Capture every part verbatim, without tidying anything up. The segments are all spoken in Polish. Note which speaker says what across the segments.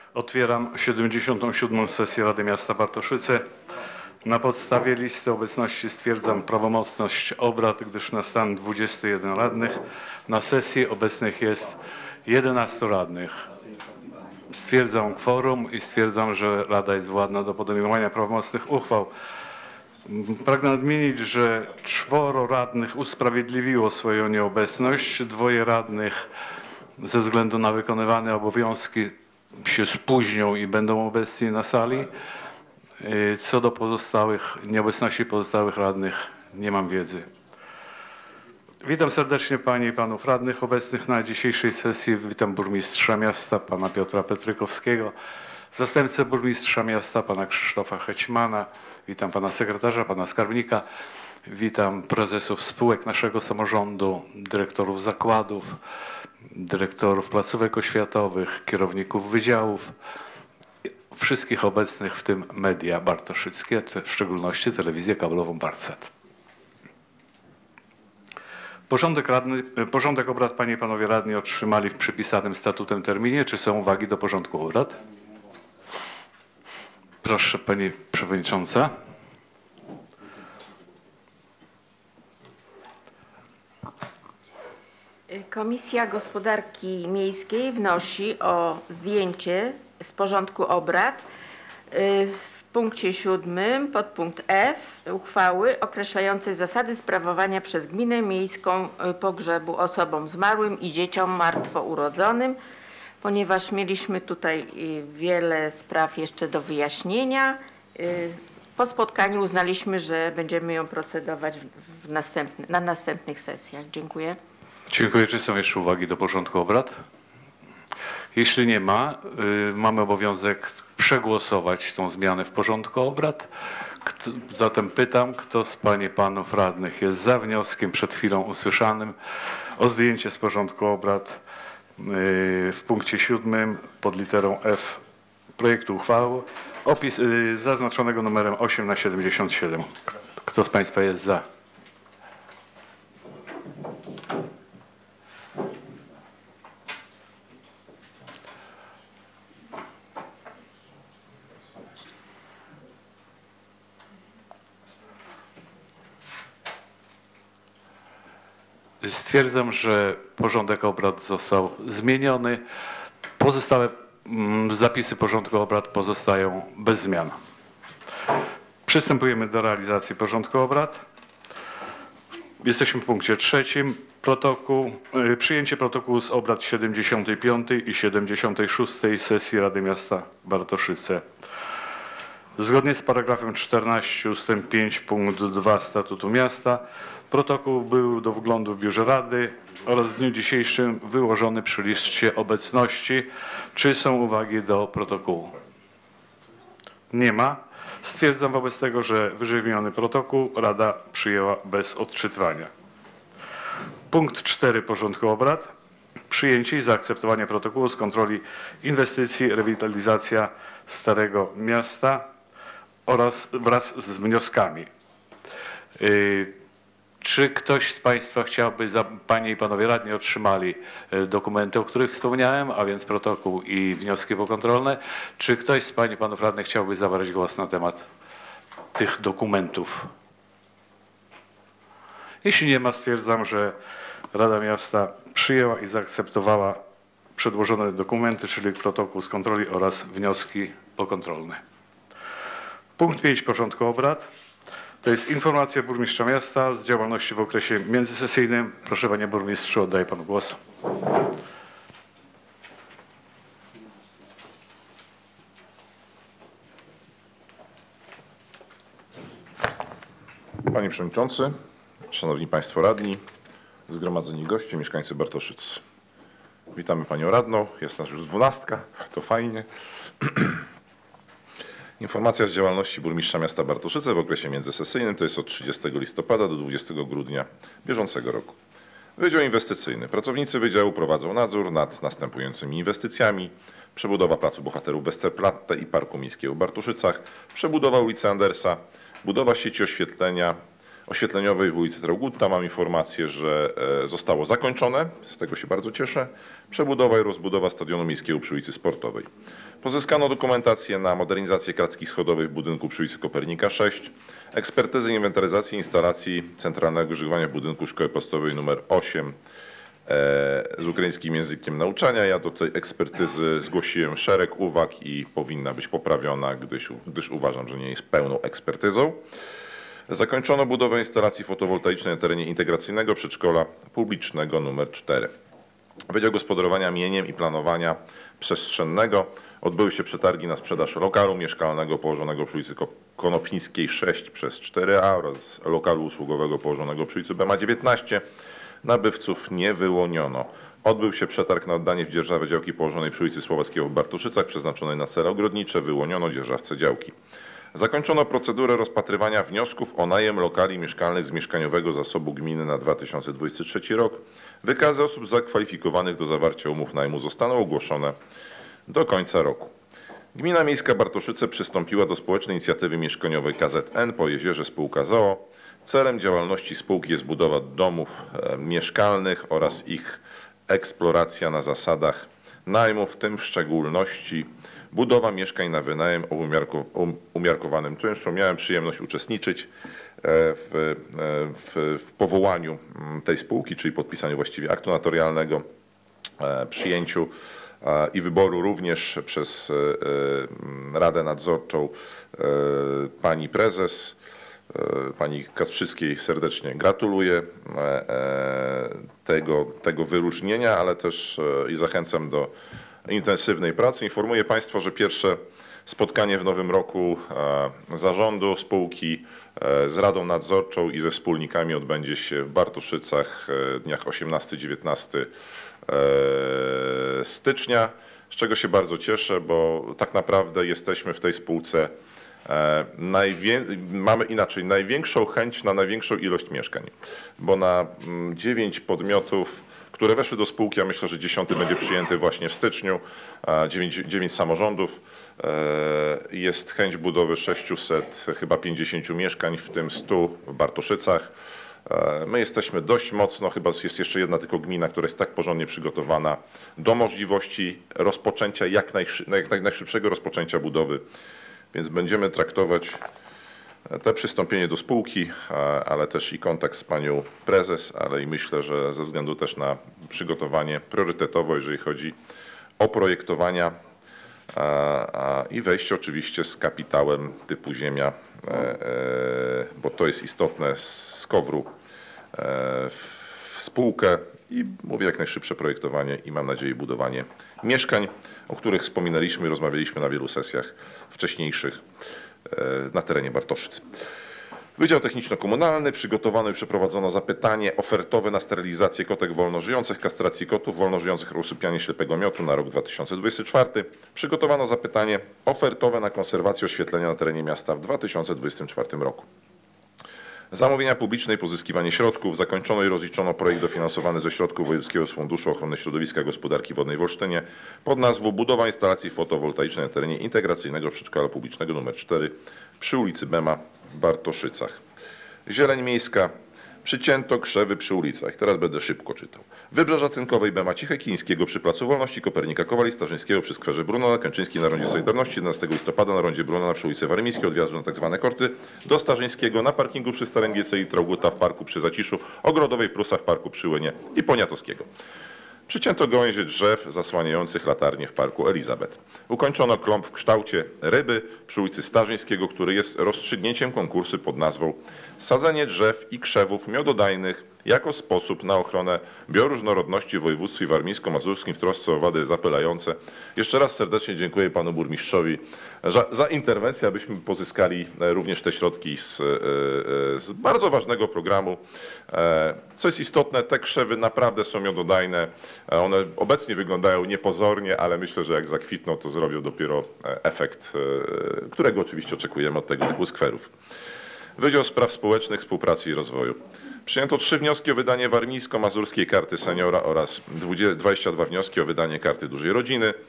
Speaker 1: Otwieram siedemdziesiątą siódmą sesję Rady Miasta Bartoszyce. Na podstawie listy obecności stwierdzam prawomocność obrad, gdyż na stan dwudziestu jeden radnych na sesji obecnych jest jedenastu radnych. Stwierdzam kworum i stwierdzam, że Rada jest władna do podejmowania prawomocnych uchwał. Pragnę nadmienić, że czworo radnych usprawiedliwiło swoją nieobecność. Dwoje radnych ze względu na wykonywane obowiązki się spóźnią i będą obecni na sali. Co do pozostałych, nieobecności pozostałych radnych nie mam wiedzy. Witam serdecznie Panie i Panów radnych obecnych na dzisiejszej sesji. Witam burmistrza miasta, Pana Piotra Petrykowskiego, zastępcę burmistrza miasta, Pana Krzysztofa Hećmana. Witam Pana sekretarza, Pana skarbnika. Witam prezesów spółek naszego samorządu, dyrektorów zakładów, dyrektorów placówek oświatowych, kierowników wydziałów, wszystkich obecnych, w tym media bartoszyckie, w szczególności telewizję kablową Barcet. Porządek, radny, porządek obrad Panie i Panowie radni otrzymali w przypisanym statutem terminie. Czy są uwagi do porządku obrad? Proszę Pani Przewodnicząca.
Speaker 2: Komisja Gospodarki Miejskiej wnosi o zdjęcie z porządku obrad w punkcie siódmym podpunkt F uchwały określającej zasady sprawowania przez gminę miejską pogrzebu osobom zmarłym i dzieciom martwo urodzonym. Ponieważ mieliśmy tutaj wiele spraw jeszcze do wyjaśnienia, po spotkaniu uznaliśmy, że będziemy ją procedować w następny, na następnych sesjach. Dziękuję.
Speaker 1: Dziękuję. Czy są jeszcze uwagi do porządku obrad? Jeśli nie ma, y, mamy obowiązek przegłosować tą zmianę w porządku obrad. Kto, zatem pytam, kto z Pań i Panów radnych jest za wnioskiem przed chwilą usłyszanym o zdjęcie z porządku obrad y, w punkcie siódmym pod literą F projektu uchwały opis, y, zaznaczonego numerem osiem na siedemdziesiąt siedem. Kto z Państwa jest za? Stwierdzam, że porządek obrad został zmieniony. Pozostałe zapisy porządku obrad pozostają bez zmian. Przystępujemy do realizacji porządku obrad. Jesteśmy w punkcie trzecim. Protokół, przyjęcie protokołu z obrad siedemdziesiątej piątej i siedemdziesiątej szóstej sesji Rady Miasta Bartoszyce. Zgodnie z paragrafem czternastym ustęp pięć punkt dwa Statutu Miasta protokół był do wglądu w biurze Rady oraz w dniu dzisiejszym wyłożony przy liście obecności. Czy są uwagi do protokołu? Nie ma. Stwierdzam wobec tego, że wyżej wymieniony protokół Rada przyjęła bez odczytywania. Punkt cztery porządku obrad. Przyjęcie i zaakceptowanie protokołu z kontroli inwestycji rewitalizacja Starego Miasta oraz wraz z wnioskami. Yy, Czy ktoś z Państwa chciałby, za, Panie i Panowie radni otrzymali dokumenty, o których wspomniałem, a więc protokół i wnioski pokontrolne. Czy ktoś z Pań i Panów radnych chciałby zabrać głos na temat tych dokumentów? Jeśli nie ma, stwierdzam, że Rada Miasta przyjęła i zaakceptowała przedłożone dokumenty, czyli protokół z kontroli oraz wnioski pokontrolne. Punkt pięć porządku obrad. To jest informacja burmistrza miasta z działalności w okresie międzysesyjnym. Proszę Panie Burmistrzu, oddaję Panu głos.
Speaker 3: Panie Przewodniczący, Szanowni Państwo Radni, zgromadzeni goście, mieszkańcy Bartoszyc. Witamy Panią Radną, jest nas już dwunastka, to fajnie. Informacja z działalności burmistrza miasta Bartoszyce w okresie międzysesyjnym to jest od trzydziestego listopada do dwudziestego grudnia bieżącego roku. Wydział Inwestycyjny. Pracownicy Wydziału prowadzą nadzór nad następującymi inwestycjami: przebudowa Placu Bohaterów Westerplatte i Parku Miejskiego w Bartoszycach, przebudowa ulicy Andersa, budowa sieci oświetlenia oświetleniowej w ulicy Traugutta. Mam informację, że zostało zakończone, z tego się bardzo cieszę. przebudowa i rozbudowa stadionu miejskiego przy ulicy Sportowej. Pozyskano dokumentację na modernizację klatki schodowej w budynku przy ulicy Kopernika sześć, ekspertyzy inwentaryzacji instalacji centralnego ogrzewania w budynku szkoły podstawowej nr osiem z ukraińskim językiem nauczania. Ja do tej ekspertyzy zgłosiłem szereg uwag i powinna być poprawiona, gdyż, gdyż uważam, że nie jest pełną ekspertyzą. Zakończono budowę instalacji fotowoltaicznej na terenie integracyjnego przedszkola publicznego nr cztery. Wydział Gospodarowania Mieniem i Planowania Przestrzennego. Odbyły się przetargi na sprzedaż lokalu mieszkalnego położonego przy ulicy Konopińskiej sześć przez cztery a oraz lokalu usługowego położonego przy ulicy Bema dziewiętnaście. Nabywców nie wyłoniono. Odbył się przetarg na oddanie w dzierżawę działki położonej przy ulicy Słowackiego w Bartoszycach przeznaczonej na cele ogrodnicze. Wyłoniono dzierżawcę działki. Zakończono procedurę rozpatrywania wniosków o najem lokali mieszkalnych z mieszkaniowego zasobu gminy na dwa tysiące dwudziesty trzeci rok. Wykazy osób zakwalifikowanych do zawarcia umów najmu zostaną ogłoszone do końca roku. Gmina Miejska Bartoszyce przystąpiła do społecznej inicjatywy mieszkaniowej K Z N po Jezierze Spółka z o o. Celem działalności spółki jest budowa domów e, mieszkalnych oraz ich eksploracja na zasadach najmu, w tym w szczególności budowa mieszkań na wynajem o umiarko, um, umiarkowanym czynszu. Miałem przyjemność uczestniczyć w, w, w powołaniu tej spółki, czyli podpisaniu właściwie aktu notarialnego, przyjęciu i wyboru również przez Radę Nadzorczą pani prezes, pani Kasprzyckiej. Serdecznie gratuluję tego, tego wyróżnienia, ale też i zachęcam do intensywnej pracy. Informuję Państwa, że pierwsze spotkanie w nowym roku zarządu spółki z Radą Nadzorczą i ze wspólnikami odbędzie się w Bartoszycach w dniach osiemnastego do dziewiętnastego stycznia, z czego się bardzo cieszę, bo tak naprawdę jesteśmy w tej spółce, najwię... mamy inaczej, największą chęć na największą ilość mieszkań, bo na dziewięć podmiotów, które weszły do spółki, a myślę, że dziesiąty będzie przyjęty właśnie w styczniu, dziewięć, dziewięć samorządów, jest chęć budowy sześciuset chyba pięćdziesięciu mieszkań, w tym stu w Bartoszycach. My jesteśmy dość mocno, chyba jest jeszcze jedna tylko gmina, która jest tak porządnie przygotowana do możliwości rozpoczęcia, jak, najszy, jak najszybszego rozpoczęcia budowy, więc będziemy traktować to przystąpienie do spółki, ale też i kontakt z panią prezes, ale i myślę, że ze względu też na przygotowanie priorytetowo, jeżeli chodzi o projektowania i wejście oczywiście z kapitałem typu ziemia, bo to jest istotne, z kowru w spółkę i mówię jak najszybsze projektowanie i mam nadzieję budowanie mieszkań, o których wspominaliśmy i rozmawialiśmy na wielu sesjach wcześniejszych na terenie Bartoszyc. Wydział Techniczno-Komunalny. Przygotowano i przeprowadzono zapytanie ofertowe na sterylizację kotek wolnożyjących, kastracji kotów wolnożyjących oraz usypianie ślepego miotu na rok dwa tysiące dwudziesty czwarty. Przygotowano zapytanie ofertowe na konserwację oświetlenia na terenie miasta w dwa tysiące dwudziestym czwartym roku. Zamówienia publiczne i pozyskiwanie środków. Zakończono i rozliczono projekt dofinansowany ze środków Wojewódzkiego Funduszu Ochrony Środowiska i Gospodarki Wodnej w Olsztynie pod nazwą Budowa instalacji fotowoltaicznej na terenie integracyjnego przedszkola publicznego nr cztery przy ulicy Bema w Bartoszycach. Zieleń miejska. Przycięto krzewy przy ulicach. Teraz będę szybko czytał. Wybrzeża Cynkowej, Bema Cichekińskiego przy Placu Wolności, Kopernika Kowali, Starzyńskiego przy skwerze Brunona, Kęczyński na rondzie Solidarności, jedenastego listopada na rondzie Brunona przy ulicy Warmińskiej, od wjazdu na tzw. korty do Starzyńskiego, na parkingu przy Starym G C i Trauguta w parku przy Zaciszu, Ogrodowej Prusa w parku przy Łynie i Poniatowskiego. Przycięto gałęzie drzew zasłaniających latarnię w parku Elizabeth. Ukończono klomb w kształcie ryby przy ulicy Starzyńskiego, który jest rozstrzygnięciem konkursu pod nazwą Sadzenie drzew i krzewów miododajnych jako sposób na ochronę bioróżnorodności w województwie warmińsko-mazurskim w trosce o owady zapylające. Jeszcze raz serdecznie dziękuję panu burmistrzowi za, za interwencję, abyśmy pozyskali również te środki z, z bardzo ważnego programu. Co jest istotne, te krzewy naprawdę są miododajne. One obecnie wyglądają niepozornie, ale myślę, że jak zakwitną, to zrobią dopiero efekt, którego oczywiście oczekujemy od tego typu skwerów. Wydział Spraw Społecznych, Współpracy i Rozwoju. Przyjęto trzy wnioski o wydanie warmińsko-mazurskiej karty seniora oraz dwadzieścia dwa wnioski o wydanie karty dużej rodziny.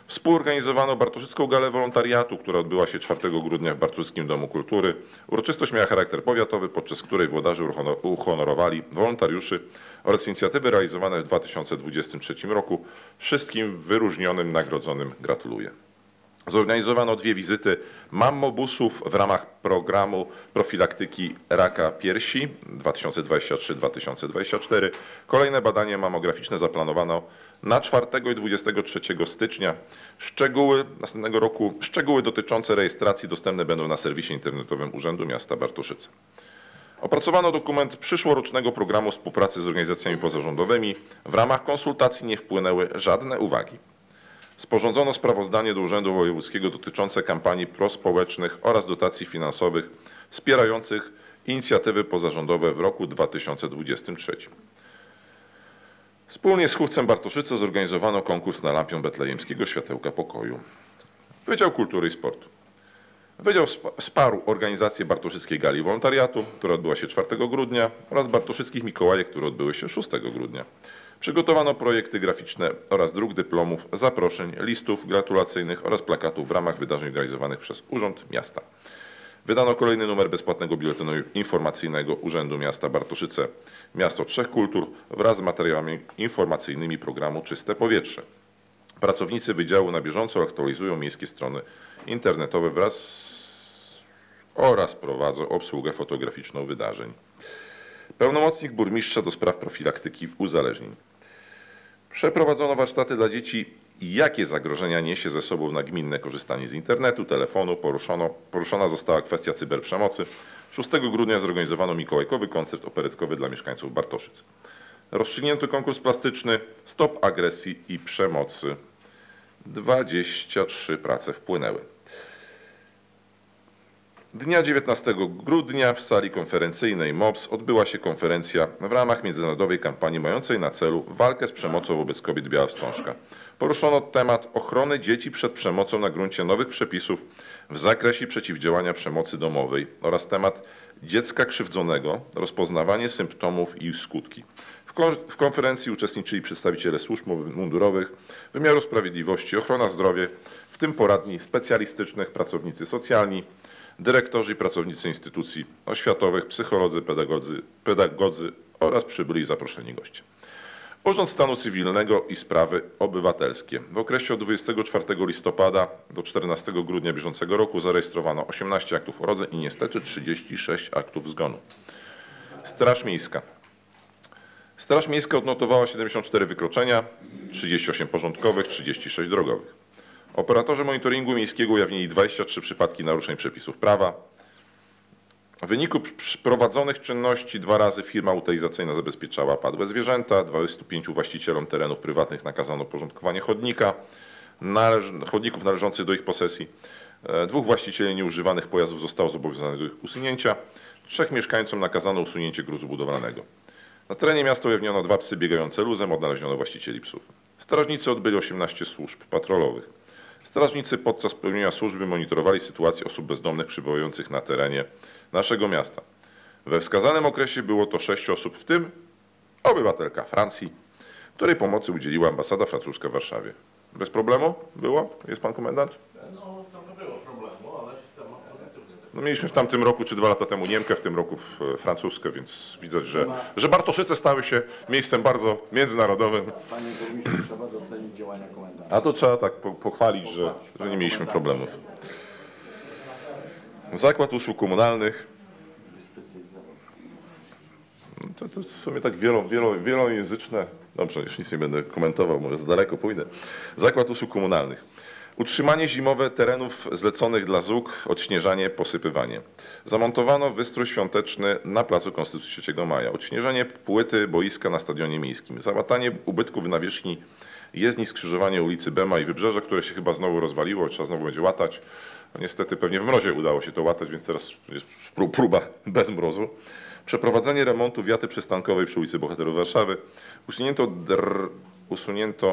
Speaker 3: Współorganizowano Bartoszycką Galę Wolontariatu, która odbyła się czwartego grudnia w Bartoszyckim Domu Kultury. Uroczystość miała charakter powiatowy, podczas której włodarze uhonorowali wolontariuszy oraz inicjatywy realizowane w dwa tysiące dwudziestym trzecim roku. Wszystkim wyróżnionym, nagrodzonym gratuluję. Zorganizowano dwie wizyty mammobusów w ramach programu profilaktyki raka piersi dwa tysiące dwudziesty trzeci do dwa tysiące dwudziestego czwartego. Kolejne badanie mammograficzne zaplanowano na czwartego i dwudziestego trzeciego stycznia. Szczegóły następnego roku, szczegóły dotyczące rejestracji dostępne będą na serwisie internetowym Urzędu Miasta Bartoszyce. Opracowano dokument przyszłorocznego programu współpracy z organizacjami pozarządowymi. W ramach konsultacji nie wpłynęły żadne uwagi. Sporządzono sprawozdanie do Urzędu Wojewódzkiego dotyczące kampanii prospołecznych oraz dotacji finansowych wspierających inicjatywy pozarządowe w roku dwa tysiące dwudziestym trzecim. Wspólnie z Chówcem Bartoszyce zorganizowano konkurs na lampion betlejemskiego Światełka Pokoju. Wydział Kultury i Sportu. Wydział wsparł organizację Bartoszyckiej Gali Wolontariatu, która odbyła się czwartego grudnia, oraz Bartoszyckich Mikołajek, które odbyły się szóstego grudnia. Przygotowano projekty graficzne oraz druk dyplomów, zaproszeń, listów gratulacyjnych oraz plakatów w ramach wydarzeń realizowanych przez Urząd Miasta. Wydano kolejny numer bezpłatnego biuletynu informacyjnego Urzędu Miasta Bartoszyce Miasto Trzech Kultur wraz z materiałami informacyjnymi programu Czyste Powietrze. Pracownicy wydziału na bieżąco aktualizują miejskie strony internetowe wraz oraz prowadzą obsługę fotograficzną wydarzeń. Pełnomocnik burmistrza do spraw profilaktyki uzależnień. Przeprowadzono warsztaty dla dzieci, jakie zagrożenia niesie ze sobą nagminne korzystanie z internetu, telefonu. Poruszono, poruszona została kwestia cyberprzemocy. szóstego grudnia zorganizowano mikołajkowy koncert operetkowy dla mieszkańców Bartoszyc. Rozstrzygnięto konkurs plastyczny Stop agresji i przemocy. dwadzieścia trzy prace wpłynęły. Dnia dziewiętnastego grudnia w sali konferencyjnej M O P S odbyła się konferencja w ramach międzynarodowej kampanii mającej na celu walkę z przemocą wobec kobiet Białostążka. Poruszono temat ochrony dzieci przed przemocą na gruncie nowych przepisów w zakresie przeciwdziałania przemocy domowej oraz temat dziecka krzywdzonego, rozpoznawanie symptomów i skutki. W, kon w konferencji uczestniczyli przedstawiciele służb mundurowych, wymiaru sprawiedliwości, ochrona zdrowia, w tym poradni specjalistycznych, pracownicy socjalni, dyrektorzy i pracownicy instytucji oświatowych, psycholodzy, pedagodzy, pedagodzy oraz przybyli zaproszeni goście. Urząd Stanu Cywilnego i Sprawy Obywatelskie. W okresie od dwudziestego czwartego listopada do czternastego grudnia bieżącego roku zarejestrowano osiemnaście aktów urodzeń i niestety trzydzieści sześć aktów zgonu. Straż Miejska. Straż Miejska odnotowała siedemdziesiąt cztery wykroczenia, trzydzieści osiem porządkowych, trzydzieści sześć drogowych. Operatorzy monitoringu miejskiego ujawnili dwadzieścia trzy przypadki naruszeń przepisów prawa. W wyniku prowadzonych czynności dwa razy firma utylizacyjna zabezpieczała padłe zwierzęta, dwudziestu pięciu właścicielom terenów prywatnych nakazano porządkowanie chodnika, należ chodników należących do ich posesji. Dwóch właścicieli nieużywanych pojazdów zostało zobowiązanych do ich usunięcia, trzech mieszkańcom nakazano usunięcie gruzu budowlanego. Na terenie miasta ujawniono dwa psy biegające luzem, odnaleziono właścicieli psów. Strażnicy odbyli osiemnaście służb patrolowych. Strażnicy podczas pełnienia służby monitorowali sytuację osób bezdomnych przebywających na terenie naszego miasta. We wskazanym okresie było to sześć osób, w tym obywatelka Francji, której pomocy udzieliła ambasada francuska w Warszawie. Bez problemu było? Jest pan komendant?
Speaker 1: No, tam nie było problemu, ale temat pozytywny.
Speaker 3: No, mieliśmy w tamtym roku, czy dwa lata temu Niemkę, w tym roku francuską, więc widać, że, że Bartoszyce stały się miejscem bardzo międzynarodowym.
Speaker 4: Panie burmistrzu, trzeba docenić działania komendanta.
Speaker 3: A to trzeba tak po, pochwalić, że, że nie mieliśmy problemów. Zakład Usług Komunalnych. To, to w sumie tak wielo, wielo, wielojęzyczne. Dobrze, już nic nie będę komentował, może za daleko pójdę. Zakład Usług Komunalnych. Utrzymanie zimowe terenów zleconych dla Z U K, odśnieżanie, posypywanie. Zamontowano wystrój świąteczny na placu Konstytucji trzeciego maja. Odśnieżanie płyty boiska na stadionie miejskim. Załatanie ubytków w nawierzchni jezdni, skrzyżowanie ulicy Bema i Wybrzeża, które się chyba znowu rozwaliło, trzeba znowu będzie łatać. No niestety pewnie w mrozie udało się to łatać, więc teraz jest próba bez mrozu. Przeprowadzenie remontu wiaty przystankowej przy ulicy Bohaterów Warszawy. Usunięto, dr... usunięto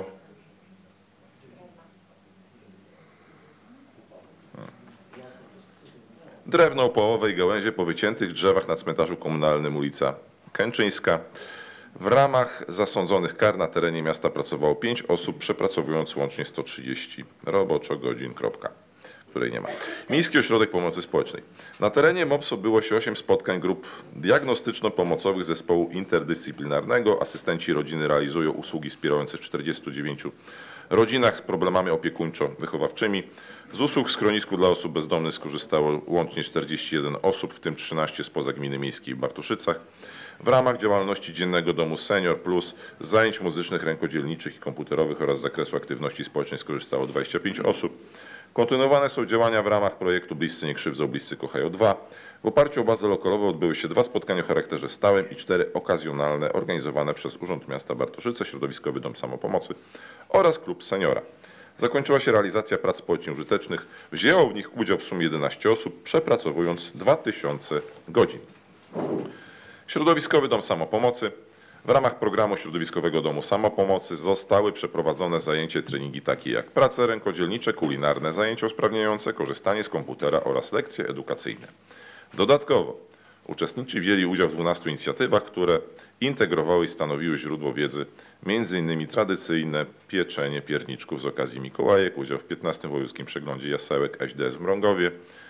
Speaker 3: drewno opałowe i gałęzie po wyciętych drzewach na cmentarzu komunalnym ulica Kęczyńska. W ramach zasądzonych kar na terenie miasta pracowało pięć osób, przepracowując łącznie sto trzydzieści roboczo godzin. Kropka, której nie ma. Miejski Ośrodek Pomocy Społecznej. Na terenie MOPS odbyło się osiem spotkań grup diagnostyczno-pomocowych zespołu interdyscyplinarnego. Asystenci rodziny realizują usługi wspierające w czterdziestu dziewięciu rodzinach z problemami opiekuńczo-wychowawczymi. Z usług w schronisku dla osób bezdomnych skorzystało łącznie czterdzieści jeden osób, w tym trzynaście spoza gminy miejskiej w Bartoszycach. W ramach działalności Dziennego Domu Senior Plus, z zajęć muzycznych, rękodzielniczych i komputerowych oraz z zakresu aktywności społecznej skorzystało dwadzieścia pięć osób. Kontynuowane są działania w ramach projektu Bliscy nie krzywdzą, Bliscy kochają dwa. W oparciu o bazę lokalową odbyły się dwa spotkania o charakterze stałym i cztery okazjonalne organizowane przez Urząd Miasta Bartoszyce, Środowiskowy Dom Samopomocy oraz Klub Seniora. Zakończyła się realizacja prac społecznie użytecznych. Wzięło w nich udział w sumie jedenaście osób, przepracowując dwa tysiące godzin. Środowiskowy Dom Samopomocy. W ramach programu Środowiskowego Domu Samopomocy zostały przeprowadzone zajęcia, treningi takie jak prace rękodzielnicze, kulinarne, zajęcia usprawniające, korzystanie z komputera oraz lekcje edukacyjne. Dodatkowo uczestnicy wzięli udział w dwunastu inicjatywach, które integrowały i stanowiły źródło wiedzy, między innymi tradycyjne pieczenie pierniczków z okazji Mikołajek, udział w piętnastym Wojewódzkim Przeglądzie Jasełek S D S w Mrągowie,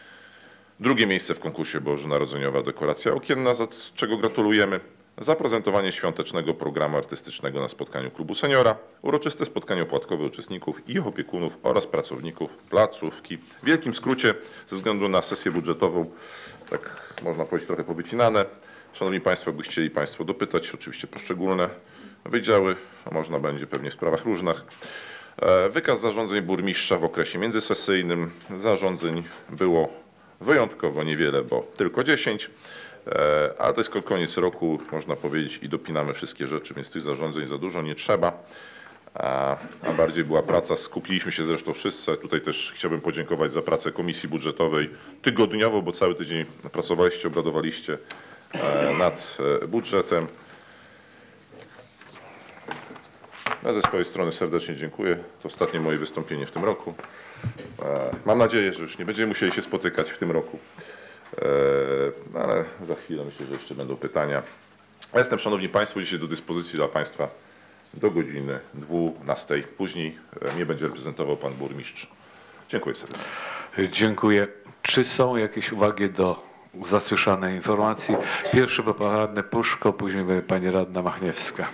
Speaker 3: drugie miejsce w konkursie Bożonarodzeniowa dekoracja okienna, za czego gratulujemy, zaprezentowanie świątecznego programu artystycznego na spotkaniu Klubu Seniora, uroczyste spotkanie opłatkowe uczestników i ich opiekunów oraz pracowników placówki. W wielkim skrócie, ze względu na sesję budżetową, tak można powiedzieć trochę powycinane. Szanowni Państwo, jakby chcieli Państwo dopytać, oczywiście poszczególne wydziały, a można będzie pewnie w sprawach różnych. Wykaz zarządzeń burmistrza w okresie międzysesyjnym. Zarządzeń było wyjątkowo niewiele, bo tylko dziesięć. Ale to jest koniec roku, można powiedzieć, i dopinamy wszystkie rzeczy, więc tych zarządzeń za dużo nie trzeba. A, a bardziej była praca, skupiliśmy się zresztą wszyscy. Tutaj też chciałbym podziękować za pracę Komisji Budżetowej tygodniowo, bo cały tydzień pracowaliście, obradowaliście nad budżetem. Ja ze swojej strony serdecznie dziękuję. To ostatnie moje wystąpienie w tym roku. Mam nadzieję, że już nie będziemy musieli się spotykać w tym roku. No ale za chwilę myślę, że jeszcze będą pytania. Ja jestem, Szanowni Państwo, dzisiaj do dyspozycji dla Państwa do godziny dwunastej. Później mnie będzie reprezentował Pan Burmistrz. Dziękuję serdecznie.
Speaker 1: Dziękuję. Czy są jakieś uwagi do zasłyszanej informacji? Pierwszy był Pan Radny Puszko, później będzie Pani Radna Machniewska.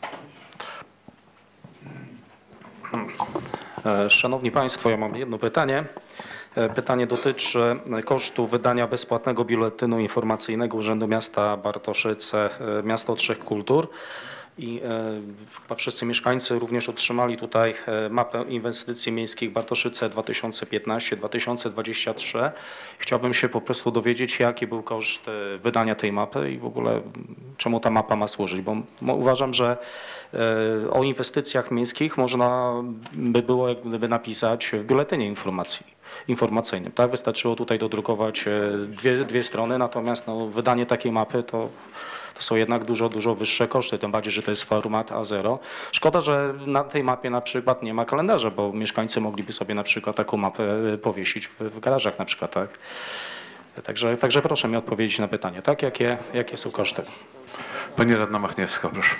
Speaker 5: Szanowni Państwo, ja mam jedno pytanie. Pytanie dotyczy kosztu wydania bezpłatnego biuletynu informacyjnego Urzędu Miasta Bartoszyce, Miasto Trzech Kultur. I e, chyba wszyscy mieszkańcy również otrzymali tutaj e, mapę inwestycji miejskich Bartoszyce dwa tysiące piętnaście do dwa tysiące dwudziestego trzeciego. Chciałbym się po prostu dowiedzieć, jaki był koszt e, wydania tej mapy i w ogóle czemu ta mapa ma służyć, bo mo, uważam, że e, o inwestycjach miejskich można by było jak gdyby napisać w biuletynie informacji. informacyjnym. Tak? Wystarczyło tutaj dodrukować dwie, dwie strony, natomiast no, wydanie takiej mapy to, to są jednak dużo, dużo wyższe koszty, tym bardziej, że to jest format A zero. Szkoda, że na tej mapie na przykład nie ma kalendarza, bo mieszkańcy mogliby sobie na przykład taką mapę powiesić w, w garażach na przykład. Tak? Także, także proszę mi odpowiedzieć na pytanie, tak? Jakie, jakie są koszty?
Speaker 1: Pani Radna Machniewska, proszę.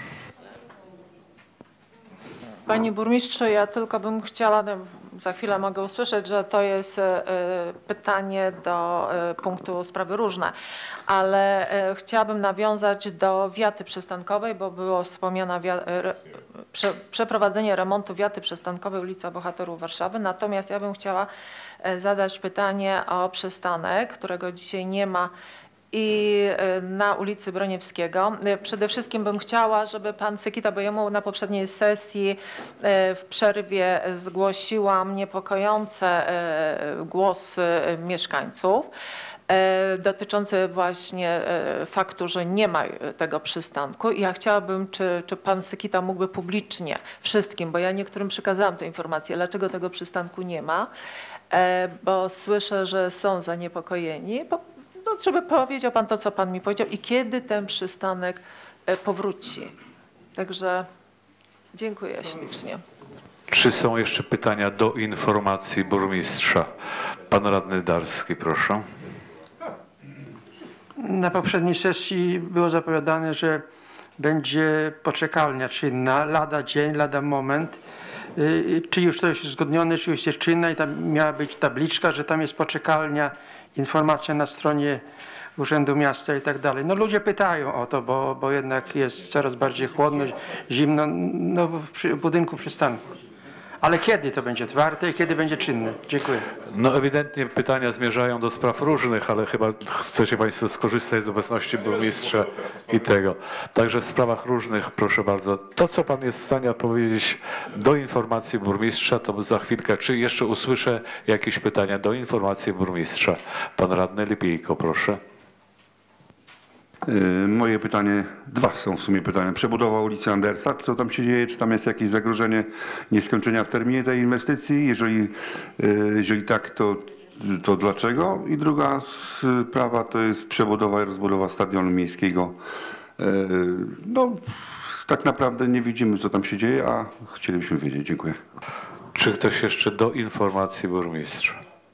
Speaker 6: Panie Burmistrzu, ja tylko bym chciała, za chwilę mogę usłyszeć, że to jest pytanie do punktu sprawy różne, ale chciałabym nawiązać do wiaty przystankowej, bo było wspomniane prze, przeprowadzenie remontu wiaty przystankowej ulica Bohaterów Warszawy, natomiast ja bym chciała zadać pytanie o przystanek, którego dzisiaj nie ma, i na ulicy Broniewskiego. Przede wszystkim bym chciała, żeby pan Sykita, bo jemu na poprzedniej sesji w przerwie zgłosiłam niepokojące głosy mieszkańców dotyczące właśnie faktu, że nie ma tego przystanku. I ja chciałabym, czy, czy pan Sykita mógłby publicznie wszystkim, bo ja niektórym przekazałam tę informację, dlaczego tego przystanku nie ma, bo słyszę, że są zaniepokojeni. Bo no, żeby powiedział pan to, co pan mi powiedział i kiedy ten przystanek powróci. Także dziękuję ślicznie.
Speaker 1: Czy są jeszcze pytania do informacji burmistrza? Pan radny Darski, proszę.
Speaker 7: Na poprzedniej sesji było zapowiadane, że będzie poczekalnia czynna, lada dzień, lada moment. Y, Czy już to jest uzgodnione, czy już jest czynna i tam miała być tabliczka, że tam jest poczekalnia, informacja na stronie Urzędu Miasta i tak dalej. No ludzie pytają o to, bo, bo jednak jest coraz bardziej chłodno, zimno no, w przy- budynku przystanku. Ale kiedy to będzie otwarte i kiedy będzie czynne? Dziękuję.
Speaker 1: No ewidentnie pytania zmierzają do spraw różnych, ale chyba chcecie Państwo skorzystać z obecności burmistrza i tego. Także w sprawach różnych, proszę bardzo, to co Pan jest w stanie odpowiedzieć do informacji burmistrza, to za chwilkę, czy jeszcze usłyszę jakieś pytania do informacji burmistrza. Pan radny Lipiejko, proszę.
Speaker 8: Yy, Moje pytanie, dwa są w sumie pytania. Przebudowa ulicy Andersa, co tam się dzieje? Czy tam jest jakieś zagrożenie nieskończenia w terminie tej inwestycji? Jeżeli, yy, jeżeli tak, to, to dlaczego? I druga sprawa to jest przebudowa i rozbudowa stadionu miejskiego. Yy, No, tak naprawdę nie widzimy, co tam się dzieje, a chcielibyśmy wiedzieć. Dziękuję.
Speaker 1: Czy ktoś jeszcze do informacji burmistrza?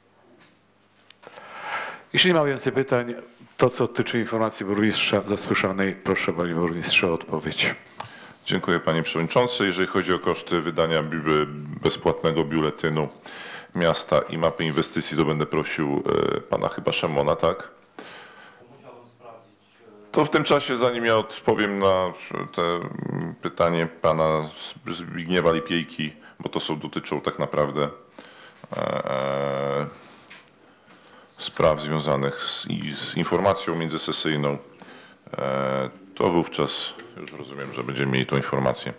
Speaker 1: Jeśli nie ma więcej pytań, to co dotyczy informacji burmistrza zasłyszanej, proszę Panie Burmistrzu o odpowiedź.
Speaker 3: Dziękuję Panie Przewodniczący. Jeżeli chodzi o koszty wydania bi- bezpłatnego biuletynu miasta i mapy inwestycji, to będę prosił e, Pana chyba Szymona, tak? To w tym czasie, zanim ja odpowiem na te pytanie Pana Zbigniewa Lipiejki, bo to są, dotyczą tak naprawdę e, e, spraw związanych z, i z informacją międzysesyjną, e, to wówczas już rozumiem, że będziemy mieli tą informację.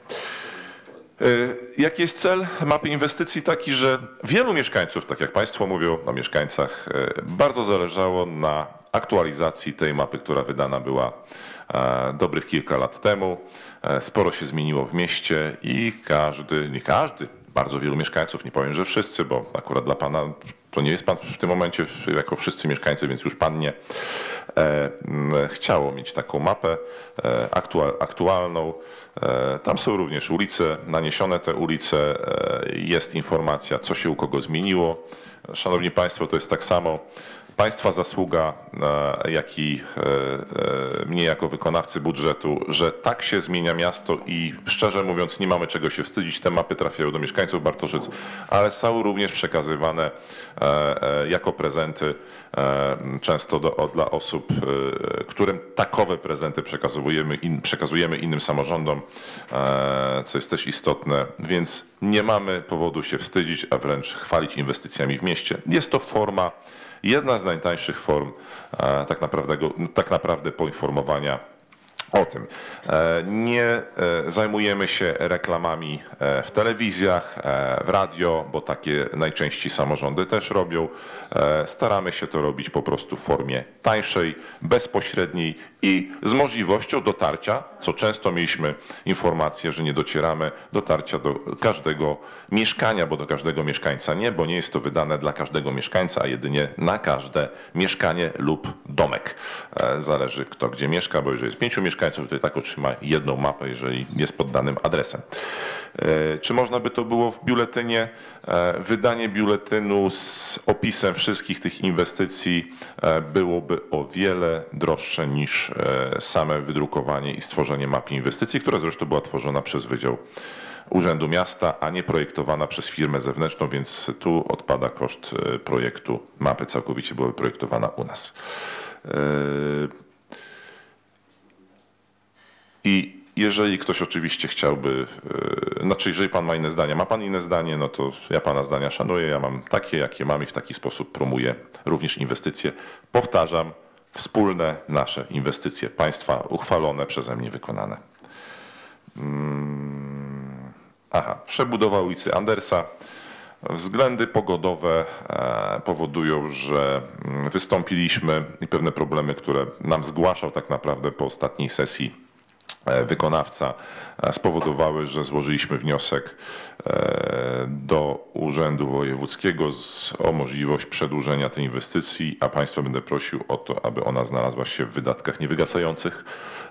Speaker 3: E, Jaki jest cel mapy inwestycji? Taki, że wielu mieszkańców, tak jak Państwo mówią o mieszkańcach, e, bardzo zależało na aktualizacji tej mapy, która wydana była e, dobrych kilka lat temu. E, Sporo się zmieniło w mieście i każdy, nie każdy, bardzo wielu mieszkańców, nie powiem, że wszyscy, bo akurat dla Pana to nie jest Pan w tym momencie jako wszyscy mieszkańcy, więc już Pan nie, e, chciało mieć taką mapę e, aktual, aktualną. E, tam są również ulice, naniesione te ulice, e, jest informacja, co się u kogo zmieniło. Szanowni Państwo, to jest tak samo Państwa zasługa, e, jak i e, e, mnie jako wykonawcy budżetu, że tak się zmienia miasto i szczerze mówiąc nie mamy czego się wstydzić. Te mapy trafiają do mieszkańców Bartoszyc, ale są również przekazywane e, e, jako prezenty e, często do, o, dla osób, e, którym takowe prezenty przekazujemy, in, przekazujemy innym samorządom, e, co jest też istotne, więc nie mamy powodu się wstydzić, a wręcz chwalić inwestycjami w mieście. Jest to forma, jedna z najtańszych form e, tak naprawdę, tak naprawdę poinformowania o tym. E, Nie e, zajmujemy się reklamami e, w telewizjach, e, w radio, bo takie najczęściej samorządy też robią. E, Staramy się to robić po prostu w formie tańszej, bezpośredniej i z możliwością dotarcia, co często mieliśmy informację, że nie docieramy, dotarcia do każdego mieszkania, bo do każdego mieszkańca nie, bo nie jest to wydane dla każdego mieszkańca, a jedynie na każde mieszkanie lub domek. E, Zależy kto gdzie mieszka, bo jeżeli jest pięciu mieszkańców, to i tak otrzyma jedną mapę, jeżeli jest pod danym adresem. E, Czy można by to było w biuletynie? E, Wydanie biuletynu z opisem wszystkich tych inwestycji e, byłoby o wiele droższe niż e, same wydrukowanie i stworzenie mapy inwestycji, która zresztą była tworzona przez Wydział Urzędu Miasta, a nie projektowana przez firmę zewnętrzną, więc tu odpada koszt e, projektu mapy, całkowicie byłaby projektowana u nas. E, I jeżeli ktoś oczywiście chciałby, yy, znaczy jeżeli Pan ma inne zdania, ma Pan inne zdanie, no to ja Pana zdania szanuję, ja mam takie, jakie mam i w taki sposób promuję również inwestycje. Powtarzam, wspólne nasze inwestycje państwa uchwalone, przeze mnie wykonane. Hmm. Aha, przebudowa ulicy Andersa. Względy pogodowe e, powodują, że mm, wystąpiliśmy i pewne problemy, które nam zgłaszał tak naprawdę po ostatniej sesji wykonawca, spowodowały, że złożyliśmy wniosek do Urzędu Wojewódzkiego z, o możliwość przedłużenia tej inwestycji, a Państwa będę prosił o to, aby ona znalazła się w wydatkach niewygasających.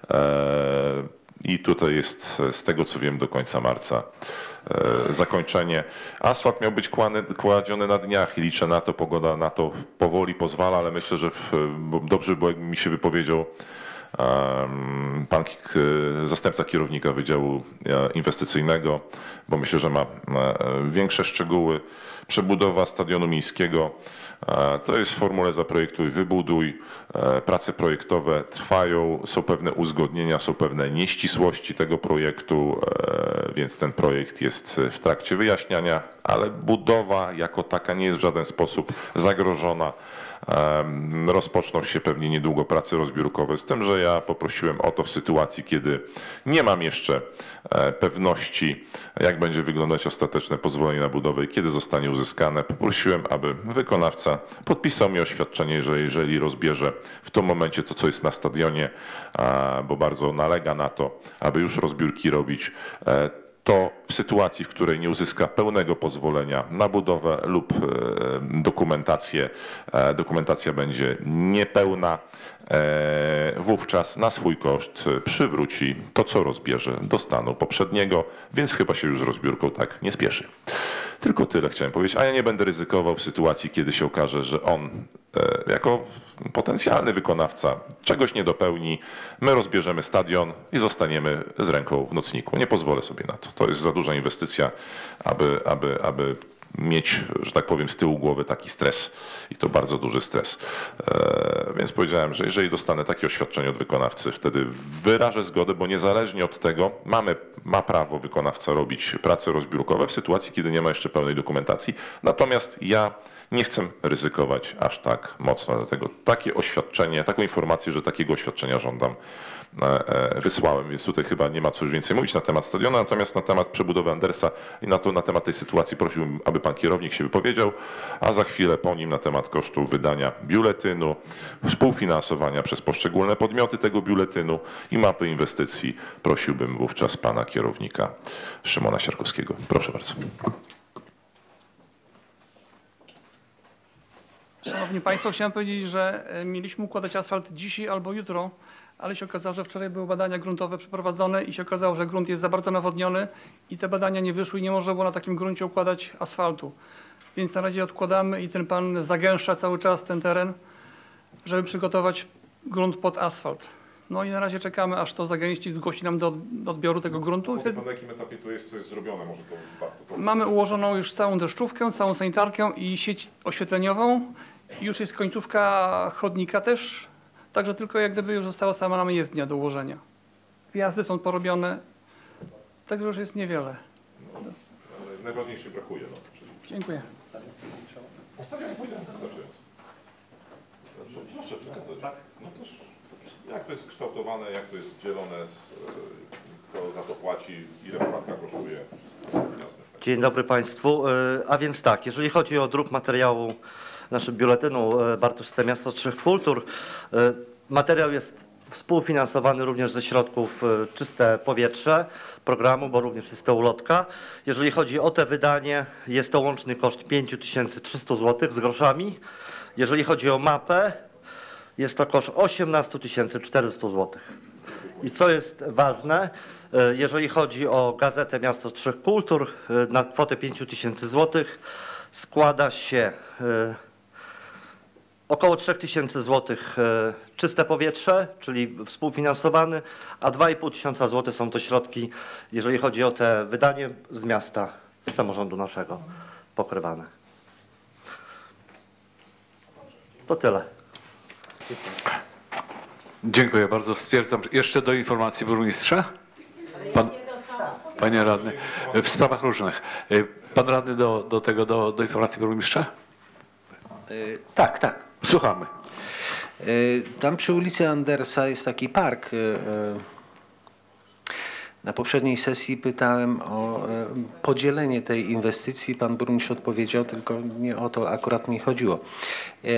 Speaker 3: I tutaj jest, z tego co wiem, do końca marca zakończenie. Asfalt miał być kładziony na dniach i liczę na to, pogoda na to powoli pozwala, ale myślę, że w, bo dobrze było, jakby mi się wypowiedział pan zastępca kierownika Wydziału Inwestycyjnego, bo myślę, że ma większe szczegóły. Przebudowa stadionu miejskiego, to jest w formule zaprojektuj, wybuduj. Prace projektowe trwają, są pewne uzgodnienia, są pewne nieścisłości tego projektu, więc ten projekt jest w trakcie wyjaśniania, ale budowa jako taka nie jest w żaden sposób zagrożona. Rozpoczną się pewnie niedługo prace rozbiórkowe, z tym, że ja poprosiłem o to w sytuacji, kiedy nie mam jeszcze pewności, jak będzie wyglądać ostateczne pozwolenie na budowę i kiedy zostanie uzyskane. Poprosiłem, aby wykonawca podpisał mi oświadczenie, że jeżeli rozbierze w tym momencie to, co jest na stadionie, bo bardzo nalega na to, aby już rozbiórki robić, to w sytuacji, w której nie uzyska pełnego pozwolenia na budowę lub dokumentację, dokumentacja będzie niepełna, wówczas na swój koszt przywróci to, co rozbierze do stanu poprzedniego, więc chyba się już z rozbiórką tak nie spieszy. Tylko tyle chciałem powiedzieć, a ja nie będę ryzykował w sytuacji, kiedy się okaże, że on jako potencjalny wykonawca czegoś nie dopełni, my rozbierzemy stadion i zostaniemy z ręką w nocniku. Nie pozwolę sobie na to. To jest za duża inwestycja, aby, aby, aby mieć, że tak powiem, z tyłu głowy taki stres i to bardzo duży stres. E, więc powiedziałem, że jeżeli dostanę takie oświadczenie od wykonawcy, wtedy wyrażę zgodę, bo niezależnie od tego mamy, ma prawo wykonawca robić prace rozbiórkowe w sytuacji, kiedy nie ma jeszcze pełnej dokumentacji. Natomiast ja nie chcę ryzykować aż tak mocno, dlatego takie oświadczenie, taką informację, że takiego oświadczenia żądam, wysłałem, więc tutaj chyba nie ma co już więcej mówić na temat stadionu, natomiast na temat przebudowy Andersa i na, to, na temat tej sytuacji prosiłbym, aby pan kierownik się wypowiedział, a za chwilę po nim na temat kosztu wydania biuletynu, współfinansowania przez poszczególne podmioty tego biuletynu i mapy inwestycji prosiłbym wówczas pana kierownika Szymona Siarkowskiego. Proszę bardzo.
Speaker 9: Szanowni Państwo, chciałem powiedzieć, że mieliśmy układać asfalt dzisiaj albo jutro, ale się okazało, że wczoraj były badania gruntowe przeprowadzone i się okazało, że grunt jest za bardzo nawodniony i te badania nie wyszły i nie można było na takim gruncie układać asfaltu. Więc na razie odkładamy i ten pan zagęszcza cały czas ten teren, żeby przygotować grunt pod asfalt. No i na razie czekamy, aż to zagęści, zgłosi nam do odbioru tego gruntu.
Speaker 3: Mówi pan, na jakim etapie to jest, co jest zrobione? Może to warto to...
Speaker 9: Mamy ułożoną już całą deszczówkę, całą sanitarkę i sieć oświetleniową. Już jest końcówka chodnika też, także tylko jak gdyby już została sama nam jezdnia do ułożenia. Wjazdy są porobione, także już jest niewiele.
Speaker 3: No, ale najważniejsze brakuje. No, czyli...
Speaker 9: Dziękuję.
Speaker 3: Ustawiamy pójdę, wystarczająco. Proszę przekazać. No to jak to jest kształtowane, jak to jest dzielone, kto za to płaci, ile wkładka kosztuje, wszystko jasne.
Speaker 10: Dzień dobry Państwu. A więc tak, jeżeli chodzi o druk materiału naszym biuletynu Bartoszyce Miasto Trzech Kultur, materiał jest współfinansowany również ze środków Czyste Powietrze programu, bo również jest to ulotka. Jeżeli chodzi o te wydanie, jest to łączny koszt pięć tysięcy trzysta złotych z groszami. Jeżeli chodzi o mapę, jest to koszt osiemnaście tysięcy czterysta złotych. I co jest ważne, jeżeli chodzi o gazetę Miasto Trzech Kultur, na kwotę pięć tysięcy złotych składa się około trzy tysiące złotych Czyste Powietrze, czyli współfinansowany, a dwa i pół tysiąca złotych są to środki, jeżeli chodzi o te wydanie z miasta, z samorządu naszego pokrywane. To tyle.
Speaker 1: Dziękuję bardzo. Stwierdzam. Jeszcze do informacji burmistrza? Pan, panie radny, w sprawach różnych. Pan radny do, do tego, do, do informacji burmistrza?
Speaker 11: Yy, tak, tak.
Speaker 1: Słuchamy.
Speaker 11: Yy, tam przy ulicy Andersa jest taki park. Yy, na poprzedniej sesji pytałem o yy, podzielenie tej inwestycji. Pan burmistrz odpowiedział, tylko nie o to akurat mi chodziło. Yy,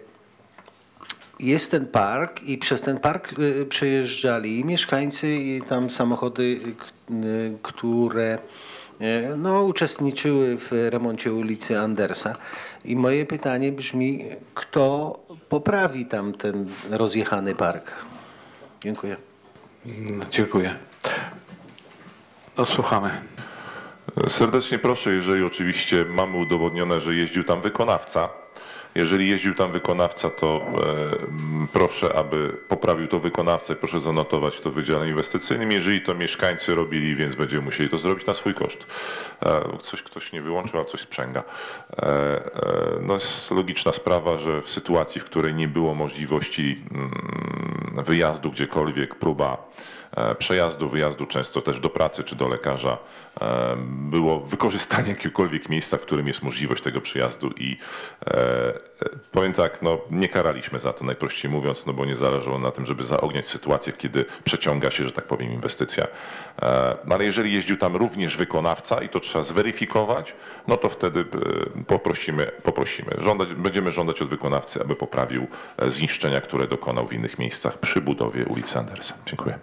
Speaker 11: Jest ten park i przez ten park przejeżdżali i mieszkańcy, i tam samochody, które no, uczestniczyły w remoncie ulicy Andersa. I moje pytanie brzmi, kto poprawi tam ten rozjechany park? Dziękuję.
Speaker 1: Dziękuję. No, słuchamy.
Speaker 3: Serdecznie proszę, jeżeli oczywiście mamy udowodnione, że jeździł tam wykonawca. Jeżeli jeździł tam wykonawca, to e, proszę, aby poprawił to wykonawcę, proszę zanotować to w Wydziale Inwestycyjnym. Jeżeli to mieszkańcy robili, więc będziemy musieli to zrobić na swój koszt. E, coś ktoś nie wyłączył, a coś sprzęga. E, e, no jest logiczna sprawa, że w sytuacji, w której nie było możliwości mm, wyjazdu gdziekolwiek, próba e, przejazdu, wyjazdu często też do pracy czy do lekarza, e, było wykorzystanie jakiegokolwiek miejsca, w którym jest możliwość tego przyjazdu i e, powiem tak, no nie karaliśmy za to, najprościej mówiąc, no bo nie zależało na tym, żeby zaogniać sytuację, kiedy przeciąga się, że tak powiem, inwestycja. No ale jeżeli jeździł tam również wykonawca i to trzeba zweryfikować, no to wtedy poprosimy, poprosimy. Żądać, będziemy żądać od wykonawcy, aby poprawił zniszczenia, które dokonał w innych miejscach przy budowie ulicy Andersa. Dziękuję.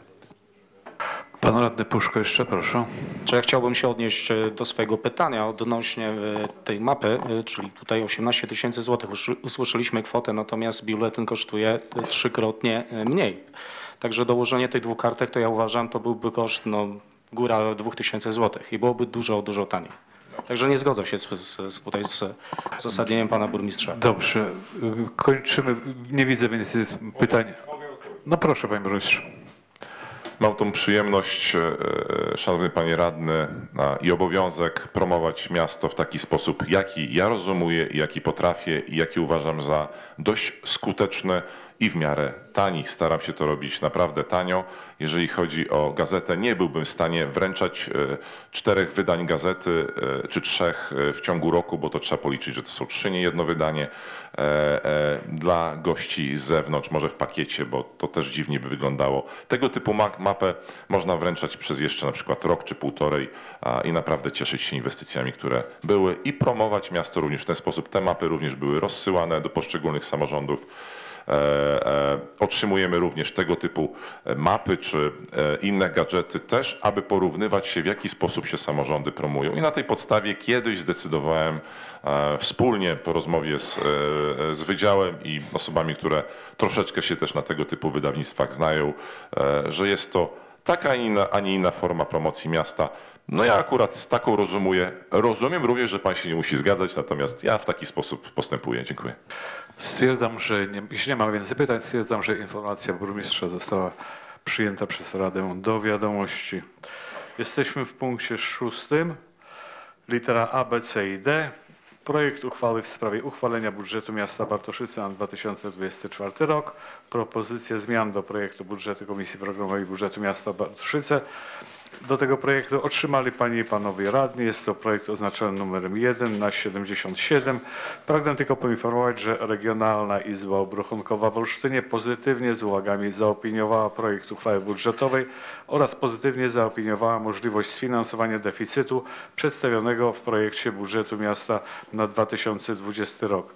Speaker 1: Pan radny Puszko jeszcze, proszę.
Speaker 5: Czy ja chciałbym się odnieść e, do swojego pytania odnośnie e, tej mapy, e, czyli tutaj osiemnaście tysięcy złotych. Uszy- Usłyszeliśmy kwotę, natomiast biuletyn kosztuje e, trzykrotnie e, mniej. Także dołożenie tych dwóch kartek, to ja uważam, to byłby koszt no, góra dwóch tysięcy złotych i byłoby dużo, dużo taniej. Także nie zgodzę się z, z, z, tutaj z uzasadnieniem pana burmistrza.
Speaker 1: Dobrze, kończymy. Nie widzę więcej pytań. No proszę, panie burmistrzu.
Speaker 3: Mam tą przyjemność, e, szanowny panie radny, a, i obowiązek promować miasto w taki sposób, jaki ja rozumuję, i jaki potrafię i jaki uważam za dość skuteczny i w miarę tani. Staram się to robić naprawdę tanio. Jeżeli chodzi o gazetę, nie byłbym w stanie wręczać e, czterech wydań gazety e, czy trzech e, w ciągu roku, bo to trzeba policzyć, że to są trzy, nie jedno wydanie e, e, dla gości z zewnątrz, może w pakiecie, bo to też dziwnie by wyglądało. Tego typu ma- mapę można wręczać przez jeszcze na przykład rok czy półtorej a, i naprawdę cieszyć się inwestycjami, które były i promować miasto również w ten sposób. Te mapy również były rozsyłane do poszczególnych samorządów. E, e, otrzymujemy również tego typu mapy czy e, inne gadżety też, aby porównywać się, w jaki sposób się samorządy promują. I na tej podstawie kiedyś zdecydowałem e, wspólnie po rozmowie z, e, z wydziałem i osobami, które troszeczkę się też na tego typu wydawnictwach znają, e, że jest to taka, inna, a nie inna forma promocji miasta. No ja akurat taką rozumuję. Rozumiem również, że pan się nie musi zgadzać, natomiast ja w taki sposób postępuję. Dziękuję.
Speaker 1: Stwierdzam, że nie, jeśli nie ma więcej pytań, stwierdzam, że informacja burmistrza została przyjęta przez Radę do wiadomości. Jesteśmy w punkcie szóstym. Litera A, B, C i D. Projekt uchwały w sprawie uchwalenia budżetu miasta Bartoszyce na dwa tysiące dwudziesty czwarty rok. Propozycje zmian do projektu budżetu Komisji Programowej Budżetu Miasta Bartoszyce. Do tego projektu otrzymali Panie i Panowie Radni. Jest to projekt oznaczony numerem jeden na siedemdziesiąt siedem. Pragnę tylko poinformować, że Regionalna Izba Obrachunkowa w Olsztynie pozytywnie z uwagami zaopiniowała projekt uchwały budżetowej oraz pozytywnie zaopiniowała możliwość sfinansowania deficytu przedstawionego w projekcie budżetu miasta na dwa tysiące dwudziesty rok.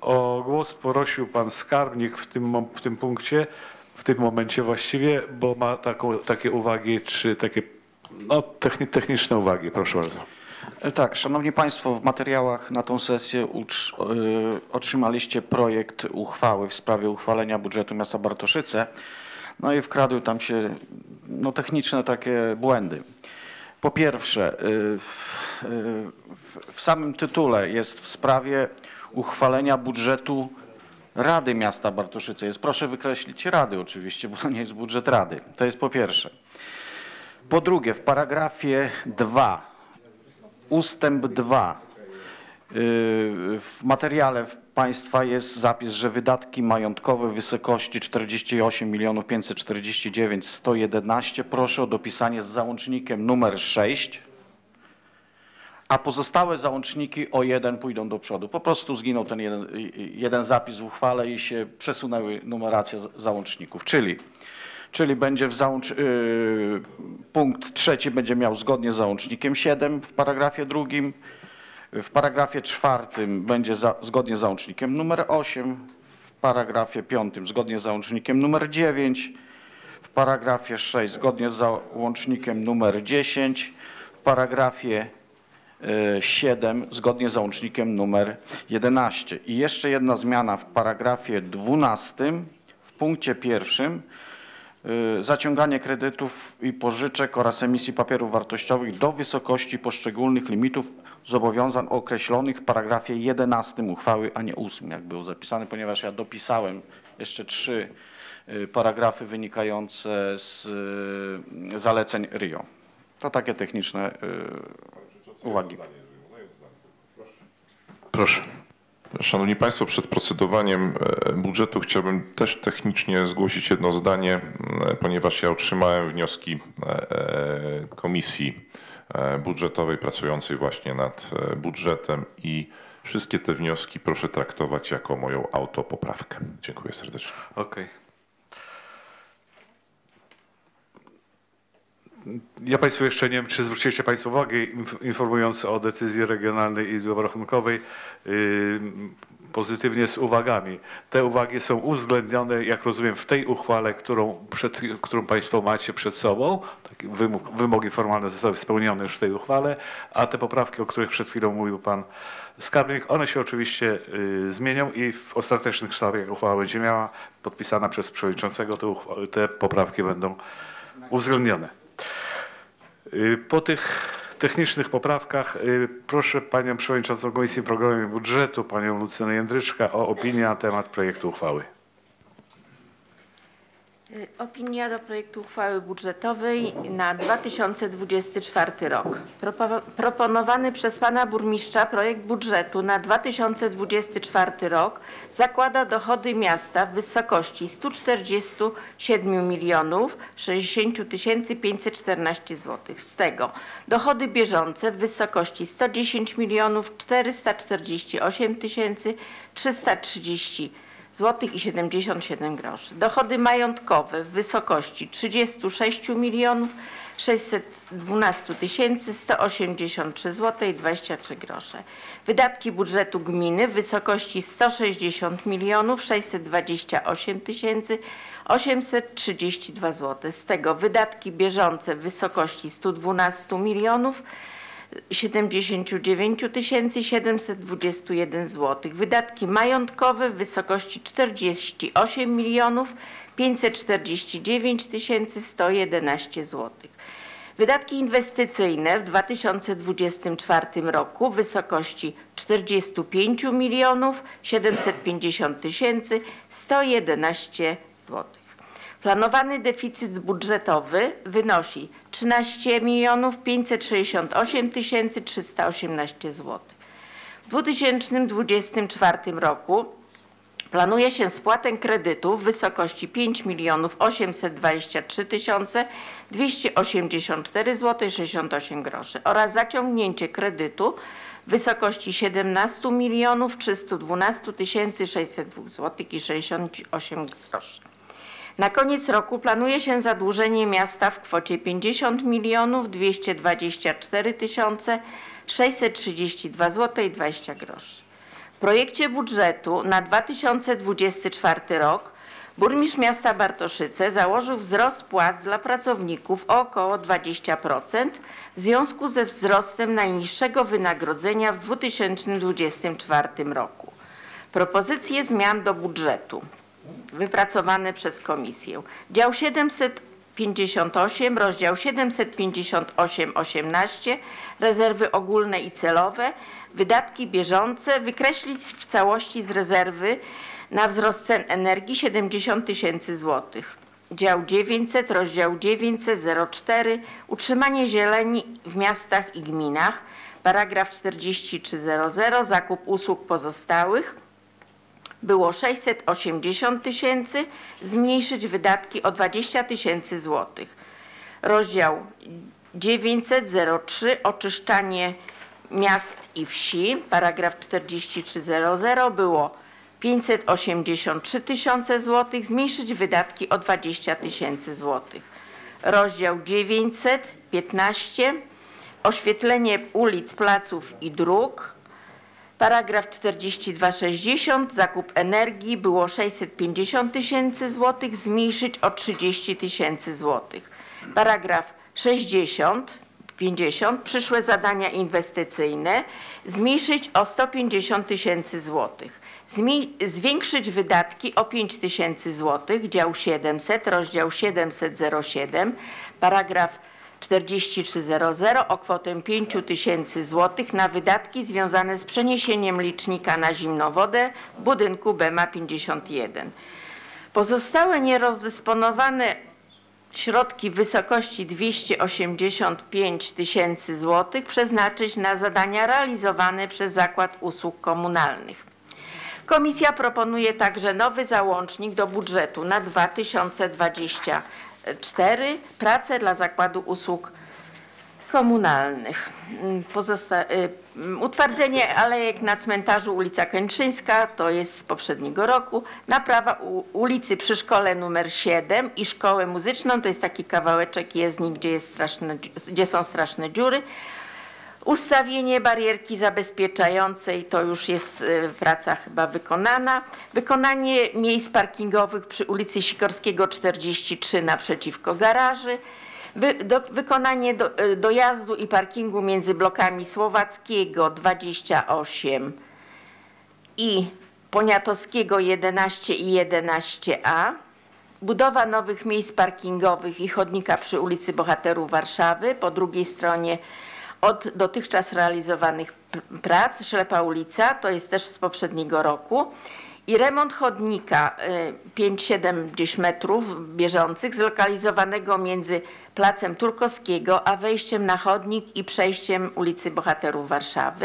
Speaker 1: O głos prosił Pan Skarbnik w tym, mom- w tym punkcie, w tym momencie właściwie, bo ma taką, takie uwagi, czy takie no, techni- techniczne uwagi. Proszę bardzo.
Speaker 12: Tak, szanowni państwo, w materiałach na tą sesję utrz- y, otrzymaliście projekt uchwały w sprawie uchwalenia budżetu miasta Bartoszyce. No i wkradły tam się no, techniczne takie błędy. Po pierwsze, y, w, y, w, w samym tytule jest w sprawie uchwalenia budżetu Rady Miasta Bartoszyce. Jest, proszę wykreślić Rady oczywiście, bo to nie jest budżet Rady. To jest po pierwsze. Po drugie, w paragrafie dwa, ustęp dwa, w materiale państwa jest zapis, że wydatki majątkowe w wysokości czterdzieści osiem milionów pięćset czterdzieści dziewięć tysięcy sto jedenaście. Proszę o dopisanie z załącznikiem numer sześć, a pozostałe załączniki o jeden pójdą do przodu. Po prostu zginął ten jeden, jeden zapis w uchwale i się przesunęły numeracje załączników, czyli Czyli będzie w załącz... yy, punkt trzeci będzie miał zgodnie z załącznikiem siedem w paragrafie drugim. W paragrafie czwartym będzie za, zgodnie z załącznikiem numer osiem. W paragrafie piątym zgodnie z załącznikiem numer dziewięć. W paragrafie sześć zgodnie z załącznikiem numer dziesięć. W paragrafie yy, siedem zgodnie z załącznikiem numer jedenaście. I jeszcze jedna zmiana w paragrafie dwunastym w punkcie pierwszym. y, zaciąganie kredytów i pożyczek oraz emisji papierów wartościowych do wysokości poszczególnych limitów zobowiązań określonych w paragrafie jedenastym uchwały, a nie ósmym, jak było zapisane, ponieważ ja dopisałem jeszcze trzy y, paragrafy wynikające z y, zaleceń R I O. To takie techniczne y, uwagi.
Speaker 1: Proszę.
Speaker 3: Szanowni Państwo, przed procedowaniem budżetu chciałbym też technicznie zgłosić jedno zdanie, ponieważ ja otrzymałem wnioski komisji budżetowej pracującej właśnie nad budżetem i wszystkie te wnioski proszę traktować jako moją autopoprawkę. Dziękuję serdecznie.
Speaker 1: Okej. Ja Państwu jeszcze nie wiem, czy zwróciliście Państwo uwagę, informując o decyzji Regionalnej Izby Obrachunkowej, yy, pozytywnie z uwagami. Te uwagi są uwzględnione, jak rozumiem, w tej uchwale, którą, przed, którą Państwo macie przed sobą. Takie wymóg, wymogi formalne zostały spełnione już w tej uchwale, a te poprawki, o których przed chwilą mówił Pan Skarbnik, one się oczywiście y, zmienią i w ostatecznych kształtach, jak uchwała będzie miała, podpisana przez Przewodniczącego, te, uchwa- te poprawki będą uwzględnione. Po tych technicznych poprawkach proszę Panią Przewodniczącą Komisji Programu i Budżetu, Panią Lucynę Jędryczkę, o opinię na temat projektu uchwały.
Speaker 2: Opinia do projektu uchwały budżetowej na dwa tysiące dwudziesty czwarty rok. Propo- Proponowany przez Pana Burmistrza projekt budżetu na dwa tysiące dwudziesty czwarty rok zakłada dochody miasta w wysokości stu czterdziestu siedmiu milionów sześćdziesięciu tysięcy pięćset czternaście złotych. Z tego dochody bieżące w wysokości sto dziesięć milionów czterysta czterdzieści osiem tysięcy trzysta trzydzieści złotych i siedemdziesiąt siedem groszy. Dochody majątkowe w wysokości trzydziestu sześciu milionów sześćset dwanaście tysięcy sto osiemdziesiąt trzy złote i dwadzieścia trzy grosze. Wydatki budżetu gminy w wysokości sto sześćdziesiąt milionów sześćset dwadzieścia osiem tysięcy osiemset trzydzieści dwa złote. Z tego wydatki bieżące w wysokości stu dwunastu milionów siedemdziesięciu dziewięciu tysięcy siedemset dwadzieścia jeden złotych. Wydatki majątkowe w wysokości czterdziestu ośmiu milionów pięćset czterdzieści dziewięć tysięcy sto jedenaście złotych. Wydatki inwestycyjne w dwa tysiące dwudziestym czwartym roku w wysokości czterdziestu pięciu milionów siedemset pięćdziesiąt tysięcy sto jedenaście złotych. Planowany deficyt budżetowy wynosi trzynaście milionów pięćset sześćdziesiąt osiem tysięcy trzysta osiemnaście złotych. W dwa tysiące dwudziestym czwartym roku planuje się spłatę kredytu w wysokości pięć milionów osiemset dwadzieścia trzy tysiące dwieście osiemdziesiąt cztery złote i sześćdziesiąt osiem groszy oraz zaciągnięcie kredytu w wysokości siedemnaście milionów trzysta dwanaście tysięcy sześćset dwa złotych i sześćdziesiąt osiem groszy. Na koniec roku planuje się zadłużenie miasta w kwocie pięćdziesiąt milionów dwieście dwadzieścia cztery tysiące sześćset trzydzieści dwa złote i dwadzieścia groszy. W projekcie budżetu na dwa tysiące dwudziesty czwarty rok burmistrz miasta Bartoszyce założył wzrost płac dla pracowników o około dwadzieścia procent w związku ze wzrostem najniższego wynagrodzenia w dwa tysiące dwudziestym czwartym roku. Propozycje zmian do budżetu wypracowane przez komisję. Dział siedemset pięćdziesiąt osiem, rozdział siedemset pięćdziesiąt osiem osiemnaście, rezerwy ogólne i celowe, wydatki bieżące wykreślić w całości z rezerwy na wzrost cen energii siedemdziesiąt tysięcy złotych. Dział dziewięćset, rozdział dziewięćset zero cztery, utrzymanie zieleni w miastach i gminach, paragraf czterdzieści trzy zero zero, zakup usług pozostałych, było sześćset osiemdziesiąt tysięcy, zmniejszyć wydatki o dwadzieścia tysięcy złotych. Rozdział dziewięćset zero trzy, oczyszczanie miast i wsi, paragraf czterdzieści trzy zero zero, było pięćset osiemdziesiąt trzy tysiące złotych, zmniejszyć wydatki o dwadzieścia tysięcy złotych. Rozdział dziewięćset piętnaście, oświetlenie ulic, placów i dróg, paragraf czterdzieści dwa sześćdziesiąt, zakup energii, było sześćset pięćdziesiąt tysięcy złotych, zmniejszyć o trzydzieści tysięcy złotych. Paragraf sześćdziesiąt, pięćdziesiąt przyszłe zadania inwestycyjne zmniejszyć o sto pięćdziesiąt tysięcy złotych. Zwiększyć wydatki o pięć tysięcy złotych, dział siedemset, rozdział siedemset zero siedem, paragraf czterdzieści trzy zero zero o kwotę pięć tysięcy złotych na wydatki związane z przeniesieniem licznika na zimną wodę w budynku B M A pięćdziesiąt jeden. Pozostałe nierozdysponowane środki w wysokości dwieście osiemdziesiąt pięć tysięcy złotych przeznaczyć na zadania realizowane przez Zakład Usług Komunalnych. Komisja proponuje także nowy załącznik do budżetu na dwa tysiące dwudziesty czwarty prace dla Zakładu Usług Komunalnych. Pozosta utwardzenie alejek na cmentarzu ulica Kętrzyńska, to jest z poprzedniego roku, naprawa ulicy przy szkole numer siedem i szkołę muzyczną, to jest taki kawałeczek jezdni, gdzie, jest straszne, gdzie są straszne dziury. Ustawienie barierki zabezpieczającej, to już jest praca chyba wykonana. Wykonanie miejsc parkingowych przy ulicy Sikorskiego czterdzieści trzy naprzeciwko garaży. Wy, do, wykonanie do, dojazdu i parkingu między blokami Słowackiego dwadzieścia osiem i Poniatowskiego jedenaście i jedenaście A. Budowa nowych miejsc parkingowych i chodnika przy ulicy Bohaterów Warszawy. Po drugiej stronie od dotychczas realizowanych prac Ślepa ulica, to jest też z poprzedniego roku. I remont chodnika pięć siedem gdzieś metrów bieżących zlokalizowanego między Placem Turkowskiego a wejściem na chodnik i przejściem ulicy Bohaterów Warszawy.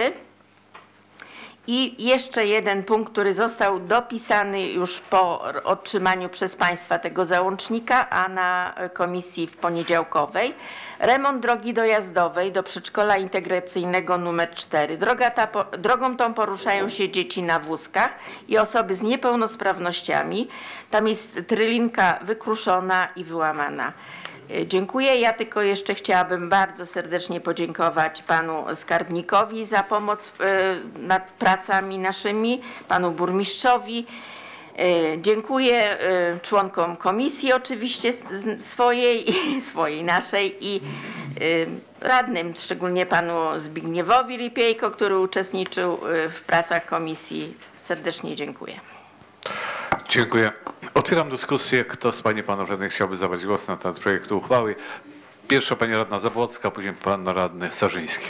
Speaker 2: I jeszcze jeden punkt, który został dopisany już po otrzymaniu przez Państwa tego załącznika, a na komisji w poniedziałkowej. Remont drogi dojazdowej do przedszkola integracyjnego nr cztery. Droga ta, drogą tą poruszają się dzieci na wózkach i osoby z niepełnosprawnościami. Tam jest trylinka wykruszona i wyłamana. Dziękuję. Ja tylko jeszcze chciałabym bardzo serdecznie podziękować panu skarbnikowi za pomoc nad pracami naszymi, panu burmistrzowi. Dziękuję członkom komisji oczywiście swojej i swojej naszej i radnym, szczególnie panu Zbigniewowi Lipiejko, który uczestniczył w pracach komisji. Serdecznie dziękuję.
Speaker 1: Dziękuję. Otwieram dyskusję. Kto z pań i panów radnych chciałby zabrać głos na temat projektu uchwały? Pierwsza pani radna Zabłocka, później pan radny Sarzyński.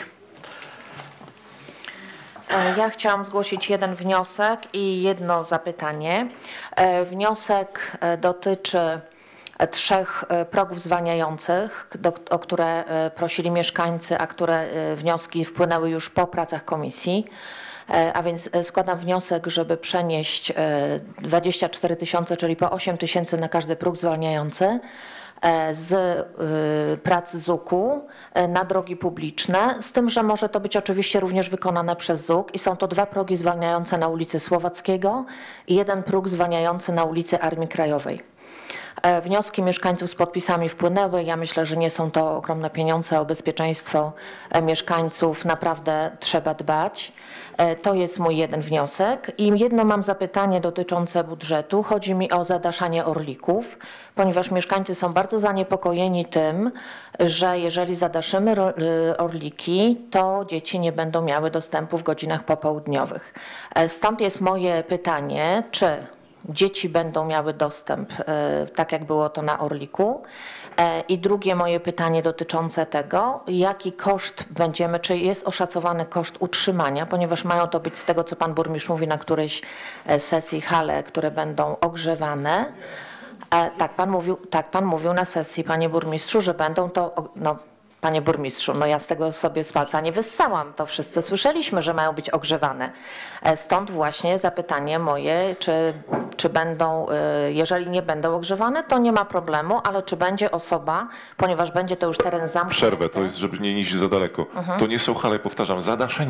Speaker 13: Ja chciałam zgłosić jeden wniosek i jedno zapytanie. Wniosek dotyczy trzech progów zwalniających, do, o które prosili mieszkańcy, a które wnioski wpłynęły już po pracach komisji. A więc składam wniosek, żeby przenieść dwadzieścia cztery tysiące, czyli po osiem tysięcy na każdy próg zwalniający z prac Z U K-u na drogi publiczne, z tym, że może to być oczywiście również wykonane przez Z U K i są to dwa progi zwalniające na ulicy Słowackiego i jeden próg zwalniający na ulicy Armii Krajowej. Wnioski mieszkańców z podpisami wpłynęły. Ja myślę, że nie są to ogromne pieniądze, o bezpieczeństwo mieszkańców naprawdę trzeba dbać. To jest mój jeden wniosek. I jedno mam zapytanie dotyczące budżetu. Chodzi mi o zadaszanie orlików, ponieważ mieszkańcy są bardzo zaniepokojeni tym, że jeżeli zadaszymy orliki, to dzieci nie będą miały dostępu w godzinach popołudniowych. Stąd jest moje pytanie, czy dzieci będą miały dostęp, tak jak było to na Orliku. I drugie moje pytanie dotyczące tego, jaki koszt będziemy, czy jest oszacowany koszt utrzymania, ponieważ mają to być z tego, co pan burmistrz mówi, na którejś sesji hale, które będą ogrzewane. Tak pan mówił, tak pan mówił na sesji, panie burmistrzu, że będą to, no, panie burmistrzu, no ja z tego sobie z palca nie wyssałam. To wszyscy słyszeliśmy, że mają być ogrzewane. Stąd właśnie zapytanie moje, czy, czy będą, jeżeli nie będą ogrzewane, to nie ma problemu, ale czy będzie osoba, ponieważ będzie to już teren zamknięty.
Speaker 3: Przerwę, to jest, żeby nie iść za daleko.
Speaker 13: Mhm.
Speaker 3: To nie są hale, powtarzam, zadaszenie.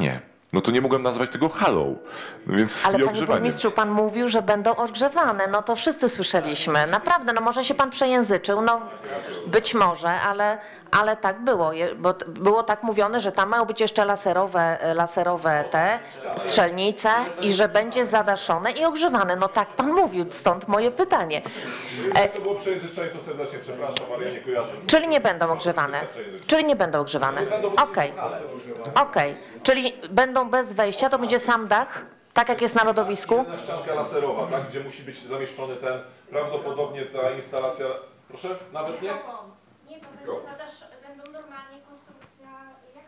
Speaker 3: no to nie mogłem nazwać tego halą, więc
Speaker 13: Ale
Speaker 3: i
Speaker 13: panie
Speaker 3: ogrzewanie.
Speaker 13: burmistrzu, pan mówił, że będą ogrzewane. No to wszyscy słyszeliśmy. Naprawdę, no może się pan przejęzyczył, no być może, ale, ale tak było. Je- Bo t- było tak mówione, że tam mają być jeszcze laserowe, laserowe te strzelnice i że będzie zadaszone i ogrzewane. No tak pan mówił, stąd moje pytanie. E,
Speaker 3: To było przejęzyczenie, to serdecznie przepraszam, ale ja nie kojarzę.
Speaker 13: Czyli nie będą ogrzewane. Czyli nie będą ogrzewane. Okej. Okej. Czyli będą bez wejścia, to będzie sam dach, tak jak jest na lodowisku?
Speaker 3: Jedna ścianka laserowa, tak, gdzie musi być zamieszczony ten, prawdopodobnie ta instalacja, proszę, nawet nie?
Speaker 14: Nie, to będzie zadasz, będą normalnie konstrukcja jak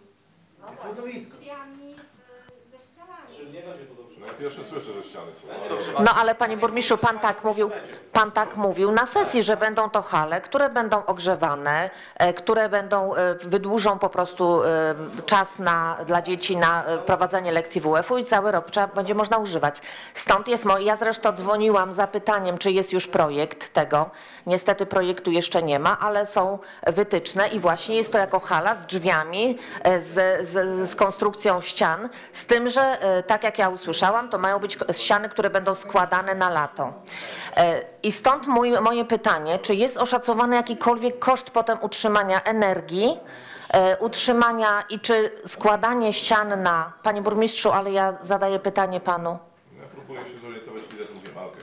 Speaker 14: hali. Z drzwiami, z, ze ścianami.
Speaker 3: No ja pierwsze słyszę, że ściany są.
Speaker 13: No ale panie burmistrzu, pan tak mówił, pan tak mówił na sesji, że będą to hale, które będą ogrzewane, e, które będą, e, wydłużą po prostu e, czas na, dla dzieci na e, prowadzenie lekcji W F-u i cały rok trzeba będzie można używać. Stąd jest moje, ja zresztą dzwoniłam z zapytaniem, czy jest już projekt tego. Niestety projektu jeszcze nie ma, ale są wytyczne i właśnie jest to jako hala z drzwiami, e, z, z, z konstrukcją ścian, z tym, że e, tak jak ja usłyszałam, to mają być ściany, które będą składane na lato. E, I stąd mój, moje pytanie, czy jest oszacowany jakikolwiek koszt potem utrzymania energii, e, utrzymania i czy składanie ścian na, panie burmistrzu, ale ja zadaję pytanie panu.
Speaker 3: Ja próbuję się zorientować, ile to mówię, okej.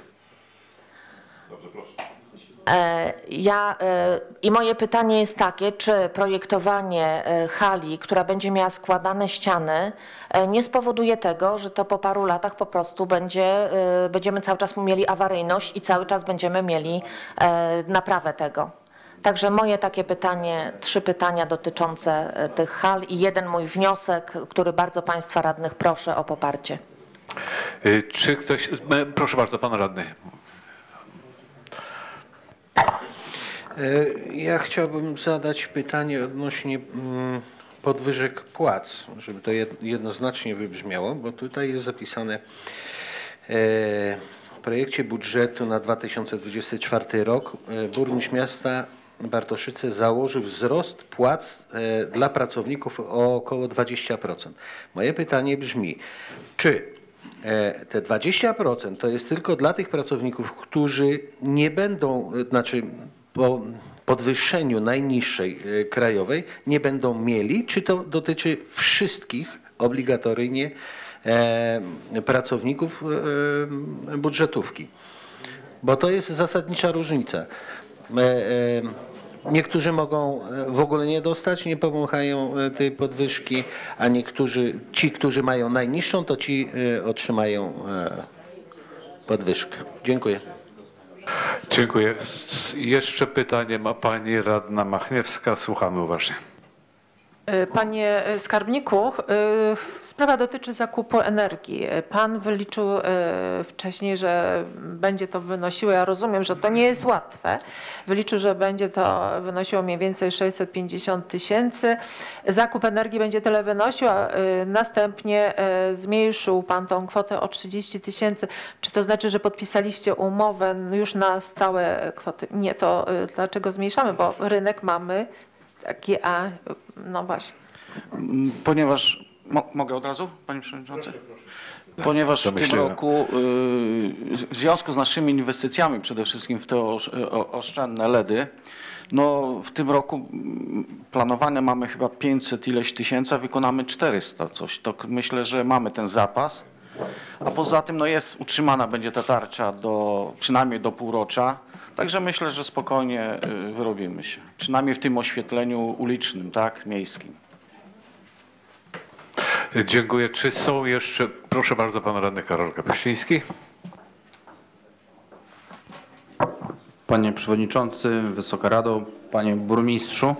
Speaker 3: Dobrze, proszę.
Speaker 13: E, Ja, e, I moje pytanie jest takie, czy projektowanie e, hali, która będzie miała składane ściany, e, nie spowoduje tego, że to po paru latach po prostu będzie, e, będziemy cały czas mieli awaryjność i cały czas będziemy mieli e, naprawę tego. Także moje takie pytanie, trzy pytania dotyczące e, tych hal i jeden mój wniosek, który bardzo państwa radnych proszę o poparcie.
Speaker 1: Y, Czy ktoś, e, proszę bardzo, pan radny.
Speaker 11: Ja chciałbym zadać pytanie odnośnie mm, podwyżek płac, żeby to jed- jednoznacznie wybrzmiało, bo tutaj jest zapisane e, w projekcie budżetu na dwa tysiące dwudziesty czwarty rok e, burmistrz miasta Bartoszyce założy wzrost płac e, dla pracowników o około dwadzieścia procent. Moje pytanie brzmi, czy E, te dwadzieścia procent to jest tylko dla tych pracowników, którzy nie będą, e, znaczy po podwyższeniu najniższej e, krajowej nie będą mieli, czy to dotyczy wszystkich obligatoryjnie e, pracowników e, budżetówki? Bo to jest zasadnicza różnica. E, e, Niektórzy mogą w ogóle nie dostać, nie pomagają tej podwyżki, a niektórzy, ci, którzy mają najniższą, to ci otrzymają podwyżkę. Dziękuję.
Speaker 1: Dziękuję. S- Jeszcze pytanie ma pani radna Machniewska. Słuchamy uważnie.
Speaker 6: Panie skarbniku, sprawa dotyczy zakupu energii. Pan wyliczył wcześniej, że będzie to wynosiło, ja rozumiem, że to nie jest łatwe, wyliczył, że będzie to wynosiło mniej więcej sześćset pięćdziesiąt tysięcy. Zakup energii będzie tyle wynosił, a następnie zmniejszył pan tą kwotę o trzydzieści tysięcy. Czy to znaczy, że podpisaliście umowę już na stałe kwoty? Nie, to dlaczego zmniejszamy, bo rynek mamy taki, a no właśnie.
Speaker 12: Ponieważ, mo, mogę od razu, panie przewodniczący? Ponieważ w tym roku y, w związku z naszymi inwestycjami, przede wszystkim w te osz, o, oszczędne LEDy, no w tym roku mm, planowane mamy chyba pięćset ileś tysięcy, a wykonamy czterysta coś. To myślę, że mamy ten zapas. A poza tym no jest utrzymana będzie ta tarcza do, przynajmniej do półrocza. Także myślę, że spokojnie y, wyrobimy się. Przynajmniej w tym oświetleniu ulicznym, tak, miejskim.
Speaker 1: Dziękuję. Czy są jeszcze, proszę bardzo, pan radny Karol Kapuściński.
Speaker 15: Panie Przewodniczący, Wysoka Rado, Panie Burmistrzu.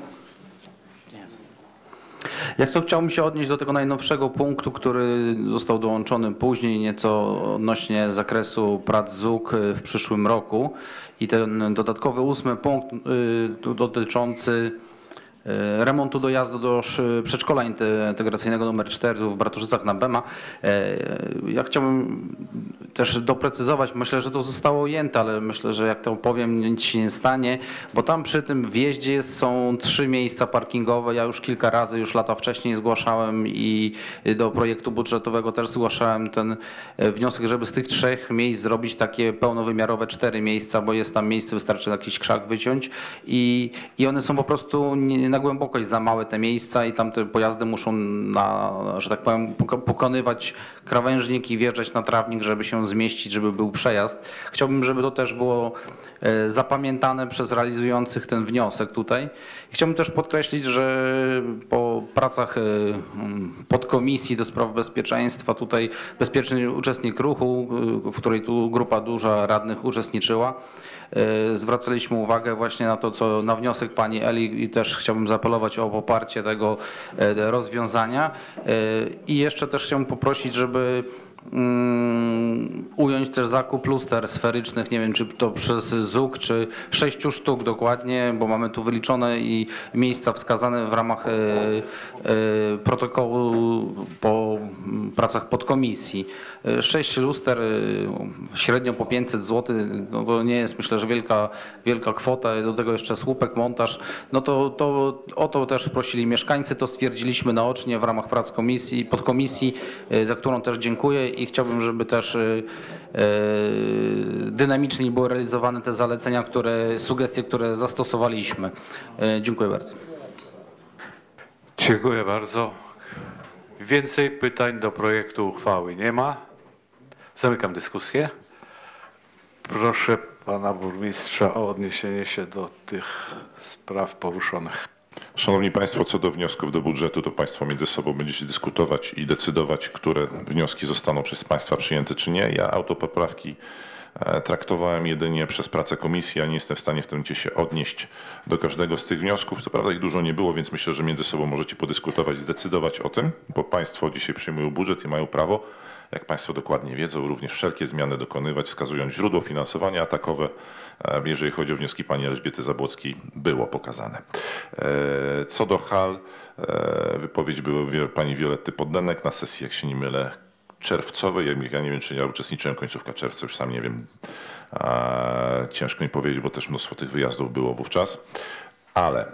Speaker 15: Jak to chciałbym się odnieść do tego najnowszego punktu, który został dołączony później, nieco odnośnie zakresu prac Z U K w przyszłym roku. I ten dodatkowy ósmy punkt y, dotyczący remontu dojazdu do przedszkola integracyjnego numer cztery w Bartoszycach na Bema. Ja chciałbym też doprecyzować, myślę, że to zostało ujęte, ale myślę, że jak to powiem, nic się nie stanie, bo tam przy tym wjeździe są trzy miejsca parkingowe. Ja już kilka razy, już lata wcześniej zgłaszałem i do projektu budżetowego też zgłaszałem ten wniosek, żeby z tych trzech miejsc zrobić takie pełnowymiarowe cztery miejsca, bo jest tam miejsce, wystarczy jakiś krzak wyciąć i, i one są po prostu na głębokość za małe te miejsca i tam te pojazdy muszą, na, że tak powiem, pokonywać krawężnik i wjeżdżać na trawnik, żeby się zmieścić, żeby był przejazd. Chciałbym, żeby to też było zapamiętane przez realizujących ten wniosek tutaj. Chciałbym też podkreślić, że po pracach podkomisji do spraw bezpieczeństwa, tutaj bezpieczny uczestnik ruchu, w której tu grupa duża radnych uczestniczyła, zwracaliśmy uwagę właśnie na to, co na wniosek pani Eli i też chciałbym zaapelować o poparcie tego rozwiązania. I jeszcze też chciałbym poprosić, żeby Um, ująć też zakup luster sferycznych, nie wiem czy to przez ZUK, czy sześciu sztuk dokładnie, bo mamy tu wyliczone i miejsca wskazane w ramach e, e, protokołu po pracach podkomisji. Sześć luster, średnio po pięćset złotych, no to nie jest myślę, że wielka, wielka kwota, do tego jeszcze słupek, montaż, no to, to o to też prosili mieszkańcy, to stwierdziliśmy naocznie w ramach prac komisji, podkomisji, za którą też dziękuję i chciałbym, żeby też dynamicznie były realizowane te zalecenia, które, sugestie, które zastosowaliśmy. Dziękuję bardzo.
Speaker 1: Dziękuję bardzo. Więcej pytań do projektu uchwały nie ma. Zamykam dyskusję. Proszę pana burmistrza o odniesienie się do tych spraw poruszonych.
Speaker 3: Szanowni Państwo, co do wniosków do budżetu, to Państwo między sobą będziecie dyskutować i decydować, które wnioski zostaną przez Państwa przyjęte czy nie. Ja autopoprawki traktowałem jedynie przez pracę komisji, ja nie jestem w stanie w tym momencie się odnieść do każdego z tych wniosków. Co prawda ich dużo nie było, więc myślę, że między sobą możecie podyskutować, zdecydować o tym, bo Państwo dzisiaj przyjmują budżet i mają prawo, jak Państwo dokładnie wiedzą, również wszelkie zmiany dokonywać, wskazując źródło finansowania, a takowe, jeżeli chodzi o wnioski pani Elżbiety Zabłockiej, było pokazane. Co do hal, wypowiedź była pani Violetty Poddenek na sesji, jak się nie mylę, czerwcowej. Ja nie wiem, czy ja uczestniczyłem końcówka czerwca, już sam nie wiem. Ciężko mi powiedzieć, bo też mnóstwo tych wyjazdów było wówczas. Ale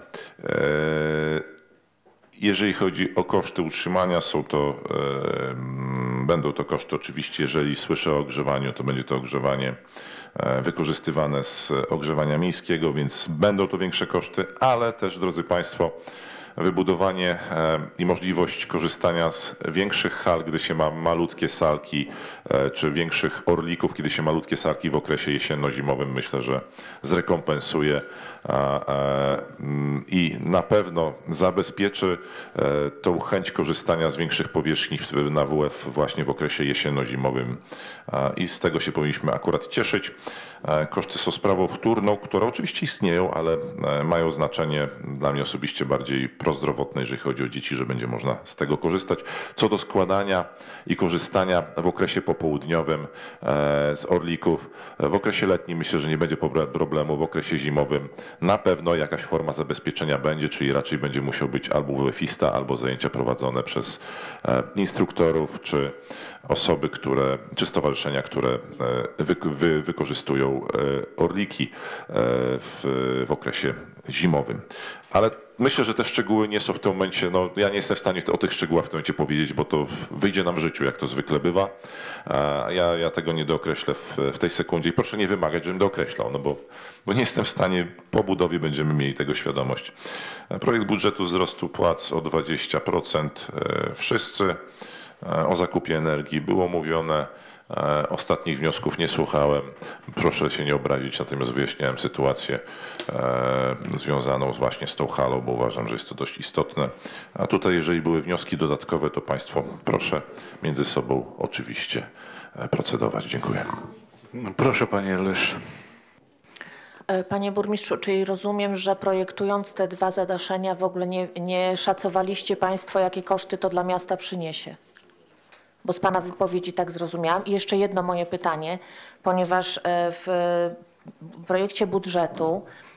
Speaker 3: jeżeli chodzi o koszty utrzymania, są to, będą to koszty oczywiście, jeżeli słyszę o ogrzewaniu, to będzie to ogrzewanie wykorzystywane z ogrzewania miejskiego, więc będą to większe koszty, ale też, drodzy Państwo, wybudowanie i możliwość korzystania z większych hal, gdy się ma malutkie salki, czy większych orlików, kiedy się malutkie salki w okresie jesienno-zimowym, myślę, że zrekompensuje i na pewno zabezpieczy tą chęć korzystania z większych powierzchni na W F właśnie w okresie jesienno-zimowym i z tego się powinniśmy akurat cieszyć. Koszty są sprawą wtórną, które oczywiście istnieją, ale mają znaczenie dla mnie osobiście bardziej prozdrowotne, jeżeli chodzi o dzieci, że będzie można z tego korzystać. Co do składania i korzystania w okresie popołudniowym z orlików, w okresie letnim myślę, że nie będzie problemu, w okresie zimowym na pewno jakaś forma zabezpieczenia będzie, czyli raczej będzie musiał być albo W F ista, albo zajęcia prowadzone przez instruktorów, czy osoby, które, czy stowarzyszenia, które wy, wy, wykorzystują orliki w, w okresie zimowym. Ale myślę, że te szczegóły nie są w tym momencie, no ja nie jestem w stanie o tych szczegółach w tym momencie powiedzieć, bo to wyjdzie nam w życiu, jak to zwykle bywa. Ja, ja tego nie dookreślę w, w tej sekundzie i proszę nie wymagać, żebym dookreślał, no bo, bo nie jestem w stanie, po budowie będziemy mieli tego świadomość. Projekt budżetu wzrostu płac o dwadzieścia procent wszyscy. O zakupie energii było mówione. Ostatnich wniosków nie słuchałem. Proszę się nie obrazić, natomiast wyjaśniałem sytuację związaną właśnie z tą halą, bo uważam, że jest to dość istotne. A tutaj, jeżeli były wnioski dodatkowe, to Państwo proszę między sobą oczywiście procedować. Dziękuję.
Speaker 1: Proszę Panie Lysz.
Speaker 13: Panie burmistrzu, czyli rozumiem, że projektując te dwa zadaszenia w ogóle nie, nie szacowaliście Państwo, jakie koszty to dla miasta przyniesie? Bo z Pana wypowiedzi tak zrozumiałam. I jeszcze jedno moje pytanie, ponieważ w projekcie budżetu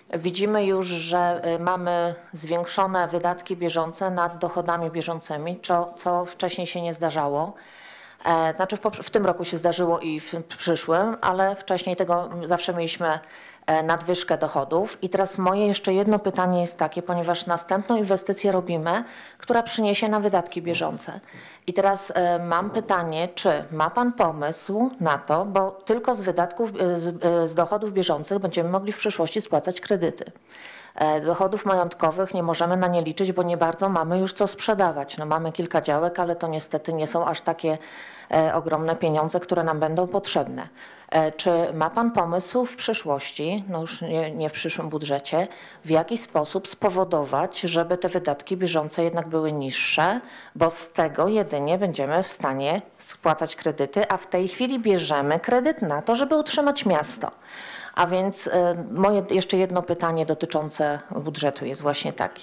Speaker 13: widzimy już, że mamy zwiększone wydatki bieżące nad dochodami bieżącymi, co, co wcześniej się nie zdarzało. Znaczy w, w tym roku się zdarzyło i w przyszłym, ale wcześniej tego zawsze mieliśmy nadwyżkę dochodów. I teraz moje jeszcze jedno pytanie jest takie, ponieważ następną inwestycję robimy, która przyniesie na wydatki bieżące. I teraz mam pytanie, czy ma Pan pomysł na to, bo tylko z wydatków, z, z dochodów bieżących będziemy mogli w przyszłości spłacać kredyty. Dochodów majątkowych nie możemy na nie liczyć, bo nie bardzo mamy już co sprzedawać. No mamy kilka działek, ale to niestety nie są aż takie ogromne pieniądze, które nam będą potrzebne. Czy ma Pan pomysł w przyszłości, no już nie, nie w przyszłym budżecie, w jaki sposób spowodować, żeby te wydatki bieżące jednak były niższe, bo z tego jedynie będziemy w stanie spłacać kredyty, a w tej chwili bierzemy kredyt na to, żeby utrzymać miasto. A więc moje jeszcze jedno pytanie dotyczące budżetu jest właśnie takie.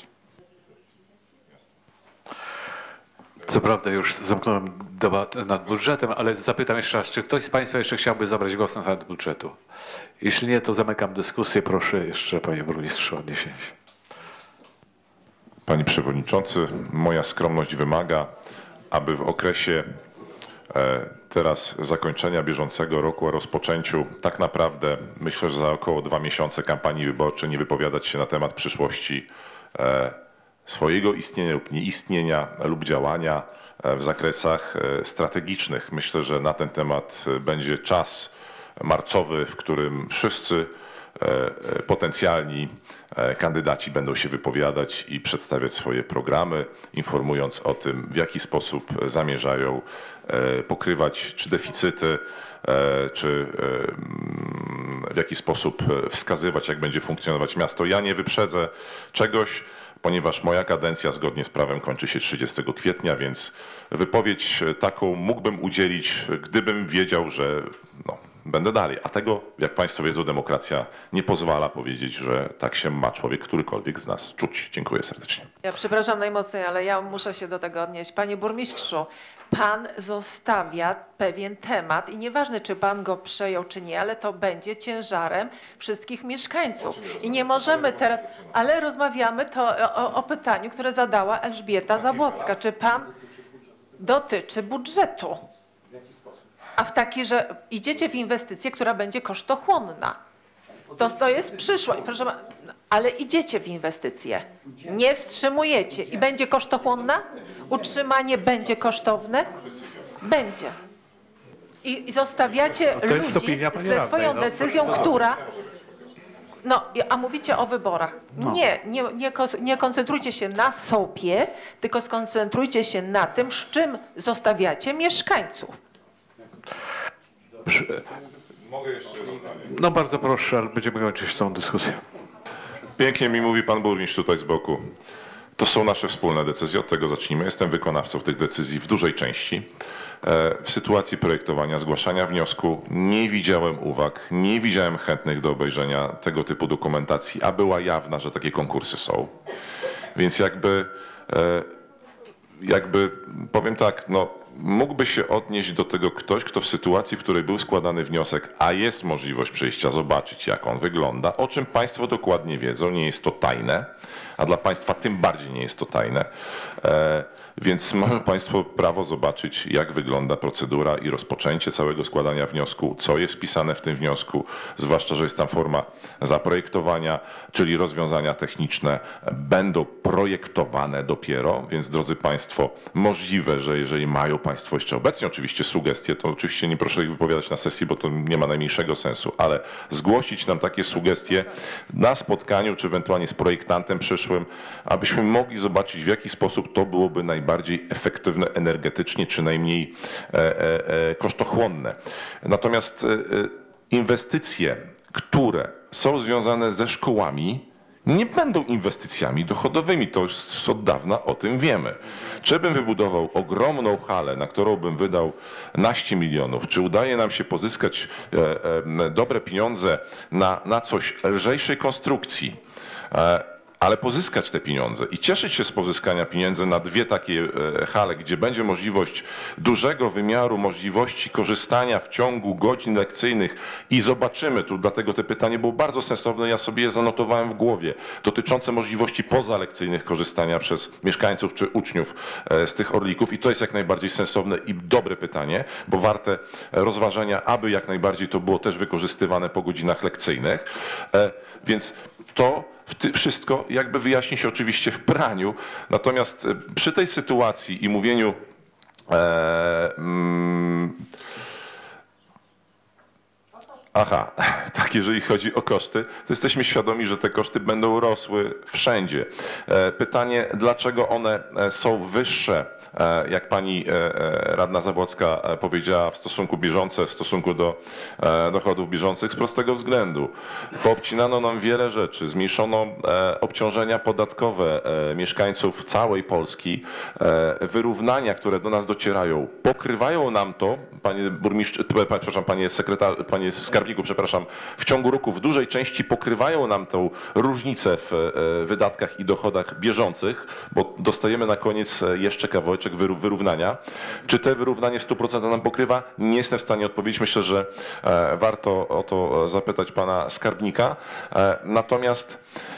Speaker 1: Co prawda już zamknąłem debatę nad budżetem, ale zapytam jeszcze raz, czy ktoś z Państwa jeszcze chciałby zabrać głos na temat budżetu? Jeśli nie, to zamykam dyskusję. Proszę jeszcze, Panie Burmistrzu, o odniesienie się.
Speaker 3: Panie Przewodniczący, moja skromność wymaga, aby w okresie teraz zakończenia bieżącego roku, a rozpoczęciu tak naprawdę myślę, że za około dwa miesiące kampanii wyborczej nie wypowiadać się na temat przyszłości swojego istnienia lub nieistnienia lub działania w zakresach strategicznych. Myślę, że na ten temat będzie czas marcowy, w którym wszyscy potencjalni kandydaci będą się wypowiadać i przedstawiać swoje programy, informując o tym, w jaki sposób zamierzają pokrywać czy deficyty, czy w jaki sposób wskazywać, jak będzie funkcjonować miasto. Ja nie wyprzedzę czegoś, ponieważ moja kadencja zgodnie z prawem kończy się trzydziestego kwietnia, więc wypowiedź taką mógłbym udzielić, gdybym wiedział, że no, będę dalej. A tego, jak Państwo wiedzą, demokracja nie pozwala powiedzieć, że tak się ma człowiek, którykolwiek z nas czuć. Dziękuję serdecznie.
Speaker 6: Ja przepraszam najmocniej, ale ja muszę się do tego odnieść. Panie burmistrzu, Pan zostawia pewien temat i nieważne, czy Pan go przejął, czy nie, ale to będzie ciężarem wszystkich mieszkańców. I nie możemy teraz, ale rozmawiamy to o, o pytaniu, które zadała Elżbieta Zabłocka. Czy Pan dotyczy budżetu? A w taki, że idziecie w inwestycję, która będzie kosztochłonna. To, to jest przyszłość, proszę, ale idziecie w inwestycję, nie wstrzymujecie i będzie kosztochłonna? Utrzymanie będzie kosztowne? Będzie. I, i zostawiacie ludzi ze swoją decyzją, która... No, a mówicie o wyborach. Nie, nie, nie, nie koncentrujcie się na sobie, tylko skoncentrujcie się na tym, z czym zostawiacie mieszkańców.
Speaker 3: Mogę jeszcze rozmawiać?
Speaker 1: No bardzo proszę, ale będziemy kończyć tą dyskusję.
Speaker 3: Pięknie mi mówi Pan Burmistrz tutaj z boku. To są nasze wspólne decyzje, od tego zacznijmy. Jestem wykonawcą tych decyzji w dużej części. W sytuacji projektowania, zgłaszania wniosku nie widziałem uwag, nie widziałem chętnych do obejrzenia tego typu dokumentacji, a była jawna, że takie konkursy są. Więc jakby, jakby powiem tak, no mógłby się odnieść do tego ktoś, kto w sytuacji, w której był składany wniosek, a jest możliwość przyjścia, zobaczyć jak on wygląda, o czym Państwo dokładnie wiedzą, nie jest to tajne, a dla Państwa tym bardziej nie jest to tajne. Więc mają Państwo prawo zobaczyć, jak wygląda procedura i rozpoczęcie całego składania wniosku, co jest wpisane w tym wniosku, zwłaszcza, że jest tam forma zaprojektowania, czyli rozwiązania techniczne będą projektowane dopiero, więc drodzy Państwo, możliwe, że jeżeli mają Państwo jeszcze obecnie oczywiście sugestie, to oczywiście nie proszę ich wypowiadać na sesji, bo to nie ma najmniejszego sensu, ale zgłosić nam takie sugestie na spotkaniu, czy ewentualnie z projektantem przyszłym, abyśmy mogli zobaczyć, w jaki sposób to byłoby najbardziej efektywne energetycznie, czy najmniej e, e, kosztochłonne. Natomiast e, inwestycje, które są związane ze szkołami, nie będą inwestycjami dochodowymi. To już od dawna o tym wiemy. Czy bym wybudował ogromną halę, na którą bym wydał naście milionów, czy udaje nam się pozyskać e, e, dobre pieniądze na, na coś lżejszej konstrukcji, e, ale pozyskać te pieniądze i cieszyć się z pozyskania pieniędzy na dwie takie hale, gdzie będzie możliwość dużego wymiaru możliwości korzystania w ciągu godzin lekcyjnych i zobaczymy, tu dlatego to pytanie było bardzo sensowne, ja sobie je zanotowałem w głowie, dotyczące możliwości pozalekcyjnych korzystania przez mieszkańców czy uczniów z tych orlików i to jest jak najbardziej sensowne i dobre pytanie, bo warte rozważenia, aby jak najbardziej to było też wykorzystywane po godzinach lekcyjnych, więc to wszystko jakby wyjaśni się oczywiście w praniu, natomiast przy tej sytuacji i mówieniu e, mm, aha, tak jeżeli chodzi o koszty, to jesteśmy świadomi, że te koszty będą rosły wszędzie. Pytanie, dlaczego one są wyższe, jak pani radna Zabłocka powiedziała, w stosunku bieżące, w stosunku do dochodów bieżących, z prostego względu. Poobcinano nam wiele rzeczy, zmniejszono obciążenia podatkowe mieszkańców całej Polski, wyrównania, które do nas docierają, pokrywają nam to, panie burmistrzu, przepraszam, panie sekretarz, panie skarbniku, przepraszam, w ciągu roku w dużej części pokrywają nam tą różnicę w wydatkach i dochodach bieżących, bo dostajemy na koniec jeszcze kawałeczek wyrównania. Czy te wyrównanie w stu procentach nam pokrywa? Nie jestem w stanie odpowiedzieć. Myślę, że warto o to zapytać pana skarbnika. Natomiast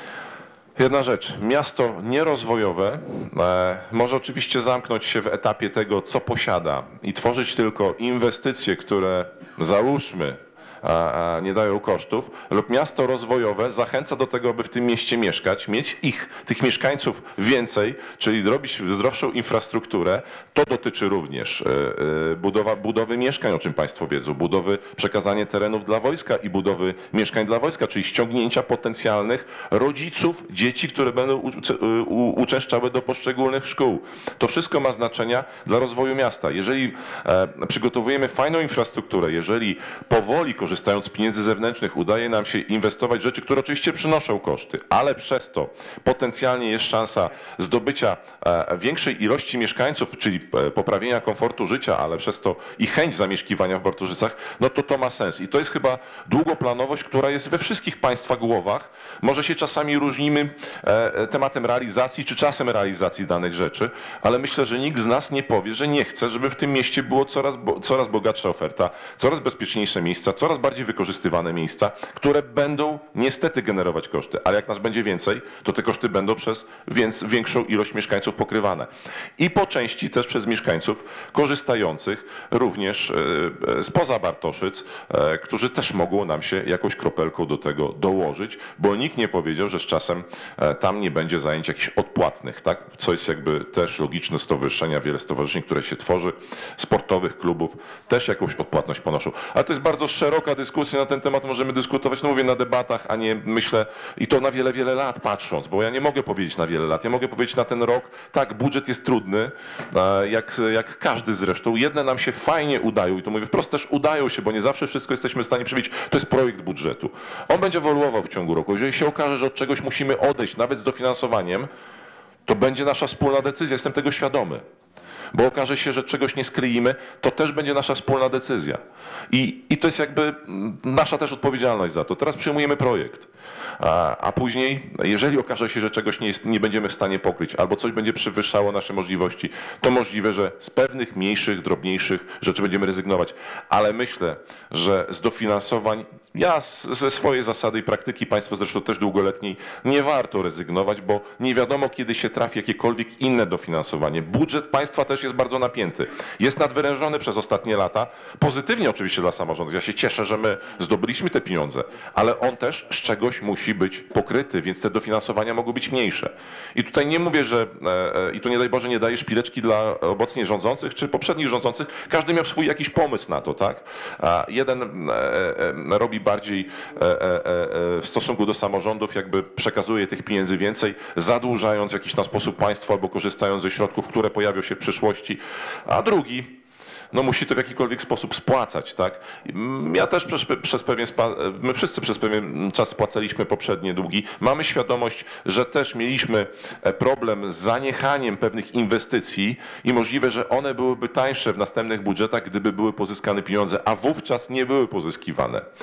Speaker 3: jedna rzecz, miasto nierozwojowe e, może oczywiście zamknąć się w etapie tego, co posiada i tworzyć tylko inwestycje, które załóżmy a, a nie dają kosztów, lub miasto rozwojowe zachęca do tego, aby w tym mieście mieszkać, mieć ich, tych mieszkańców więcej, czyli robić zdrowszą infrastrukturę. To dotyczy również e, e, budowa, budowy mieszkań, o czym państwo wiedzą, budowy, przekazanie terenów dla wojska i budowy mieszkań dla wojska, czyli ściągnięcia potencjalnych rodziców dzieci, które będą u, u, uczęszczały do poszczególnych szkół. To wszystko ma znaczenia dla rozwoju miasta. Jeżeli e, przygotowujemy fajną infrastrukturę, jeżeli powoli korzystając z pieniędzy zewnętrznych udaje nam się inwestować w rzeczy, które oczywiście przynoszą koszty, ale przez to potencjalnie jest szansa zdobycia e, większej ilości mieszkańców, czyli e, poprawienia komfortu życia, ale przez to i chęć zamieszkiwania w Bartoszycach, no to to ma sens. I to jest chyba długoplanowość, która jest we wszystkich państwa głowach. Może się czasami różnimy e, tematem realizacji, czy czasem realizacji danych rzeczy, ale myślę, że nikt z nas nie powie, że nie chce, żeby w tym mieście było coraz, bo, coraz bogatsza oferta, coraz bezpieczniejsze miejsca, coraz bardziej wykorzystywane miejsca, które będą niestety generować koszty, ale jak nas będzie więcej, to te koszty będą przez więc większą ilość mieszkańców pokrywane. I po części też przez mieszkańców korzystających również spoza Bartoszyc, którzy też mogą nam się jakąś kropelką do tego dołożyć, bo nikt nie powiedział, że z czasem tam nie będzie zajęć jakichś odpłatnych, tak? Co jest jakby też logiczne, stowarzyszenia, wiele stowarzyszeń, które się tworzy, sportowych klubów, też jakąś odpłatność ponoszą. Ale to jest bardzo szeroka dyskusja na ten temat, możemy dyskutować, no mówię, na debatach, a nie myślę, i to na wiele, wiele lat patrząc, bo ja nie mogę powiedzieć na wiele lat, ja mogę powiedzieć na ten rok, tak, budżet jest trudny, jak, jak każdy zresztą, jedne nam się fajnie udają i to mówię wprost, też udają się, bo nie zawsze wszystko jesteśmy w stanie przewidzieć, to jest projekt budżetu. On będzie ewoluował w ciągu roku, jeżeli się okaże, że od czegoś musimy odejść, nawet z dofinansowaniem, to będzie nasza wspólna decyzja, jestem tego świadomy. Bo okaże się, że czegoś nie skryjemy, to też będzie nasza wspólna decyzja. I, i to jest jakby nasza też odpowiedzialność za to. Teraz przyjmujemy projekt, a, a później, jeżeli okaże się, że czegoś nie, jest, nie będziemy w stanie pokryć, albo coś będzie przewyższało nasze możliwości, to możliwe, że z pewnych mniejszych, drobniejszych rzeczy będziemy rezygnować. Ale myślę, że z dofinansowań, ja z, ze swojej zasady i praktyki, państwo zresztą też długoletniej, nie warto rezygnować, bo nie wiadomo, kiedy się trafi jakiekolwiek inne dofinansowanie. Budżet państwa też jest bardzo napięty. Jest nadwyrężony przez ostatnie lata. Pozytywnie oczywiście dla samorządów. Ja się cieszę, że my zdobyliśmy te pieniądze, ale on też z czegoś musi być pokryty, więc te dofinansowania mogą być mniejsze. I tutaj nie mówię, że e, i tu nie daj Boże nie daję szpileczki dla obecnie rządzących czy poprzednich rządzących. Każdy miał swój jakiś pomysł na to, tak? A jeden e, e, robi bardziej e, e, e, w stosunku do samorządów, jakby przekazuje tych pieniędzy więcej, zadłużając w jakiś tam sposób państwo albo korzystając ze środków, które pojawią się w przyszłości, a drugi no musi to w jakikolwiek sposób spłacać, tak? Ja też przez, przez pewien, my wszyscy przez pewien czas spłacaliśmy poprzednie długi. Mamy świadomość, że też mieliśmy problem z zaniechaniem pewnych inwestycji i możliwe, że one byłyby tańsze w następnych budżetach, gdyby były pozyskane pieniądze, a wówczas nie były pozyskiwane.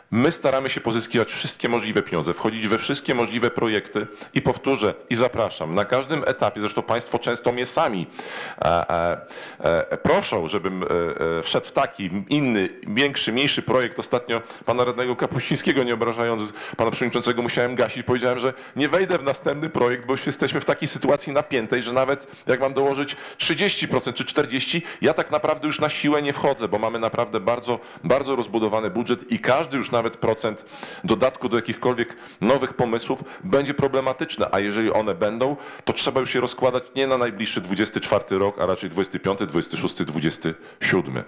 Speaker 3: My staramy się pozyskiwać wszystkie możliwe pieniądze, wchodzić we wszystkie możliwe projekty i powtórzę i zapraszam, na każdym etapie, zresztą Państwo często mnie sami e, e, e, proszą, żebym e, e, wszedł w taki inny, większy, mniejszy projekt. Ostatnio pana radnego Kapuścińskiego, nie obrażając pana przewodniczącego, musiałem gasić. Powiedziałem, że nie wejdę w następny projekt, bo już jesteśmy w takiej sytuacji napiętej, że nawet jak mam dołożyć trzydzieści procent czy czterdzieści procent, ja tak naprawdę już na siłę nie wchodzę, bo mamy naprawdę bardzo, bardzo rozbudowany budżet i każdy już nawet procent dodatku do jakichkolwiek nowych pomysłów będzie problematyczne, a jeżeli one będą, to trzeba już je rozkładać nie na najbliższy dwudziesty czwarty rok, a raczej dwudziesty piąty, dwudziesty szósty, dwudziesty siódmy.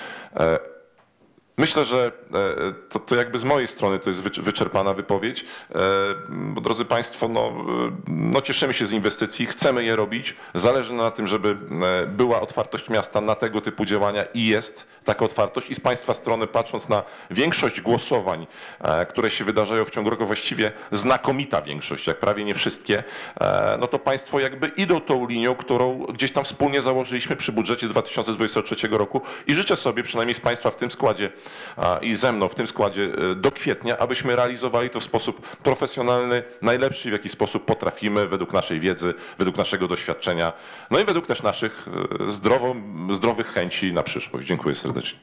Speaker 3: Myślę, że to, to jakby z mojej strony to jest wyczerpana wypowiedź, bo drodzy Państwo, no, no cieszymy się z inwestycji, chcemy je robić, zależy nam na tym, żeby była otwartość miasta na tego typu działania i jest taka otwartość i z Państwa strony, patrząc na większość głosowań, które się wydarzają w ciągu roku, właściwie znakomita większość, jak prawie nie wszystkie, no to Państwo jakby idą tą linią, którą gdzieś tam wspólnie założyliśmy przy budżecie dwa tysiące dwudziestego trzeciego roku i życzę sobie, przynajmniej z Państwa w tym składzie i ze mną w tym składzie do kwietnia, abyśmy realizowali to w sposób profesjonalny, najlepszy, w jaki sposób potrafimy, według naszej wiedzy, według naszego doświadczenia, no i według też naszych zdrowo, zdrowych chęci na przyszłość. Dziękuję serdecznie.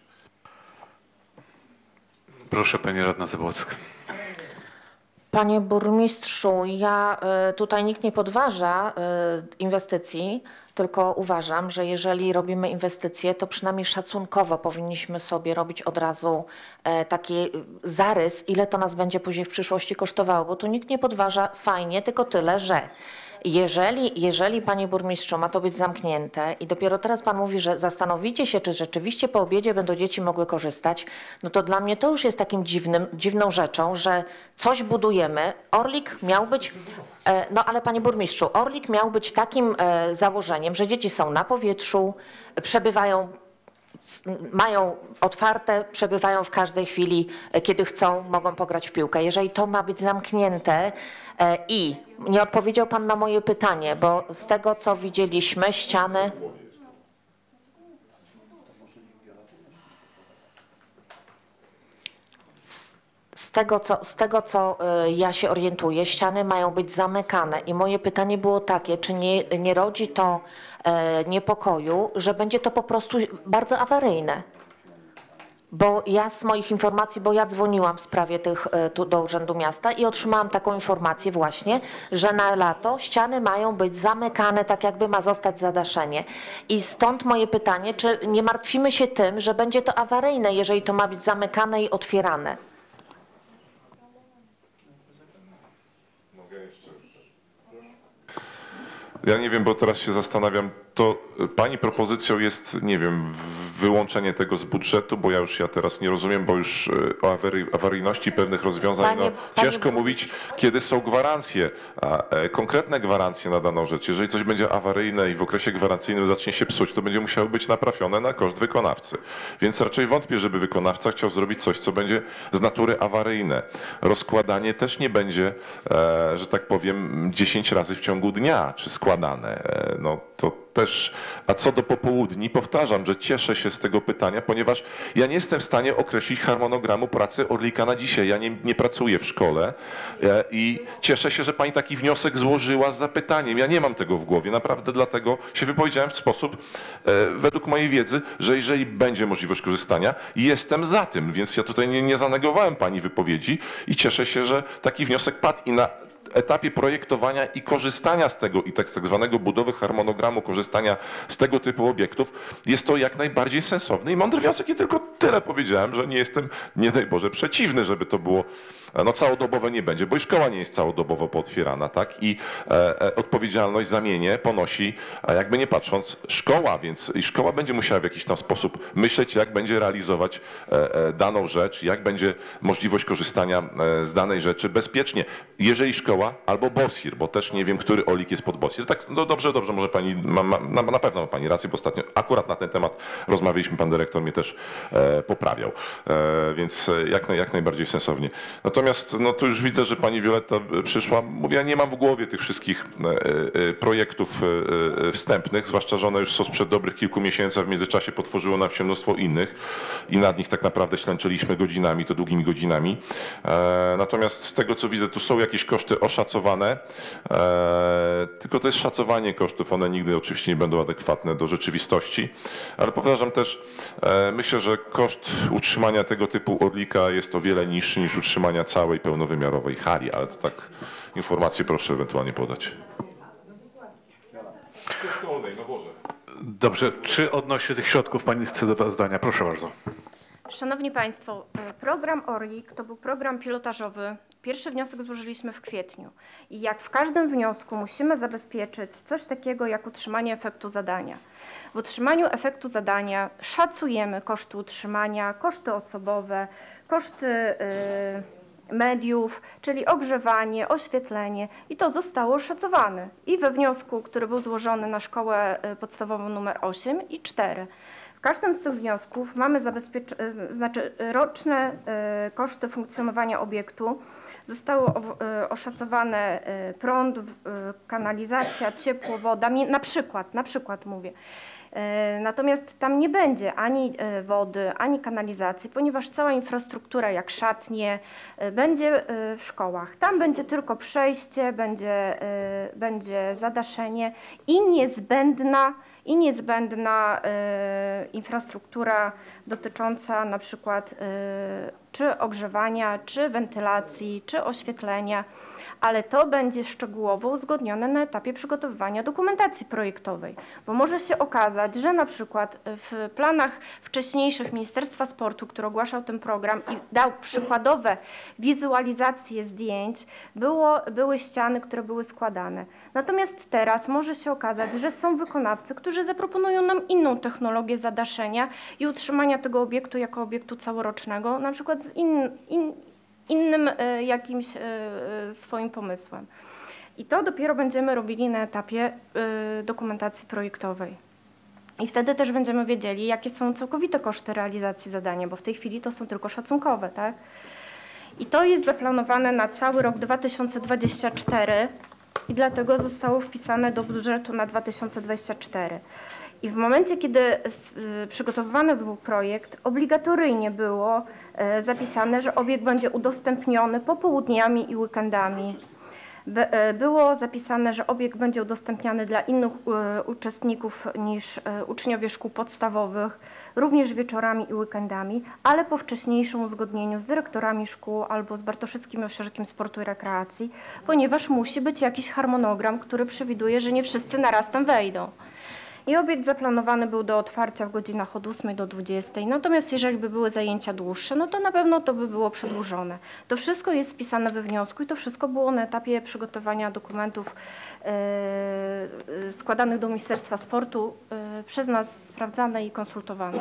Speaker 1: Proszę pani radna Zabłocka.
Speaker 13: Panie burmistrzu, ja tutaj nikt nie podważa inwestycji, tylko uważam, że jeżeli robimy inwestycje, to przynajmniej szacunkowo powinniśmy sobie robić od razu taki zarys, ile to nas będzie później w przyszłości kosztowało, bo tu nikt nie podważa, fajnie, tylko tyle, że jeżeli, jeżeli panie burmistrzu ma to być zamknięte i dopiero teraz pan mówi, że zastanowicie się, czy rzeczywiście po obiedzie będą dzieci mogły korzystać, no to dla mnie to już jest takim dziwnym, dziwną rzeczą, że coś budujemy. Orlik miał być, no ale panie burmistrzu, Orlik miał być takim założeniem, że dzieci są na powietrzu, przebywają, mają otwarte, przebywają w każdej chwili, kiedy chcą, mogą pograć w piłkę. Jeżeli to ma być zamknięte i nie odpowiedział pan na moje pytanie, bo z tego, co widzieliśmy, ściany... Z tego, co, z tego, co ja się orientuję, ściany mają być zamykane i moje pytanie było takie, czy nie, nie rodzi to niepokoju, że będzie to po prostu bardzo awaryjne? Bo ja z moich informacji, bo ja dzwoniłam w sprawie tych tu do Urzędu Miasta i otrzymałam taką informację właśnie, że na lato ściany mają być zamykane, tak jakby ma zostać zadaszenie. I stąd moje pytanie, czy nie martwimy się tym, że będzie to awaryjne, jeżeli to ma być zamykane i otwierane?
Speaker 3: Ja nie wiem, bo teraz się zastanawiam, to pani propozycją jest, nie wiem, wyłączenie tego z budżetu, bo ja już ja teraz nie rozumiem, bo już o awarii, awaryjności pewnych rozwiązań,
Speaker 13: Panie,
Speaker 3: no,
Speaker 13: panie
Speaker 3: ciężko mówić, kiedy są gwarancje, a, e, konkretne gwarancje na daną rzecz. Jeżeli coś będzie awaryjne i w okresie gwarancyjnym zacznie się psuć, to będzie musiało być naprawione na koszt wykonawcy. Więc raczej wątpię, żeby wykonawca chciał zrobić coś, co będzie z natury awaryjne. Rozkładanie też nie będzie, e, że tak powiem, dziesięć razy w ciągu dnia, czy składane. E, no to też, a co do popołudni, powtarzam, że cieszę się z tego pytania, ponieważ ja nie jestem w stanie określić harmonogramu pracy Orlika na dzisiaj. Ja nie, nie pracuję w szkole i cieszę się, że pani taki wniosek złożyła z zapytaniem. Ja nie mam tego w głowie, naprawdę dlatego się wypowiedziałem w sposób, według mojej wiedzy, że jeżeli będzie możliwość korzystania, jestem za tym, więc ja tutaj nie, nie zanegowałem pani wypowiedzi i cieszę się, że taki wniosek padł i na etapie projektowania i korzystania z tego i tak, z tak zwanego budowy harmonogramu, korzystania z tego typu obiektów, jest to jak najbardziej sensowny i mądry wniosek i tylko tyle powiedziałem, że nie jestem, nie daj Boże, przeciwny, żeby to było, no całodobowe nie będzie, bo i szkoła nie jest całodobowo pootwierana, tak? I e, e, odpowiedzialność za mienie ponosi, a jakby nie patrząc, szkoła, więc i szkoła będzie musiała w jakiś tam sposób myśleć, jak będzie realizować e, e, daną rzecz, jak będzie możliwość korzystania e, z danej rzeczy bezpiecznie. Jeżeli szkoła szkoła albo Bosir, bo też nie wiem, który Olik jest pod Bosir. Tak, no dobrze, dobrze, może pani, ma, ma, na, na pewno ma pani rację, bo ostatnio akurat na ten temat rozmawialiśmy, pan dyrektor mnie też e, poprawiał, e, więc jak, jak najbardziej sensownie. Natomiast no tu już widzę, że pani Wioletta przyszła, mówię, ja nie mam w głowie tych wszystkich e, e, projektów e, e, wstępnych, zwłaszcza, że one już są sprzed dobrych kilku miesięcy, a w międzyczasie potworzyło nam się mnóstwo innych i nad nich tak naprawdę ślęczyliśmy godzinami, to długimi godzinami. E, natomiast z tego, co widzę, tu są jakieś koszty oszacowane, e, tylko to jest szacowanie kosztów, one nigdy oczywiście nie będą adekwatne do rzeczywistości, ale powtarzam też, e, myślę, że koszt utrzymania tego typu Orlika jest o wiele niższy niż utrzymania całej pełnowymiarowej hali, ale to tak informacje proszę ewentualnie podać.
Speaker 1: Dobrze, czy odnośnie tych środków pani chce dodać zdania? Proszę bardzo.
Speaker 14: Szanowni Państwo, program Orlik to był program pilotażowy. Pierwszy wniosek złożyliśmy w kwietniu i jak w każdym wniosku musimy zabezpieczyć coś takiego jak utrzymanie efektu zadania. W utrzymaniu efektu zadania szacujemy koszty utrzymania, koszty osobowe, koszty yy, mediów, czyli ogrzewanie, oświetlenie i to zostało oszacowane i we wniosku, który był złożony na szkołę podstawową numer osiem i cztery. W każdym z tych wniosków mamy zabezpieczone, znaczy roczne y, koszty funkcjonowania obiektu. Zostały y, oszacowane y, prąd, y, kanalizacja, ciepło, woda, na przykład, na przykład mówię. Y, natomiast tam nie będzie ani y, wody, ani kanalizacji, ponieważ cała infrastruktura jak szatnie y, będzie y, w szkołach. Tam będzie tylko przejście, będzie, y, będzie zadaszenie i niezbędna i niezbędna y, infrastruktura dotycząca na przykład y, czy ogrzewania, czy wentylacji, czy oświetlenia, ale to będzie szczegółowo uzgodnione na etapie przygotowywania dokumentacji projektowej, bo może się okazać, że na przykład w planach wcześniejszych Ministerstwa Sportu, który ogłaszał ten program i dał przykładowe wizualizacje zdjęć, było, były ściany, które były składane. Natomiast teraz może się okazać, że są wykonawcy, którzy zaproponują nam inną technologię zadaszenia i utrzymania tego obiektu jako obiektu całorocznego, na przykład z in, in, innym y, jakimś y, y, swoim pomysłem. I to dopiero będziemy robili na etapie y, dokumentacji projektowej. I wtedy też będziemy wiedzieli, jakie są całkowite koszty realizacji zadania, bo w tej chwili to są tylko szacunkowe, tak? I to jest zaplanowane na cały rok dwa tysiące dwudziesty czwarty i dlatego zostało wpisane do budżetu na dwa tysiące dwudziesty czwarty. I w momencie, kiedy przygotowywany był projekt, obligatoryjnie było zapisane, że obiekt będzie udostępniony popołudniami i weekendami. Było zapisane, że obiekt będzie udostępniany dla innych uczestników niż uczniowie szkół podstawowych, również wieczorami i weekendami, ale po wcześniejszym uzgodnieniu z dyrektorami szkół albo z Bartoszyckim Ośrodkiem Sportu i Rekreacji, ponieważ musi być jakiś harmonogram, który przewiduje, że nie wszyscy naraz tam wejdą. I obiekt zaplanowany był do otwarcia w godzinach od ósmej do dwudziestej, natomiast jeżeli by były zajęcia dłuższe, no to na pewno to by było przedłużone. To wszystko jest wpisane we wniosku i to wszystko było na etapie przygotowania dokumentów yy, składanych do Ministerstwa Sportu, yy, przez nas sprawdzane i konsultowane.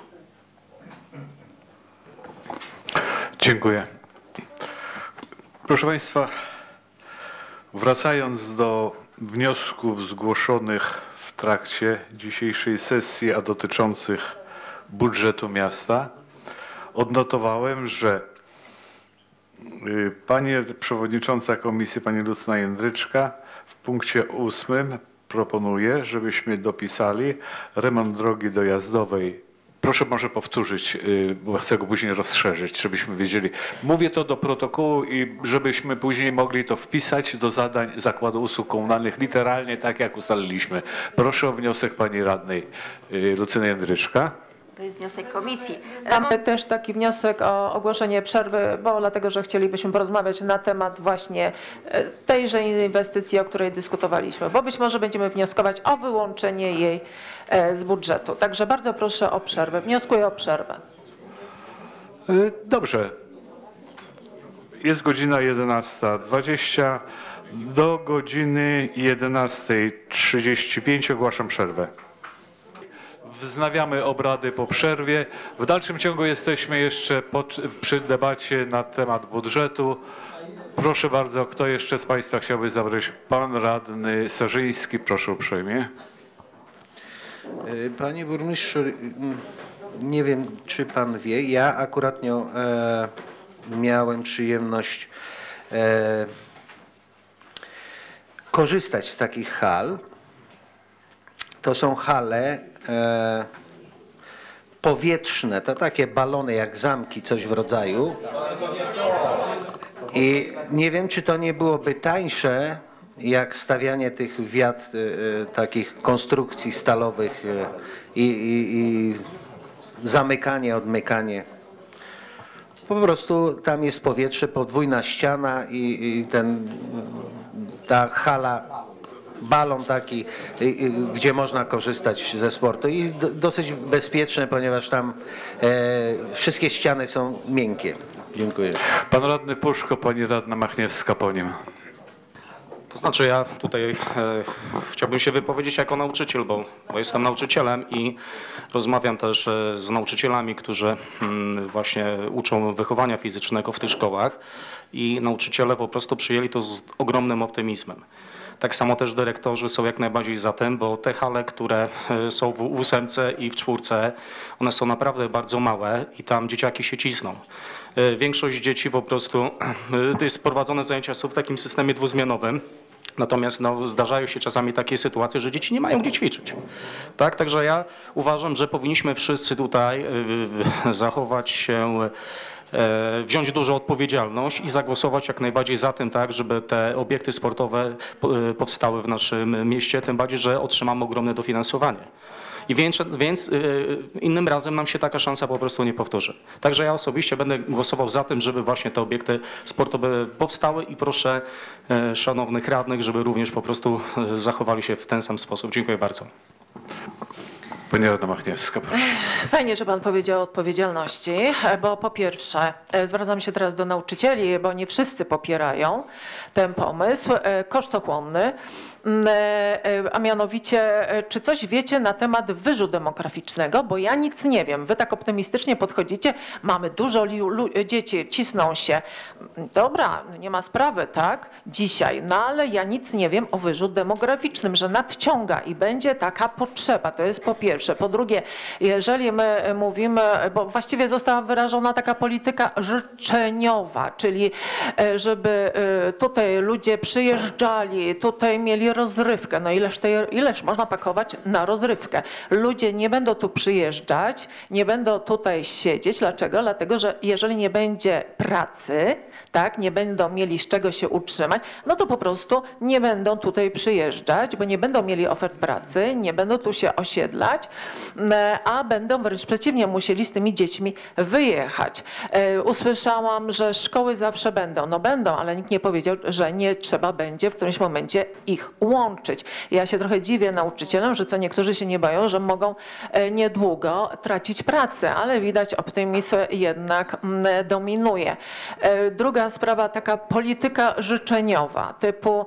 Speaker 1: Dziękuję. Proszę Państwa, wracając do wniosków zgłoszonych w trakcie dzisiejszej sesji, a dotyczących budżetu miasta, odnotowałem, że pani przewodnicząca komisji, pani Lucyna Jędryczka, w punkcie ósmym proponuje, żebyśmy dopisali remont drogi dojazdowej. Proszę może powtórzyć, bo chcę go później rozszerzyć, żebyśmy wiedzieli. Mówię to do protokołu i żebyśmy później mogli to wpisać do zadań Zakładu Usług Komunalnych, literalnie tak jak ustaliliśmy. Proszę o wniosek pani radnej Lucyny Jędryczka.
Speaker 2: To jest wniosek komisji.
Speaker 6: Mamy też taki wniosek o ogłoszenie przerwy, bo dlatego, że chcielibyśmy porozmawiać na temat właśnie tejże inwestycji, o której dyskutowaliśmy, bo być może będziemy wnioskować o wyłączenie jej z budżetu. Także bardzo proszę o przerwę. Wnioskuję o przerwę.
Speaker 1: Dobrze. Jest godzina jedenasta dwadzieścia. Do godziny jedenastej trzydzieści pięć ogłaszam przerwę. wznawiamy obrady po przerwie. W dalszym ciągu jesteśmy jeszcze pod, przy debacie na temat budżetu. Proszę bardzo, kto jeszcze z Państwa chciałby zabrać? Pan radny Sarzyński, proszę uprzejmie.
Speaker 11: Panie burmistrzu, nie wiem, czy pan wie, ja akurat nie, e, miałem przyjemność e, korzystać z takich hal. To są hale e, powietrzne, to takie balony jak zamki, coś w rodzaju. I nie wiem, czy to nie byłoby tańsze, jak stawianie tych wiat, e, takich konstrukcji stalowych e, i, i, i zamykanie, odmykanie. Po prostu tam jest powietrze, podwójna ściana i, i ten, ta hala, balon taki, i, i, gdzie można korzystać ze sportu i do, dosyć bezpieczne, ponieważ tam e, wszystkie ściany są miękkie. Dziękuję.
Speaker 1: Pan radny Puszko, pani radna Machniewska po nim.
Speaker 5: To znaczy ja tutaj e, chciałbym się wypowiedzieć jako nauczyciel, bo, bo jestem nauczycielem i rozmawiam też e, z nauczycielami, którzy mm, właśnie uczą wychowania fizycznego w tych szkołach i nauczyciele po prostu przyjęli to z ogromnym optymizmem. Tak samo też dyrektorzy są jak najbardziej za tym, bo te hale, które są w ósemce i w czwórce, one są naprawdę bardzo małe i tam dzieciaki się cisną. Większość dzieci po prostu, to jest prowadzone zajęcia są w takim systemie dwuzmianowym. Natomiast no, zdarzają się czasami takie sytuacje, że dzieci nie mają gdzie ćwiczyć. Tak? Także ja uważam, że powinniśmy wszyscy tutaj y, zachować się, y, wziąć dużą odpowiedzialność i zagłosować jak najbardziej za tym, tak, żeby te obiekty sportowe y, powstały w naszym mieście, tym bardziej, że otrzymamy ogromne dofinansowanie. I więc, więc yy, innym razem nam się taka szansa po prostu nie powtórzy. Także ja osobiście będę głosował za tym, żeby właśnie te obiekty sportowe powstały i proszę yy, szanownych radnych, żeby również po prostu yy, zachowali się w ten sam sposób. Dziękuję bardzo.
Speaker 1: Pani radna Machniewska, proszę.
Speaker 6: Fajnie, że pan powiedział o odpowiedzialności, bo po pierwsze zwracam się teraz do nauczycieli, bo nie wszyscy popierają ten pomysł, kosztochłonny, a mianowicie czy coś wiecie na temat wyżu demograficznego, bo ja nic nie wiem. Wy tak optymistycznie podchodzicie, mamy dużo dzieci, cisną się. Dobra, nie ma sprawy, tak, dzisiaj, no ale ja nic nie wiem o wyżu demograficznym, że nadciąga i będzie taka potrzeba, to jest po pierwsze. Po drugie, jeżeli my mówimy, bo właściwie została wyrażona taka polityka życzeniowa, czyli żeby tutaj ludzie przyjeżdżali, tutaj mieli rozrywkę. No ileż, tej, ileż można pakować na rozrywkę? Ludzie nie będą tu przyjeżdżać, nie będą tutaj siedzieć. Dlaczego? Dlatego, że jeżeli nie będzie pracy, tak, nie będą mieli z czego się utrzymać, no to po prostu nie będą tutaj przyjeżdżać, bo nie będą mieli ofert pracy, nie będą tu się osiedlać, a będą wręcz przeciwnie musieli z tymi dziećmi wyjechać. Usłyszałam, że szkoły zawsze będą. No będą, ale nikt nie powiedział, że nie trzeba będzie w którymś momencie ich łączyć. Ja się trochę dziwię nauczycielom, że co niektórzy się nie boją, że mogą niedługo tracić pracę, ale widać optymizm jednak dominuje. Druga sprawa, taka polityka życzeniowa, typu,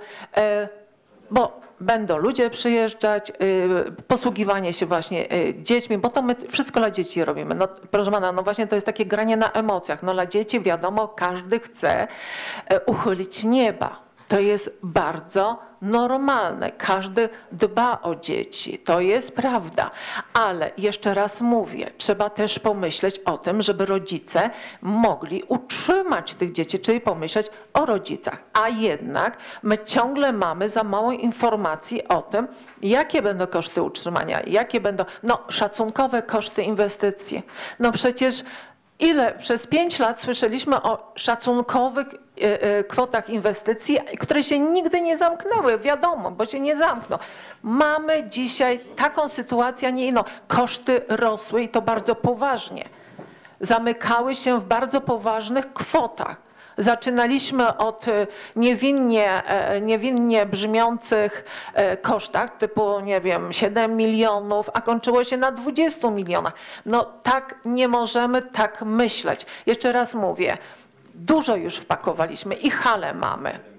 Speaker 6: bo będą ludzie przyjeżdżać, posługiwanie się właśnie dziećmi, bo to my wszystko dla dzieci robimy. No, proszę pana, no właśnie to jest takie granie na emocjach. No dla dzieci wiadomo, każdy chce uchylić nieba. To jest bardzo normalne. Każdy dba o dzieci. To jest prawda. Ale jeszcze raz mówię, trzeba też pomyśleć o tym, żeby rodzice mogli utrzymać tych dzieci, czyli pomyśleć o rodzicach. A jednak my ciągle mamy za mało informacji o tym, jakie będą koszty utrzymania, jakie będą no, szacunkowe koszty inwestycji. No przecież ile przez pięć lat słyszeliśmy o szacunkowych kwotach inwestycji, które się nigdy nie zamknęły, wiadomo, bo się nie zamkną. Mamy dzisiaj taką sytuację, a nie inną. Koszty rosły i to bardzo poważnie. Zamykały się w bardzo poważnych kwotach. Zaczynaliśmy od niewinnie, niewinnie brzmiących kosztach typu, nie wiem, siedem milionów, a kończyło się na dwudziestu milionach. No tak nie możemy tak myśleć. Jeszcze raz mówię, dużo już wpakowaliśmy i hale mamy.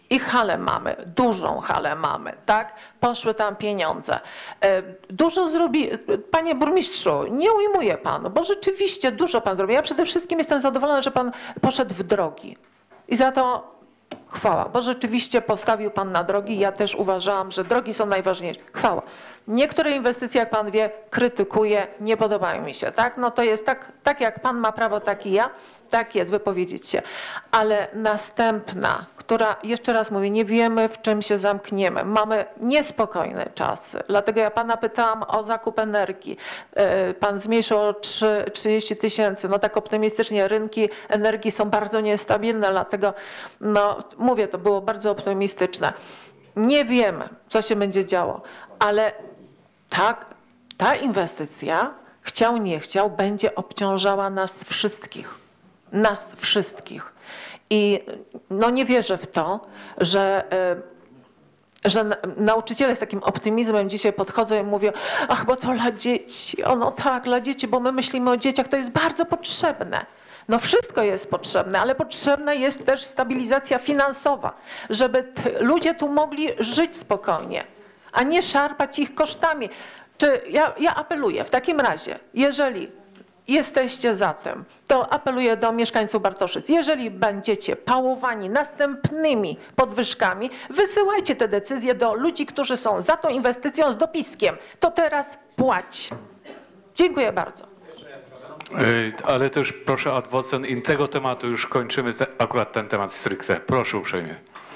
Speaker 6: I halę mamy, dużą halę mamy, tak? Poszły tam pieniądze. E, Dużo zrobi, panie burmistrzu, nie ujmuję panu, bo rzeczywiście dużo pan zrobił. Ja przede wszystkim jestem zadowolona, że pan poszedł w drogi. I za to chwała, bo rzeczywiście postawił pan na drogi. Ja też uważałam, że drogi są najważniejsze. Chwała. Niektóre inwestycje, jak pan wie, krytykuję, nie podobają mi się, tak? No to jest tak, tak jak pan ma prawo, tak i ja, tak jest, wypowiedzieć się. Ale następna, która, jeszcze raz mówię, nie wiemy, w czym się zamkniemy. Mamy niespokojne czasy. Dlatego ja pana pytałam o zakup energii. Pan zmniejszył o trzydzieści tysięcy. No tak optymistycznie, rynki energii są bardzo niestabilne, dlatego no mówię, to było bardzo optymistyczne. Nie wiemy, co się będzie działo, ale tak, ta inwestycja, chciał, nie chciał, będzie obciążała nas wszystkich. Nas wszystkich. I no nie wierzę w to, że, że nauczyciele z takim optymizmem dzisiaj podchodzą i mówią, ach, bo to dla dzieci. O, no tak, dla dzieci, bo my myślimy o dzieciach, to jest bardzo potrzebne. No wszystko jest potrzebne, ale potrzebna jest też stabilizacja finansowa, żeby ludzie tu mogli żyć spokojnie, a nie szarpać ich kosztami. Czy ja, ja apeluję w takim razie, jeżeli jesteście za tym, to apeluję do mieszkańców Bartoszyc. Jeżeli będziecie pałowani następnymi podwyżkami, wysyłajcie te decyzje do ludzi, którzy są za tą inwestycją z dopiskiem. To teraz płać. Dziękuję bardzo.
Speaker 1: Ale też proszę ad vocem i tego tematu już kończymy te, akurat ten temat stricte. Proszę uprzejmie.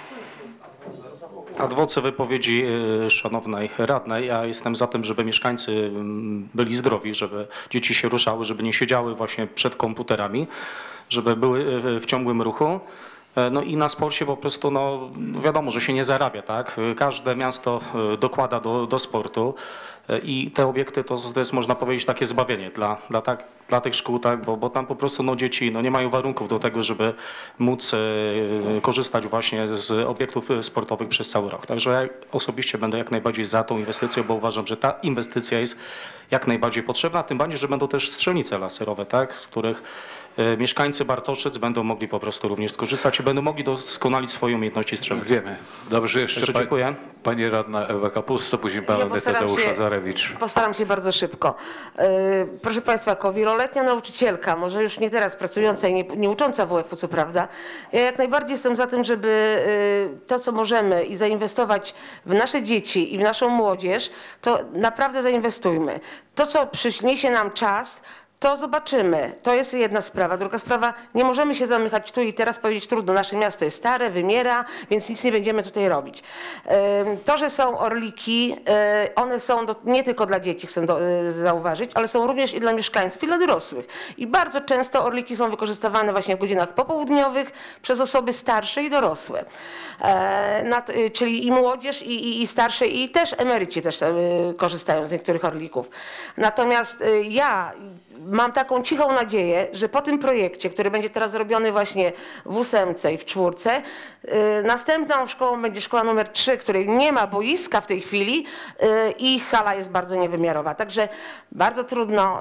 Speaker 5: Ad vocem wypowiedzi szanownej radnej. Ja jestem za tym, żeby mieszkańcy byli zdrowi, żeby dzieci się ruszały, żeby nie siedziały właśnie przed komputerami, żeby były w ciągłym ruchu. No i na sporcie po prostu, no wiadomo, że się nie zarabia, tak? Każde miasto dokłada do, do sportu i te obiekty to, to jest, można powiedzieć, takie zbawienie dla, dla, tak, dla tych szkół, tak? Bo, bo tam po prostu no, dzieci no, nie mają warunków do tego, żeby móc e, korzystać właśnie z obiektów sportowych przez cały rok. Także ja osobiście będę jak najbardziej za tą inwestycją, bo uważam, że ta inwestycja jest jak najbardziej potrzebna, tym bardziej, że będą też strzelnice laserowe, tak? Z których e, mieszkańcy Bartoszyc będą mogli po prostu również skorzystać i będą mogli doskonalić swoje umiejętności strzelnicze.
Speaker 1: Wiemy. Dobrze, jeszcze
Speaker 5: Także
Speaker 1: pa,
Speaker 5: dziękuję.
Speaker 1: Pani radna Ewa Kapusto, później pan
Speaker 16: Ja
Speaker 1: radny
Speaker 16: postaram
Speaker 1: Tadeusz
Speaker 16: się-
Speaker 1: Lazarewicz.
Speaker 16: Postaram się bardzo szybko. Yy, Proszę Państwa, jako wieloletnia nauczycielka, może już nie teraz pracująca i nie, nie ucząca w U F u, co prawda, ja jak najbardziej jestem za tym, żeby yy, to, co możemy i zainwestować w nasze dzieci i w naszą młodzież, to naprawdę zainwestujmy. To, co przyniesie nam czas, to zobaczymy. To jest jedna sprawa. Druga sprawa, nie możemy się zamykać tu i teraz, powiedzieć trudno, nasze miasto jest stare, wymiera, więc nic nie będziemy tutaj robić. Ym, To, że są orliki, yy, one są do, nie tylko dla dzieci, chcę do, yy, zauważyć, ale są również i dla mieszkańców, i dla dorosłych. I bardzo często orliki są wykorzystywane właśnie w godzinach popołudniowych przez osoby starsze i dorosłe. E, nad, yy, czyli i młodzież, i, i, i starsze, i też emeryci też yy, korzystają z niektórych orlików. Natomiast yy, ja mam taką cichą nadzieję, że po tym projekcie, który będzie teraz robiony właśnie w ósemce i w czwórce, yy, następną szkołą będzie szkoła numer trzy, której nie ma boiska w tej chwili yy, i hala jest bardzo niewymiarowa. Także bardzo trudno,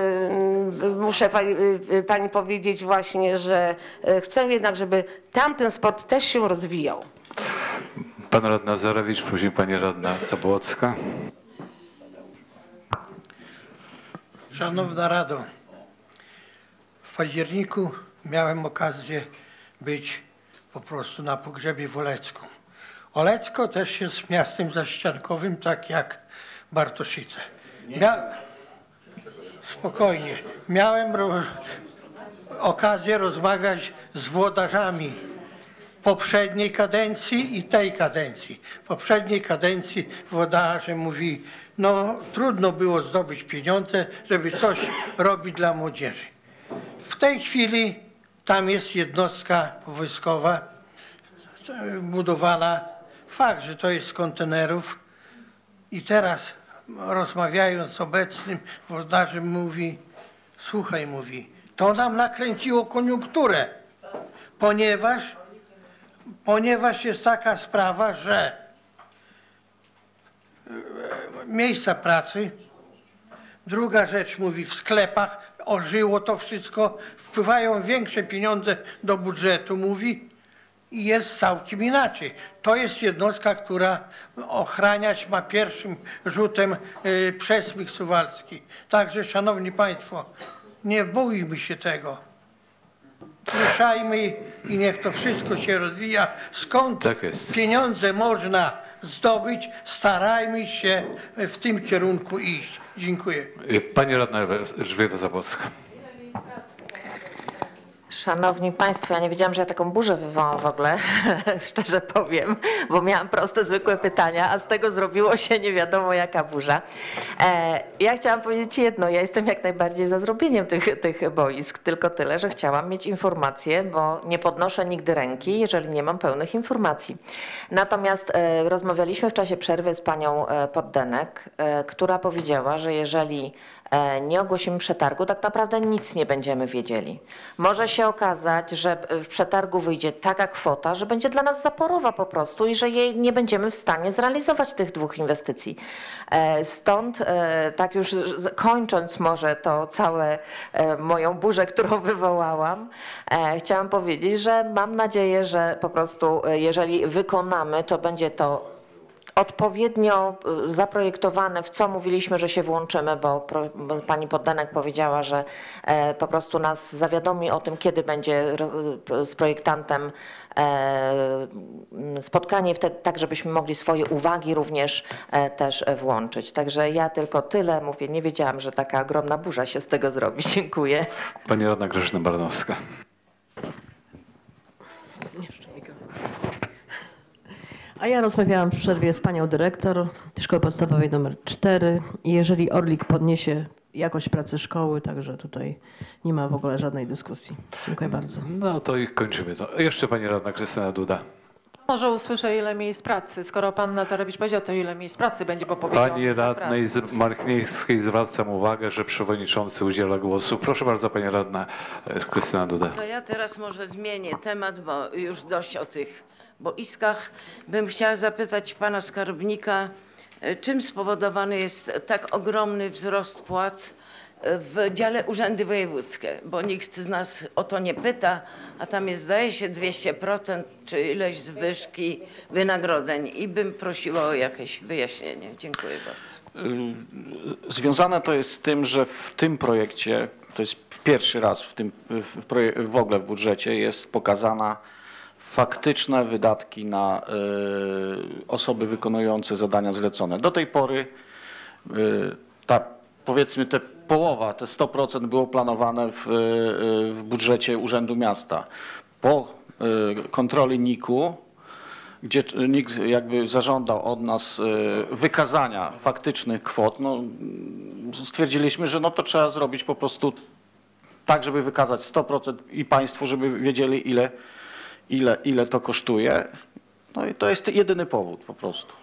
Speaker 16: yy, muszę pani, yy, pani powiedzieć właśnie, że yy, chcę jednak, żeby tamten sport też się rozwijał.
Speaker 1: Pan radna Lazarewicz, później pani radna Zabłocka.
Speaker 17: Szanowna Rado, w październiku miałem okazję być po prostu na pogrzebie w Olecku. Olecko też jest miastem zaściankowym, tak jak Bartoszyce. Mia... Spokojnie. Miałem ro... okazję rozmawiać z włodarzami poprzedniej kadencji i tej kadencji. W poprzedniej kadencji włodarze mówi, no trudno było zdobyć pieniądze, żeby coś robić dla młodzieży. W tej chwili tam jest jednostka wojskowa budowana. Fakt, że to jest z kontenerów. I teraz rozmawiając z obecnym włodarzem mówi, słuchaj, mówi, to nam nakręciło koniunkturę, ponieważ, ponieważ jest taka sprawa, że miejsca pracy, druga rzecz mówi w sklepach, ożyło to wszystko, wpływają większe pieniądze do budżetu, mówi i jest całkiem inaczej. To jest jednostka, która ochraniać ma pierwszym rzutem y, przesmyk suwalski. Także, szanowni państwo, nie bójmy się tego. Ruszajmy i niech to wszystko się rozwija. Skąd
Speaker 1: Tak jest.
Speaker 17: pieniądze można zdobyć, starajmy się w tym kierunku iść. Dziękuję.
Speaker 1: Pani radna Elżbieta Zabłocka.
Speaker 13: Szanowni Państwo, ja nie wiedziałam, że ja taką burzę wywołam w ogóle, szczerze powiem, bo miałam proste, zwykłe pytania, a z tego zrobiło się nie wiadomo jaka burza. E, ja chciałam powiedzieć jedno, ja jestem jak najbardziej za zrobieniem tych, tych boisk, tylko tyle, że chciałam mieć informacje, bo nie podnoszę nigdy ręki, jeżeli nie mam pełnych informacji. Natomiast e, rozmawialiśmy w czasie przerwy z panią e, Poddenek, e, która powiedziała, że jeżeli e, nie ogłosimy przetargu, tak naprawdę nic nie będziemy wiedzieli. Może się okazać, że w przetargu wyjdzie taka kwota, że będzie dla nas zaporowa po prostu i że jej nie będziemy w stanie zrealizować tych dwóch inwestycji. Stąd, tak już kończąc może to całe moją burzę, którą wywołałam, chciałam powiedzieć, że mam nadzieję, że po prostu jeżeli wykonamy, to będzie to odpowiednio zaprojektowane, w co mówiliśmy, że się włączymy, bo pani Poddenek powiedziała, że po prostu nas zawiadomi o tym, kiedy będzie z projektantem spotkanie, wtedy, tak żebyśmy mogli swoje uwagi również też włączyć. Także ja tylko tyle mówię, nie wiedziałam, że taka ogromna burza się z tego zrobi. Dziękuję.
Speaker 1: Pani radna Grażyna Baranowska.
Speaker 18: A ja rozmawiałam w przerwie z panią dyrektor Szkoły Podstawowej numer cztery i jeżeli Orlik podniesie jakość pracy szkoły, także tutaj nie ma w ogóle żadnej dyskusji. Dziękuję bardzo.
Speaker 1: No to i kończymy to. Jeszcze pani radna Krystyna Duda.
Speaker 6: Może usłyszę, ile miejsc pracy. Skoro pan Nazarewicz powiedział, to ile miejsc pracy będzie, bo powiedział.
Speaker 1: Pani radnej z Marchniejskiej zwracam uwagę, że przewodniczący udziela głosu. Proszę bardzo, pani radna Krystyna Duda.
Speaker 19: To ja teraz może zmienię temat, bo już dość o tych boiskach. Bym chciała zapytać pana skarbnika, czym spowodowany jest tak ogromny wzrost płac w dziale Urzędy Wojewódzkie, bo nikt z nas o to nie pyta, a tam jest, zdaje się, dwieście procent czy ileś zwyżki wynagrodzeń i bym prosiła o jakieś wyjaśnienie. Dziękuję bardzo.
Speaker 12: Związane to jest z tym, że w tym projekcie, to jest pierwszy raz w tym w, projek- w ogóle w budżecie jest pokazana faktyczne wydatki na y, osoby wykonujące zadania zlecone. Do tej pory y, ta, powiedzmy te połowa, te sto procent było planowane w, y, w budżecie Urzędu Miasta. Po y, kontroli N I K-u, gdzie N I K jakby zażądał od nas y, wykazania faktycznych kwot, no, stwierdziliśmy, że no to trzeba zrobić po prostu tak, żeby wykazać sto procent i państwu, żeby wiedzieli ile Ile, ile to kosztuje. No i to jest jedyny powód po prostu.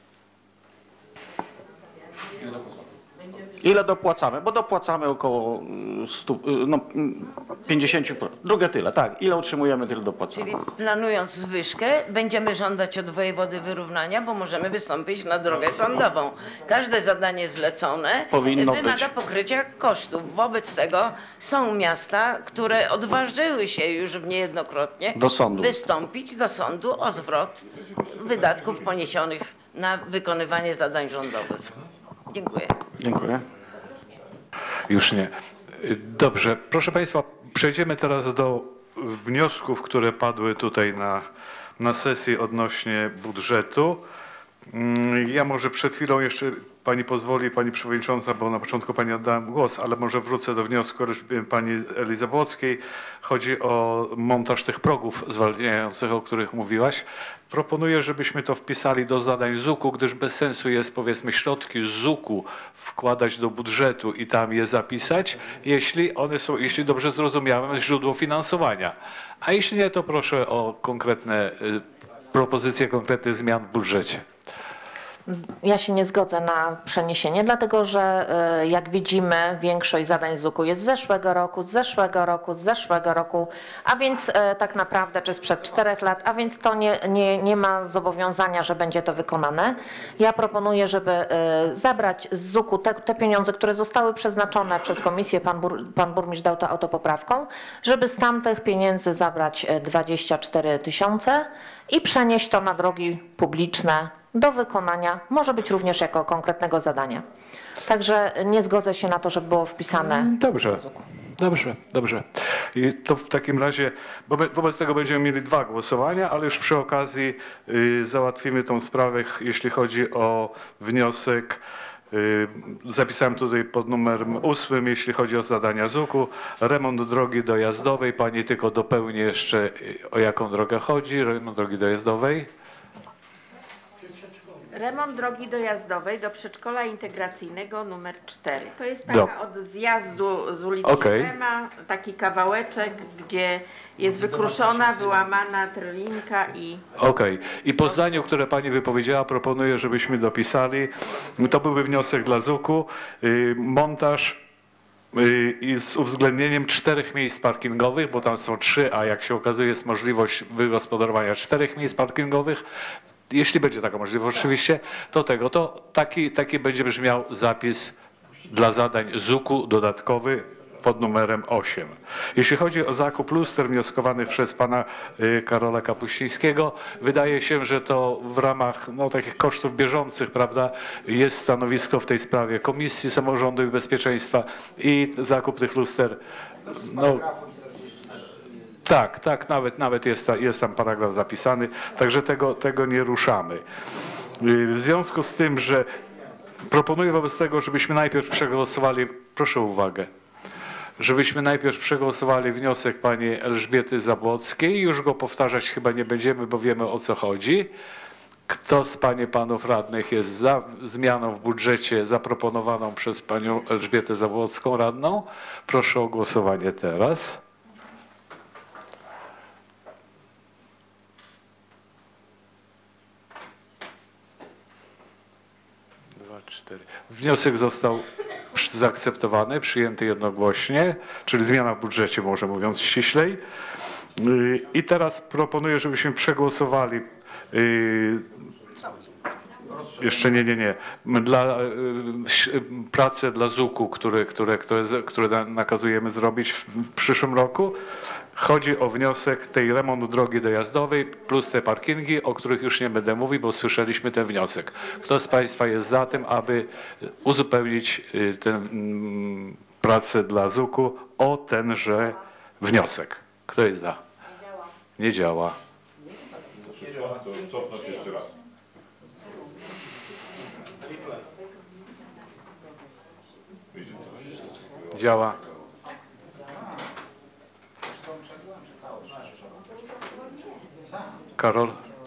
Speaker 12: Ile dopłacamy? Bo dopłacamy około stu, no, pięćdziesiąt procent. Drugie tyle, tak. Ile otrzymujemy, tyle dopłacamy.
Speaker 19: Czyli planując zwyżkę, będziemy żądać od wojewody wyrównania, bo możemy wystąpić na drogę sądową. Każde zadanie zlecone
Speaker 12: Powinno
Speaker 19: wymaga
Speaker 12: być.
Speaker 19: pokrycia kosztów. Wobec tego są miasta, które odważyły się już niejednokrotnie
Speaker 12: Do sądu.
Speaker 19: wystąpić do sądu o zwrot wydatków poniesionych na wykonywanie zadań rządowych. Dziękuję.
Speaker 12: Dziękuję.
Speaker 1: Już nie. Dobrze, proszę państwa, przejdziemy teraz do wniosków, które padły tutaj na, na sesji odnośnie budżetu. Ja może przed chwilą jeszcze, pani pozwoli, pani przewodnicząca, bo na początku pani oddałem głos, ale może wrócę do wniosku pani Eli Zabłockiej. Chodzi o montaż tych progów zwalniających, o których mówiłaś. Proponuję, żebyśmy to wpisali do zadań Z U K-u, gdyż bez sensu jest, powiedzmy, środki z Z U K-u wkładać do budżetu i tam je zapisać, jeśli one są, jeśli dobrze zrozumiałem, źródło finansowania. A jeśli nie, to proszę o konkretne propozycje, konkretnych zmian w budżecie.
Speaker 13: Ja się nie zgodzę na przeniesienie, dlatego że e, jak widzimy, większość zadań Z U K-u jest z zeszłego roku, z zeszłego roku, z zeszłego roku, a więc e, tak naprawdę, czy sprzed czterech lat, a więc to nie, nie, nie ma zobowiązania, że będzie to wykonane. Ja proponuję, żeby e, zabrać z Z U K-u te, te pieniądze, które zostały przeznaczone przez komisję, pan, bur, pan burmistrz dał to autopoprawką, żeby z tamtych pieniędzy zabrać dwadzieścia cztery tysiące i przenieść to na drogi publiczne do wykonania, może być również jako konkretnego zadania. Także nie zgodzę się na to, żeby było wpisane.
Speaker 1: Dobrze, dobrze, dobrze. I to w takim razie, bo wobec tego będziemy mieli dwa głosowania, ale już przy okazji y, załatwimy tą sprawę, jeśli chodzi o wniosek. Y, zapisałem tutaj pod numerem ósmym, jeśli chodzi o zadania Z U K-u. Remont drogi dojazdowej. Pani tylko dopełni jeszcze, y, o jaką drogę chodzi. Remont drogi dojazdowej.
Speaker 2: Remont drogi dojazdowej do przedszkola integracyjnego numer cztery. To jest
Speaker 1: Do.
Speaker 2: taka od zjazdu z ulicy
Speaker 1: Okej.
Speaker 2: Rema, taki kawałeczek, gdzie jest wykruszona, wyłamana trylinka i...
Speaker 1: Okej. I po zdaniu, które pani wypowiedziała, proponuję, żebyśmy dopisali. To byłby wniosek dla Z U K-u. Y, montaż y, i z uwzględnieniem czterech miejsc parkingowych, bo tam są trzy, a jak się okazuje jest możliwość wygospodarowania czterech miejsc parkingowych. Jeśli będzie taka możliwość oczywiście, to tego, to taki, taki będzie brzmiał zapis dla zadań Z U K-u dodatkowy pod numerem osiem. Jeśli chodzi o zakup luster wnioskowanych przez pana y, Karola Kapuścińskiego, wydaje się, że to w ramach no, takich kosztów bieżących, prawda, jest stanowisko w tej sprawie Komisji Samorządu i Bezpieczeństwa i zakup tych luster. No, tak, tak, nawet, nawet jest, ta, jest tam paragraf zapisany, także tego, tego nie ruszamy. W związku z tym, że proponuję wobec tego, żebyśmy najpierw przegłosowali, proszę o uwagę, żebyśmy najpierw przegłosowali wniosek pani Elżbiety Zabłockiej, już go powtarzać chyba nie będziemy, bo wiemy o co chodzi. Kto z pań i panów radnych jest za zmianą w budżecie zaproponowaną przez panią Elżbietę Zabłocką radną? Proszę o głosowanie teraz. Wniosek został zaakceptowany, przyjęty jednogłośnie, czyli zmiana w budżecie, może mówiąc ściślej. I teraz proponuję, żebyśmy przegłosowali jeszcze nie, nie, nie. Dla, prace dla Z U K-u, które, które, które, które nakazujemy zrobić w, w przyszłym roku. Chodzi o wniosek tej remont drogi dojazdowej plus te parkingi, o których już nie będę mówił, bo słyszeliśmy ten wniosek. Kto z państwa jest za tym, aby uzupełnić tę pracę dla Z U K-u o tenże wniosek? Kto jest za? Nie działa.
Speaker 3: Nie działa. To cofnąć jeszcze raz.
Speaker 1: Działa. Karol?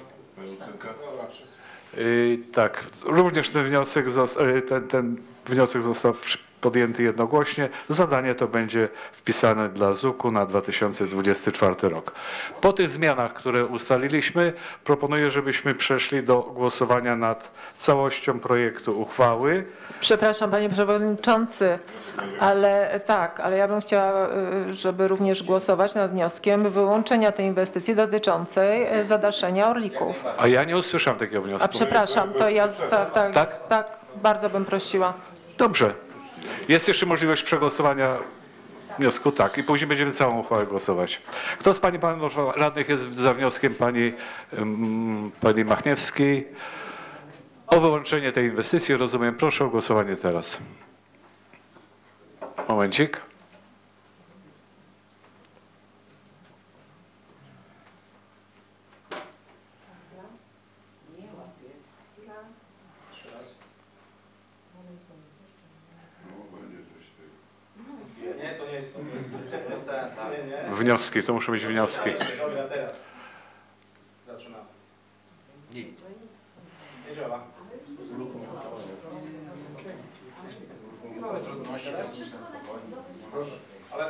Speaker 1: Yy, tak, również ten wniosek, ten, ten wniosek został podjęty jednogłośnie. Zadanie to będzie wpisane dla Z U K-u na dwa tysiące dwudziesty czwarty rok. Po tych zmianach, które ustaliliśmy, proponuję, żebyśmy przeszli do głosowania nad całością projektu uchwały.
Speaker 6: Przepraszam, panie przewodniczący, ale tak, ale ja bym chciała, żeby również głosować nad wnioskiem wyłączenia tej inwestycji dotyczącej zadaszenia orlików.
Speaker 1: A ja nie usłyszałem takiego wniosku.
Speaker 6: A przepraszam, to ja tak, tak,
Speaker 1: tak?
Speaker 6: tak, bardzo bym prosiła.
Speaker 1: Dobrze. Jest jeszcze możliwość przegłosowania wniosku? Tak. I później będziemy całą uchwałę głosować. Kto z pań i panów radnych jest za wnioskiem pani, um, pani Machniewskiej o wyłączenie tej inwestycji? Rozumiem. Proszę o głosowanie teraz. Momencik.
Speaker 4: Nie, to nie jest to. Jest
Speaker 1: Wnioski, to muszą być wnioski.
Speaker 4: Dobra, teraz. Zaczynamy. Nie. Nie działa. Trudności techniczne, spokojnie. Proszę. Ale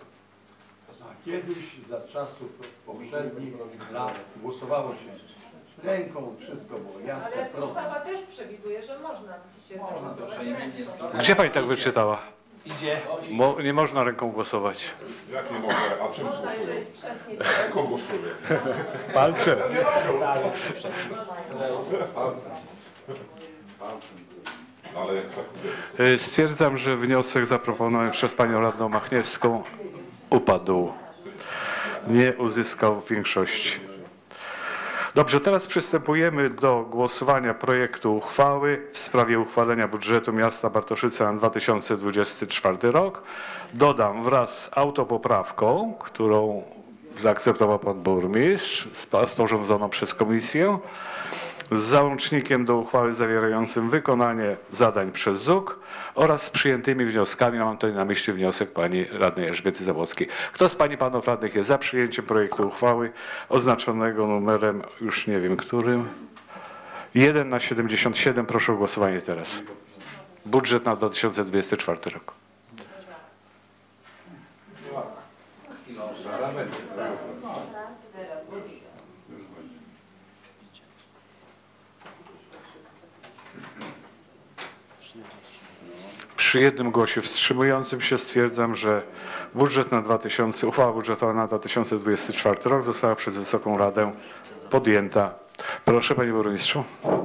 Speaker 20: Kiedyś za czasów poprzednich lat głosowało się ręką, wszystko było jasne, proste.
Speaker 6: też przewiduje, że można dzisiaj
Speaker 20: Można to przejmienie.
Speaker 1: Gdzie pani tak wyczytała?
Speaker 20: Idzie.
Speaker 1: Mo, nie można ręką głosować.
Speaker 3: Jak nie mogę? A czym
Speaker 6: Można, jeżeli sprzętnie.
Speaker 3: Ręką głosuję.
Speaker 1: Palce.
Speaker 3: Ale jak tak
Speaker 1: Y, Stwierdzam, że wniosek zaproponowany przez panią radną Machniewską upadł. Nie uzyskał większości. Dobrze, teraz przystępujemy do głosowania projektu uchwały w sprawie uchwalenia budżetu miasta Bartoszyce na dwa tysiące dwudziesty czwarty rok. Dodam wraz z autopoprawką, którą zaakceptował pan burmistrz, spa- sporządzoną przez komisję, z załącznikiem do uchwały zawierającym wykonanie zadań przez Z U K oraz z przyjętymi wnioskami. Mam tutaj na myśli wniosek pani radnej Elżbiety Zabłockiej. Kto z pań i panów radnych jest za przyjęciem projektu uchwały oznaczonego numerem, już nie wiem którym, jeden na siedemdziesiąt siedem? Proszę o głosowanie teraz. Budżet na dwa tysiące dwudziesty czwarty rok. Przy jednym głosie wstrzymującym się stwierdzam, że budżet na dwa tysiące, uchwała budżetowa na dwa tysiące dwudziesty czwarty rok została przez Wysoką Radę podjęta. Proszę panie burmistrzu.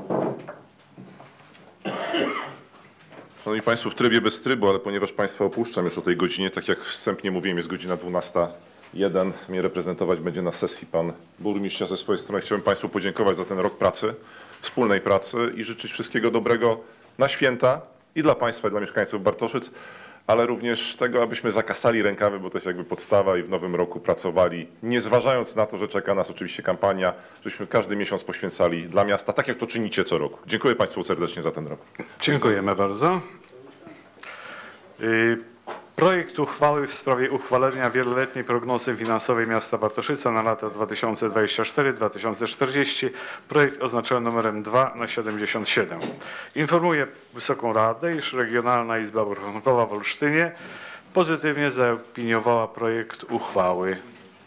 Speaker 3: Szanowni Państwo, w trybie bez trybu, ale ponieważ Państwa opuszczam już o tej godzinie, tak jak wstępnie mówiłem, jest godzina dwunasta jeden. Mnie reprezentować będzie na sesji pan burmistrz. Ja ze swojej strony chciałbym Państwu podziękować za ten rok pracy, wspólnej pracy i życzyć wszystkiego dobrego na święta i dla Państwa, i dla mieszkańców Bartoszyc, ale również tego, abyśmy zakasali rękawy, bo to jest jakby podstawa i w nowym roku pracowali, nie zważając na to, że czeka nas oczywiście kampania, żebyśmy każdy miesiąc poświęcali dla miasta, tak jak to czynicie co roku. Dziękuję Państwu serdecznie za ten rok.
Speaker 1: Dziękujemy bardzo. Y, Projekt uchwały w sprawie uchwalenia wieloletniej prognozy finansowej miasta Bartoszyca na lata dwa tysiące dwudziesty czwarty do dwa tysiące czterdziesty. Projekt oznaczony numerem dwa na siedemdziesiąt siedem. Informuję Wysoką Radę, iż Regionalna Izba Obrachunkowa w Olsztynie pozytywnie zaopiniowała projekt uchwały.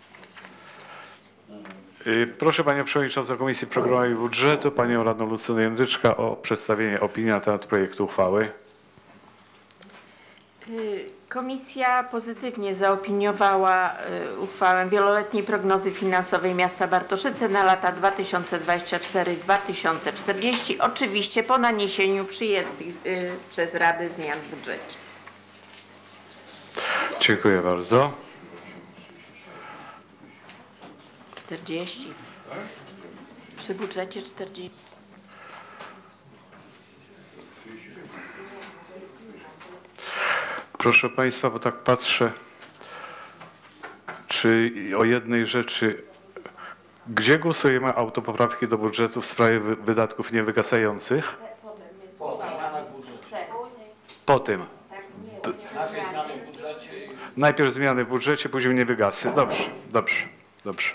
Speaker 1: Y, Proszę panią przewodniczącą Komisji Programowej i Budżetu, panią radną Lucynę Jędryczka o przedstawienie opinii na temat projektu uchwały.
Speaker 2: Komisja pozytywnie zaopiniowała y, uchwałę wieloletniej prognozy finansowej miasta Bartoszyce na lata dwa tysiące dwudziesty czwarty do dwa tysiące czterdziestego, oczywiście po naniesieniu przyjętych y, przez Radę zmian w budżecie.
Speaker 1: Dziękuję bardzo.
Speaker 2: czterdzieści. Przy budżecie czterdzieści.
Speaker 1: Proszę Państwa, bo tak patrzę, czy o jednej rzeczy, gdzie głosujemy autopoprawki do budżetu w sprawie wy- wydatków niewygasających? Po tym. D- Najpierw zmiany w budżecie, później niewygasy. Dobrze, dobrze, dobrze.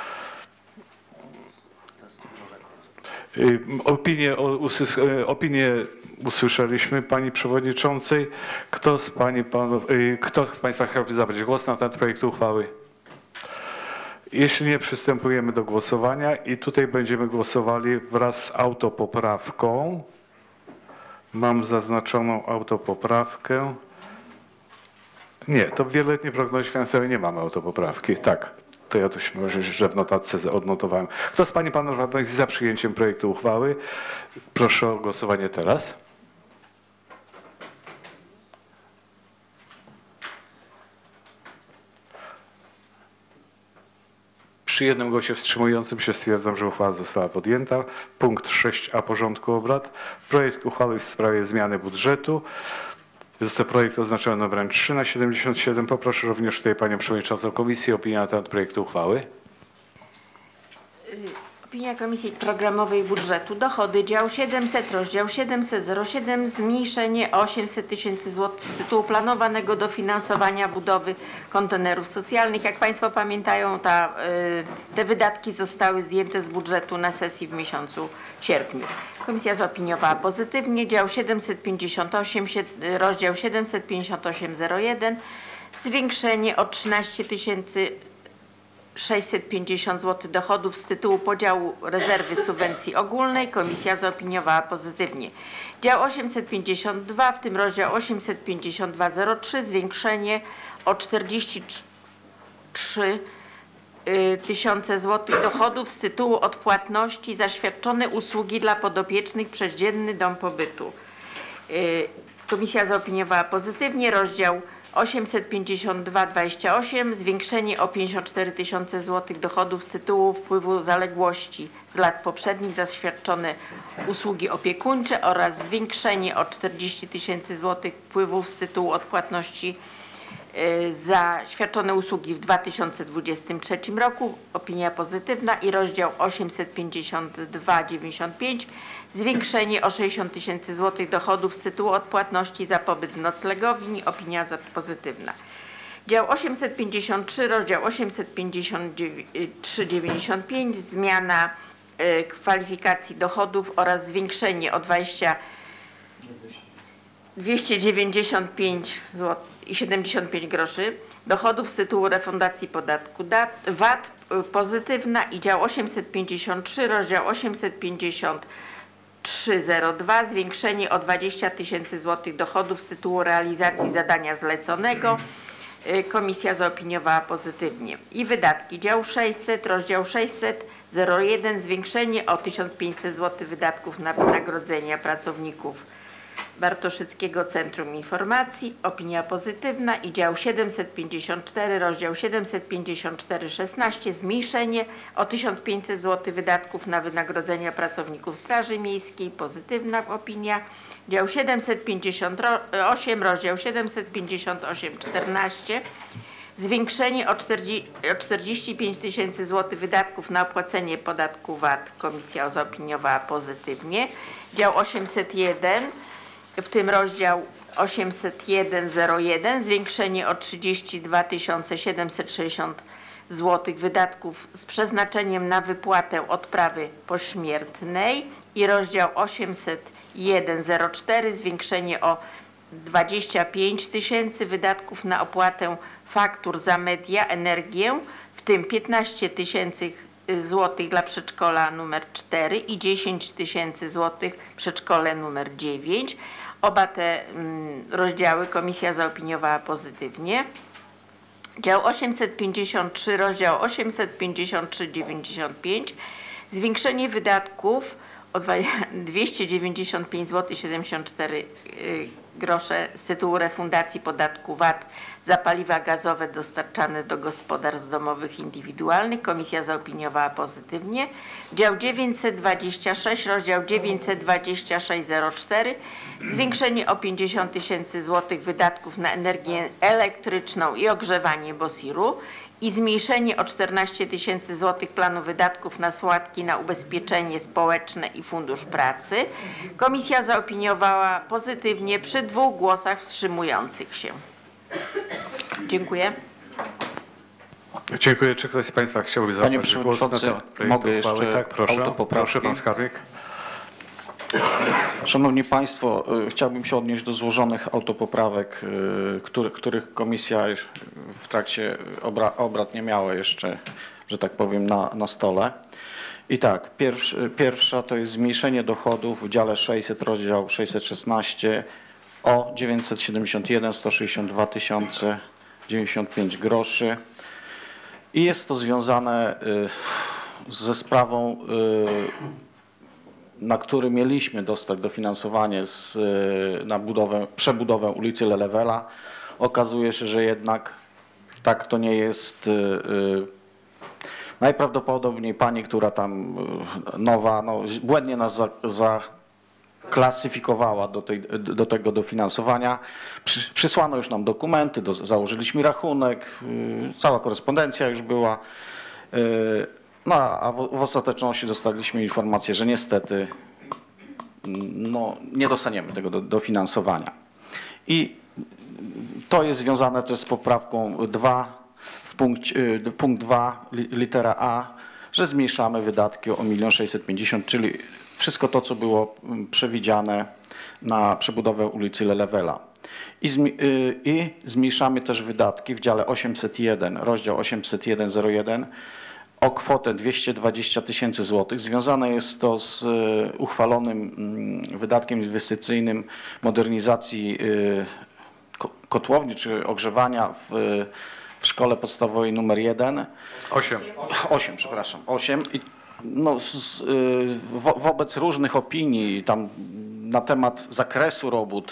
Speaker 1: Y, Opinie, o- usys- y, opinie usłyszeliśmy pani przewodniczącej. Kto z pani panów, y, kto z Państwa chciałby zabrać głos na ten projekt uchwały? Jeśli nie, przystępujemy do głosowania i tutaj będziemy głosowali wraz z autopoprawką. Mam zaznaczoną autopoprawkę. Nie, to w wieloletniej prognozie finansowej nie mamy autopoprawki. Tak, to ja to się może że w notatce odnotowałem. Kto z pań i panów radnych jest za przyjęciem projektu uchwały? Proszę o głosowanie teraz. Przy jednym głosie wstrzymującym się stwierdzam, że uchwała została podjęta. Punkt sześć a porządku obrad. Projekt uchwały w sprawie zmiany budżetu. Jest to projekt oznaczony numerem trzy na siedemdziesiąt siedem. Poproszę również tutaj panią przewodniczącą komisji o opinię na temat projektu uchwały.
Speaker 2: Opinia Komisji Programowej Budżetu. Dochody, dział siedemset, rozdział siedemset zero siedem, zmniejszenie o osiemset tysięcy złotych z tytułu planowanego dofinansowania budowy kontenerów socjalnych. Jak Państwo pamiętają, ta, y, te wydatki zostały zdjęte z budżetu na sesji w miesiącu sierpniu. Komisja zaopiniowała pozytywnie. Dział siedemset pięćdziesiąt osiem, sie- rozdział siedemset pięćdziesiąt osiem zero jeden, zwiększenie o trzynaście tysięcy sześćset pięćdziesiąt złotych dochodów z tytułu podziału rezerwy subwencji ogólnej. Komisja zaopiniowała pozytywnie. Dział osiemset pięćdziesiąt dwa, w tym rozdział osiemset pięćdziesiąt dwa zero trzy, zwiększenie o czterdzieści trzy tysiące złotych dochodów z tytułu odpłatności za świadczone usługi dla podopiecznych przez Dzienny Dom Pobytu. Komisja zaopiniowała pozytywnie. Rozdział osiemset pięćdziesiąt dwa dwadzieścia osiem, zwiększenie o pięćdziesiąt cztery tysiące złotych dochodów z tytułu wpływu zaległości z lat poprzednich za świadczone usługi opiekuńcze oraz zwiększenie o czterdzieści tysięcy złotych wpływów z tytułu odpłatności za świadczone usługi w dwa tysiące dwudziestym trzecim roku. Opinia pozytywna. I rozdział osiemset pięćdziesiąt dwa dziewięćdziesiąt pięć, zwiększenie o sześćdziesiąt tysięcy złotych dochodów z tytułu odpłatności za pobyt w noclegowni. Opinia pozytywna. Dział osiemset pięćdziesiąt trzy, rozdział osiemset pięćdziesiąt trzy dziewięćdziesiąt pięć, zmiana kwalifikacji dochodów oraz zwiększenie o dwieście dziewięćdziesiąt pięć złotych i siedemdziesiąt pięć groszy dochodów z tytułu refundacji podatku V A T pozytywna. I dział osiemset pięćdziesiąt trzy, rozdział osiemset pięćdziesiąt trzy zero dwa, zwiększenie o dwadzieścia tysięcy złotych dochodów z tytułu realizacji zadania zleconego. Komisja zaopiniowała pozytywnie. I wydatki. Dział sześćset, rozdział sześćset zero jeden, zwiększenie o tysiąc pięćset złotych wydatków na wynagrodzenia pracowników Bartoszyckiego Centrum Informacji. Opinia pozytywna. I dział siedemset pięćdziesiąt cztery, rozdział siedemset pięćdziesiąt cztery szesnaście, zmniejszenie o tysiąc pięćset złotych wydatków na wynagrodzenia pracowników Straży Miejskiej. Pozytywna opinia. Dział siedemset pięćdziesiąt osiem, rozdział siedemset pięćdziesiąt osiem czternaście, zwiększenie o czterdzieści pięć tysięcy złotych wydatków na opłacenie podatku V A T. Komisja zaopiniowała pozytywnie. Dział osiemset jeden, w tym rozdział osiemset jeden zero jeden, zwiększenie o trzydzieści dwa tysiące siedemset sześćdziesiąt złotych wydatków z przeznaczeniem na wypłatę odprawy pośmiertnej. I rozdział osiemset jeden zero cztery, zwiększenie o dwadzieścia pięć tysięcy wydatków na opłatę faktur za media, energię, w tym piętnaście tysięcy złotych dla przedszkola numer cztery i dziesięć tysięcy złotych przedszkole numer dziewięć. Oba te rozdziały komisja zaopiniowała pozytywnie. Dział osiemset pięćdziesiąt trzy, rozdział osiemset pięćdziesiąt trzy dziewięćdziesiąt pięć, zwiększenie wydatków o dwieście dziewięćdziesiąt pięć złotych siedemdziesiąt cztery grosze z tytułu refundacji podatku V A T za paliwa gazowe dostarczane do gospodarstw domowych indywidualnych. Komisja zaopiniowała pozytywnie. Dział dziewięćset dwadzieścia sześć, rozdział dziewięćset dwadzieścia sześć zero cztery, zwiększenie o pięćdziesiąt tysięcy złotych wydatków na energię elektryczną i ogrzewanie BOSIR-u i zmniejszenie o czternaście tysięcy złotych planu wydatków na składki na ubezpieczenie społeczne i Fundusz Pracy. Komisja zaopiniowała pozytywnie przy dwóch głosach wstrzymujących się. Dziękuję.
Speaker 1: Dziękuję. Czy ktoś z Państwa chciałby zabrać
Speaker 12: Panie
Speaker 1: głos na
Speaker 12: Przewodniczący,
Speaker 1: temat projektu
Speaker 12: mogę jeszcze
Speaker 1: uchwały? Tak, proszę.
Speaker 12: autopoprawki.
Speaker 1: Proszę, Pan Skarbnik.
Speaker 12: Szanowni Państwo, chciałbym się odnieść do złożonych autopoprawek, których, których komisja w trakcie obra, obrad nie miała jeszcze, że tak powiem, na, na stole. I tak, pierwsza, pierwsza to jest zmniejszenie dochodów w dziale sześćset, rozdział sześćset szesnaście o dziewięćset siedemdziesiąt jeden sto sześćdziesiąt dwa tysiące dziewięćdziesiąt pięć groszy. I jest to związane ze sprawą, na który mieliśmy dostać dofinansowanie z, na budowę, przebudowę ulicy Lelewela. Okazuje się, że jednak tak to nie jest. Najprawdopodobniej pani, która tam nowa, no, błędnie nas zaklasyfikowała do, tej, do tego dofinansowania. Przy, przysłano już nam dokumenty, do, założyliśmy rachunek, cała korespondencja już była. No a w, w ostateczności dostaliśmy informację, że niestety no, nie dostaniemy tego do, dofinansowania. I to jest związane też z poprawką dwa, w punkcie, punkt dwa, litera A, że zmniejszamy wydatki o milion sześćset pięćdziesiąt, czyli wszystko to, co było przewidziane na przebudowę ulicy Lelewela. I, zmi I zmniejszamy też wydatki w dziale osiemset jeden, rozdział osiemset jeden zero jeden o kwotę dwieście dwadzieścia tysięcy złotych. Związane jest to z uchwalonym wydatkiem inwestycyjnym modernizacji kotłowni czy ogrzewania w, w szkole podstawowej numer jeden.
Speaker 1: osiem.
Speaker 12: osiem, przepraszam. osiem. I no, z, wo, wobec różnych opinii tam na temat zakresu robót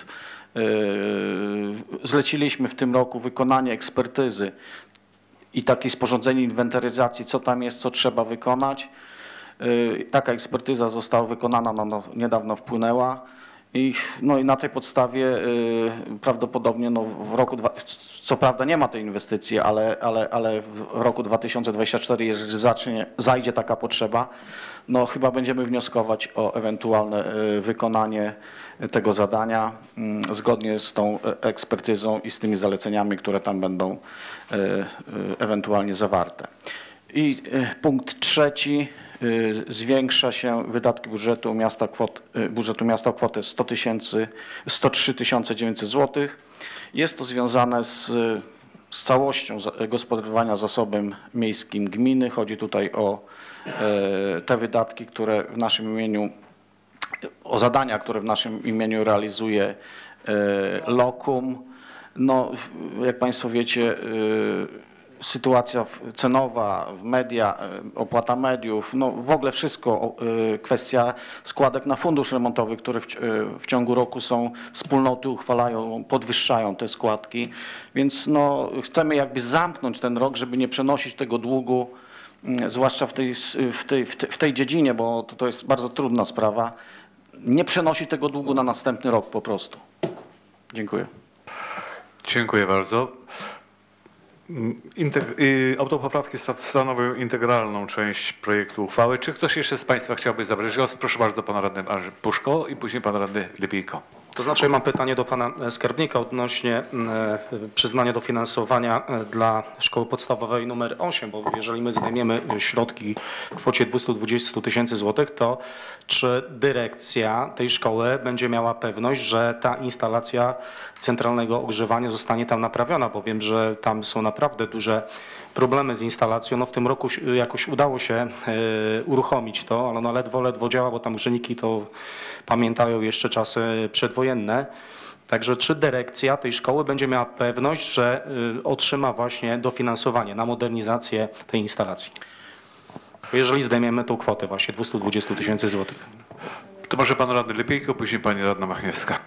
Speaker 12: zleciliśmy w tym roku wykonanie ekspertyzy i takie sporządzenie inwentaryzacji, co tam jest, co trzeba wykonać. Taka ekspertyza została wykonana, no, no, niedawno wpłynęła. I, no i na tej podstawie y, prawdopodobnie no, w roku, dwa, co prawda nie ma tej inwestycji, ale, ale, ale w roku dwa tysiące dwudziestym czwartym, jeżeli zacznie, zajdzie taka potrzeba, no chyba będziemy wnioskować o ewentualne y, wykonanie tego zadania y, zgodnie z tą ekspertyzą i z tymi zaleceniami, które tam będą y, y, ewentualnie zawarte. I y, punkt trzeci. Zwiększa się wydatki budżetu miasta, kwot, budżetu miasta o kwotę sto trzy tysiące dziewięćset złotych. Jest to związane z, z całością gospodarowania zasobem miejskim gminy. Chodzi tutaj o e, te wydatki, które w naszym imieniu, o zadania, które w naszym imieniu realizuje e, Lokum. No, jak Państwo wiecie, e, sytuacja cenowa, media, opłata mediów, no w ogóle wszystko, kwestia składek na fundusz remontowy, które w, w ciągu roku są, wspólnoty uchwalają, podwyższają te składki, więc no chcemy jakby zamknąć ten rok, żeby nie przenosić tego długu, zwłaszcza w tej, w tej, w tej, w tej dziedzinie, bo to, to jest bardzo trudna sprawa, nie przenosić tego długu na następny rok po prostu. Dziękuję.
Speaker 1: Dziękuję bardzo. Integ autopoprawki stanowią integralną część projektu uchwały. Czy ktoś jeszcze z Państwa chciałby zabrać głos? Proszę bardzo, pan radny Puszko i później pan radny Lipiejko.
Speaker 5: To znaczy mam pytanie do pana skarbnika odnośnie przyznania dofinansowania dla szkoły podstawowej numer osiem, bo jeżeli my zdejmiemy środki w kwocie dwieście dwadzieścia tysięcy złotych, to czy dyrekcja tej szkoły będzie miała pewność, że ta instalacja centralnego ogrzewania zostanie tam naprawiona, bo wiem, że tam są naprawdę duże problemy z instalacją. No w tym roku jakoś udało się uruchomić to, ale no ledwo, ledwo działa, bo tam grzejniki to pamiętają jeszcze czasy przedwojenne. Także czy dyrekcja tej szkoły będzie miała pewność, że otrzyma właśnie dofinansowanie na modernizację tej instalacji? Jeżeli zdejmiemy tą kwotę właśnie dwieście dwadzieścia tysięcy złotych.
Speaker 1: To może pan radny Lipiejko, później pani radna Machniewska.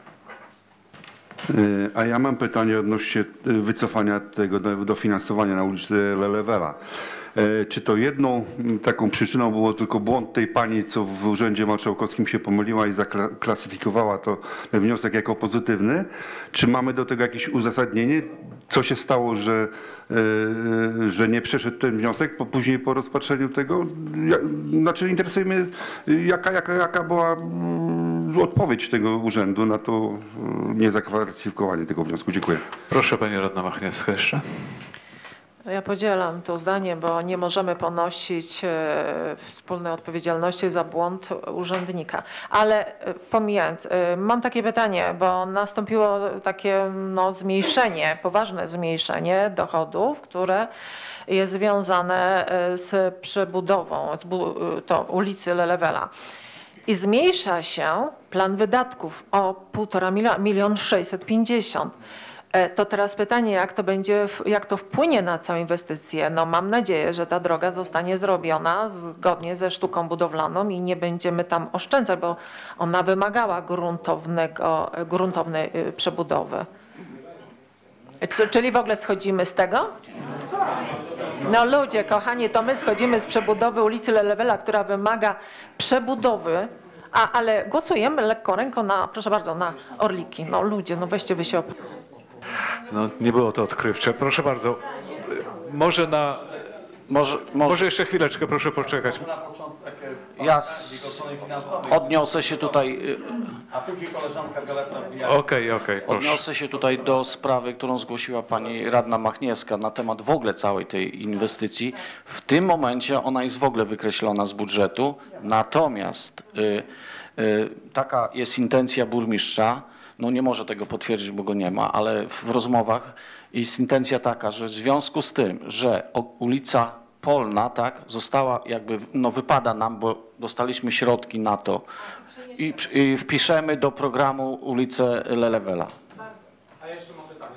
Speaker 8: A ja mam pytanie odnośnie wycofania tego dofinansowania na ulicy Lelewela. Czy to jedną taką przyczyną było tylko błąd tej pani, co w Urzędzie Marszałkowskim się pomyliła i zaklasyfikowała to ten wniosek jako pozytywny? Czy mamy do tego jakieś uzasadnienie? Co się stało, że, że nie przeszedł ten wniosek po, później po rozpatrzeniu tego? Znaczy interesuje mnie, jaka, jaka, jaka była odpowiedź tego urzędu na to niezakwalifikowanie tego wniosku. Dziękuję.
Speaker 1: Proszę pani radna Machniewska jeszcze.
Speaker 6: Ja podzielam to zdanie, bo nie możemy ponosić wspólnej odpowiedzialności za błąd urzędnika. Ale pomijając, mam takie pytanie, bo nastąpiło takie no, zmniejszenie, poważne zmniejszenie dochodów, które jest związane z przebudową z bu to ulicy Lelewela. I zmniejsza się plan wydatków o półtora miliona sześćset pięćdziesiąt. To teraz pytanie, jak to będzie, jak to wpłynie na całą inwestycję? No mam nadzieję, że ta droga zostanie zrobiona zgodnie ze sztuką budowlaną i nie będziemy tam oszczędzać, bo ona wymagała gruntownego, gruntownej przebudowy. Czyli w ogóle schodzimy z tego? No ludzie, kochani, to my schodzimy z przebudowy ulicy Lelewela, która wymaga przebudowy, a, ale głosujemy lekko ręką na, proszę bardzo, na Orliki. No ludzie, no weźcie wy się.
Speaker 1: No, nie było to odkrywcze. Proszę bardzo, może na,
Speaker 12: Może,
Speaker 1: Może jeszcze chwileczkę, proszę poczekać.
Speaker 12: Ja s- odniosę się tutaj, y,
Speaker 20: A później koleżanka Violetta.
Speaker 1: Okej, okej, proszę.
Speaker 12: odniosę się tutaj do sprawy, którą zgłosiła pani radna Machniewska na temat w ogóle całej tej inwestycji. W tym momencie ona jest w ogóle wykreślona z budżetu, natomiast y, y, taka jest intencja burmistrza. No nie może tego potwierdzić, bo go nie ma, ale w rozmowach jest intencja taka, że w związku z tym, że o- ulica Polna, tak, została jakby, no wypada nam, bo dostaliśmy środki na to i, i wpiszemy do programu ulicę Lelewela.
Speaker 4: A jeszcze mam pytanie.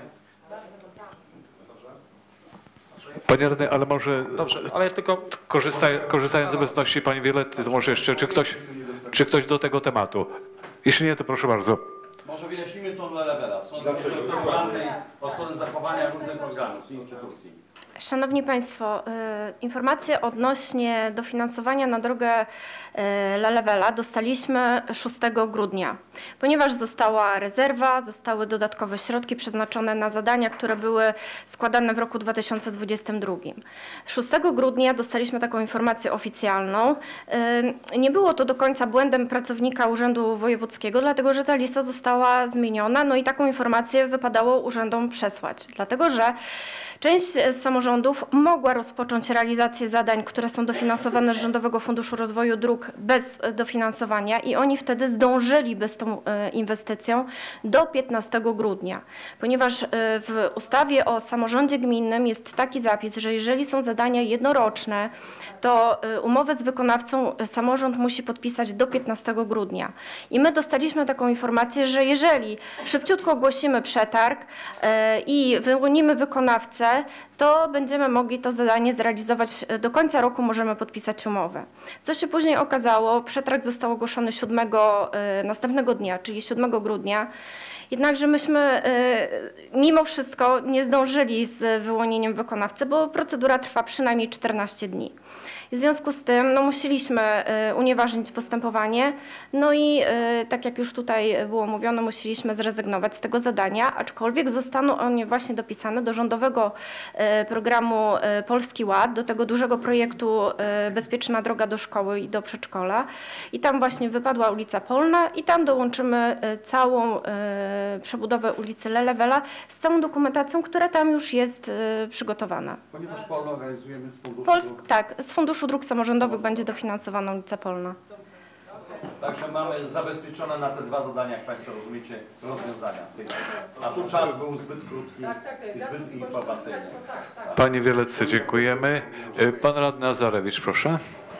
Speaker 1: Panie radny, ale może
Speaker 5: Dobrze, ale tylko
Speaker 1: korzystaj, korzystając z obecności pani Violetty, to może jeszcze, czy ktoś, czy ktoś do tego tematu? Jeśli nie, to proszę bardzo.
Speaker 20: Może wyjaśnimy to dla levela. Są proceduralne od strony zachowania różnych organów i instytucji.
Speaker 14: Szanowni Państwo, y, informacje odnośnie dofinansowania na drogę y, Lelewela dostaliśmy szóstego grudnia, ponieważ została rezerwa, zostały dodatkowe środki przeznaczone na zadania, które były składane w roku dwa tysiące dwudziestym drugim. szóstego grudnia dostaliśmy taką informację oficjalną. Y, Nie było to do końca błędem pracownika Urzędu Wojewódzkiego, dlatego że ta lista została zmieniona, no i taką informację wypadało urzędom przesłać, dlatego że część z samorządów mogła rozpocząć realizację zadań, które są dofinansowane z Rządowego Funduszu Rozwoju Dróg bez dofinansowania i oni wtedy zdążyliby z tą e, inwestycją do piętnastego grudnia, ponieważ e, w ustawie o samorządzie gminnym jest taki zapis, że jeżeli są zadania jednoroczne, to e, umowę z wykonawcą samorząd musi podpisać do piętnastego grudnia. I my dostaliśmy taką informację, że jeżeli szybciutko ogłosimy przetarg e, i wyłonimy wykonawcę, to będziemy mogli to zadanie zrealizować do końca roku, możemy podpisać umowę. Co się później okazało, przetarg został ogłoszony siódmego następnego dnia, czyli siódmego grudnia. Jednakże myśmy mimo wszystko nie zdążyli z wyłonieniem wykonawcy, bo procedura trwa przynajmniej czternaście dni. W związku z tym no, musieliśmy unieważnić postępowanie, no i tak jak już tutaj było mówione, musieliśmy zrezygnować z tego zadania, aczkolwiek zostaną one właśnie dopisane do rządowego programu Polski Ład, do tego dużego projektu Bezpieczna droga do szkoły i do przedszkola. I tam właśnie wypadła ulica Polna i tam dołączymy całą przebudowę ulicy Lelewela z całą dokumentacją, która tam już jest przygotowana.
Speaker 20: Ponieważ Polno realizujemy z funduszu.
Speaker 14: Polsk, tak, z Funduszu Dróg Samorządowych będzie dofinansowana ulica Polna.
Speaker 20: Także mamy zabezpieczone na te dwa zadania, jak Państwo rozumiecie, rozwiązania. A tu czas był zbyt krótki i zbyt informacyjny.
Speaker 1: Panie Wielecce, dziękujemy. Pan radny Nazarewicz, proszę.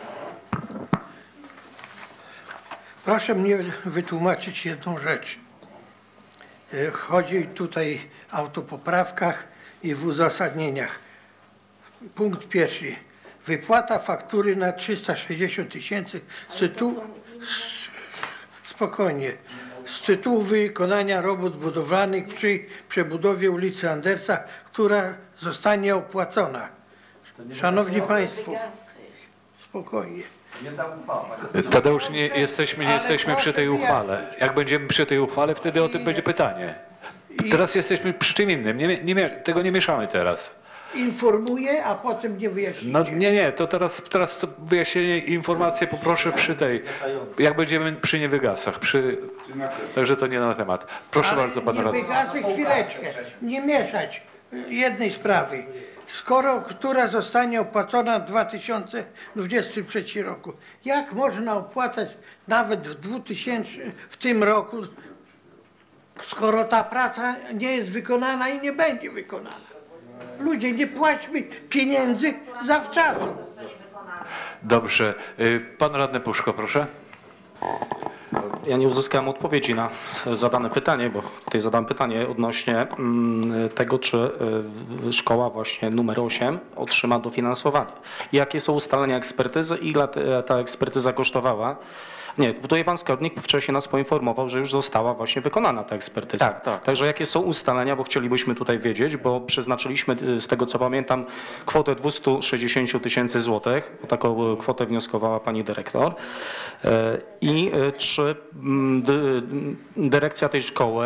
Speaker 17: Proszę mnie wytłumaczyć jedną rzecz. Chodzi tutaj o autopoprawkach i w uzasadnieniach. Punkt pierwszy. Wypłata faktury na trzysta sześćdziesiąt tysięcy z tytułu, spokojnie, z tytułu wykonania robót budowlanych przy przebudowie ulicy Andersa, która zostanie opłacona. Szanowni Państwo, spokojnie.
Speaker 1: Tadeusz, nie jesteśmy, nie jesteśmy przy tej uchwale. Jak będziemy przy tej uchwale, wtedy o tym będzie pytanie. Teraz jesteśmy przy czym innym. Nie, nie, tego nie mieszamy teraz.
Speaker 17: Informuję, a potem nie wyjaśnię.
Speaker 1: No nie, nie, to teraz, teraz to wyjaśnienie i informacje poproszę przy tej, jak będziemy przy niewygasach, przy, także to nie na temat. Proszę
Speaker 17: Ale
Speaker 1: bardzo, pan
Speaker 17: nie
Speaker 1: radny.
Speaker 17: wygasy, chwileczkę, nie mieszać jednej sprawy. Skoro która zostanie opłacona w dwa tysiące dwudziestym trzecim roku, jak można opłacać nawet w dwutysięcznym, w tym roku, skoro ta praca nie jest wykonana i nie będzie wykonana? Ludzie, nie płaćmy pieniędzy zawczasu.
Speaker 1: Dobrze. Pan radny Puszko, proszę.
Speaker 5: Ja nie uzyskałem odpowiedzi na zadane pytanie, bo tutaj zadałem pytanie odnośnie tego, czy szkoła właśnie numer osiem otrzyma dofinansowanie. Jakie są ustalenia ekspertyzy i ile ta ekspertyza kosztowała? Nie, tutaj pan skarbnik wcześniej nas poinformował, że już została właśnie wykonana ta ekspertyza.
Speaker 12: Tak, tak.
Speaker 5: Także jakie są ustalenia, bo chcielibyśmy tutaj wiedzieć, bo przeznaczyliśmy, z tego co pamiętam, kwotę dwieście sześćdziesiąt tysięcy złotych, o taką kwotę wnioskowała pani dyrektor. I czy dyrekcja tej szkoły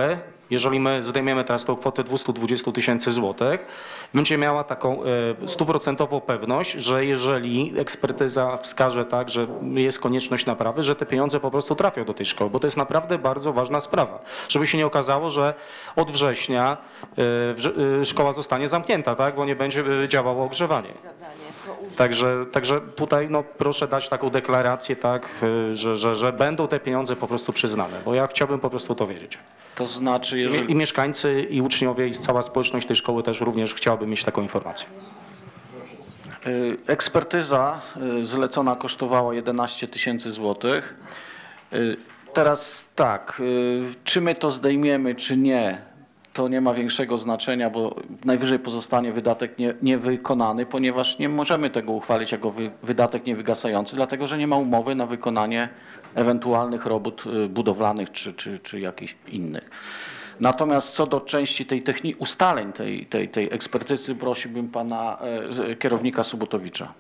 Speaker 5: jeżeli my zdejmiemy teraz tą kwotę dwieście dwadzieścia tysięcy złotych, będzie miała taką e, stuprocentową pewność, że jeżeli ekspertyza wskaże tak, że jest konieczność naprawy, że te pieniądze po prostu trafią do tej szkoły, bo to jest naprawdę bardzo ważna sprawa. Żeby się nie okazało, że od września e, szkoła zostanie zamknięta, tak, bo nie będzie działało ogrzewanie. Także, także tutaj no, proszę dać taką deklarację, tak, że, że, że będą te pieniądze po prostu przyznane, bo ja chciałbym po prostu to wiedzieć.
Speaker 12: To znaczy, jeżeli...
Speaker 5: I mieszkańcy, i uczniowie, i cała społeczność tej szkoły też również chciałaby mieć taką informację.
Speaker 12: Ekspertyza zlecona kosztowała jedenaście tysięcy złotych. Teraz tak, czy my to zdejmiemy, czy nie, to nie ma większego znaczenia, bo najwyżej pozostanie wydatek nie, niewykonany, ponieważ nie możemy tego uchwalić jako wy, wydatek niewygasający, dlatego że nie ma umowy na wykonanie ewentualnych robót budowlanych czy, czy, czy jakichś innych. Natomiast co do części tej techni- ustaleń tej, tej, tej ekspertyzy, prosiłbym pana e, kierownika Subotowicza.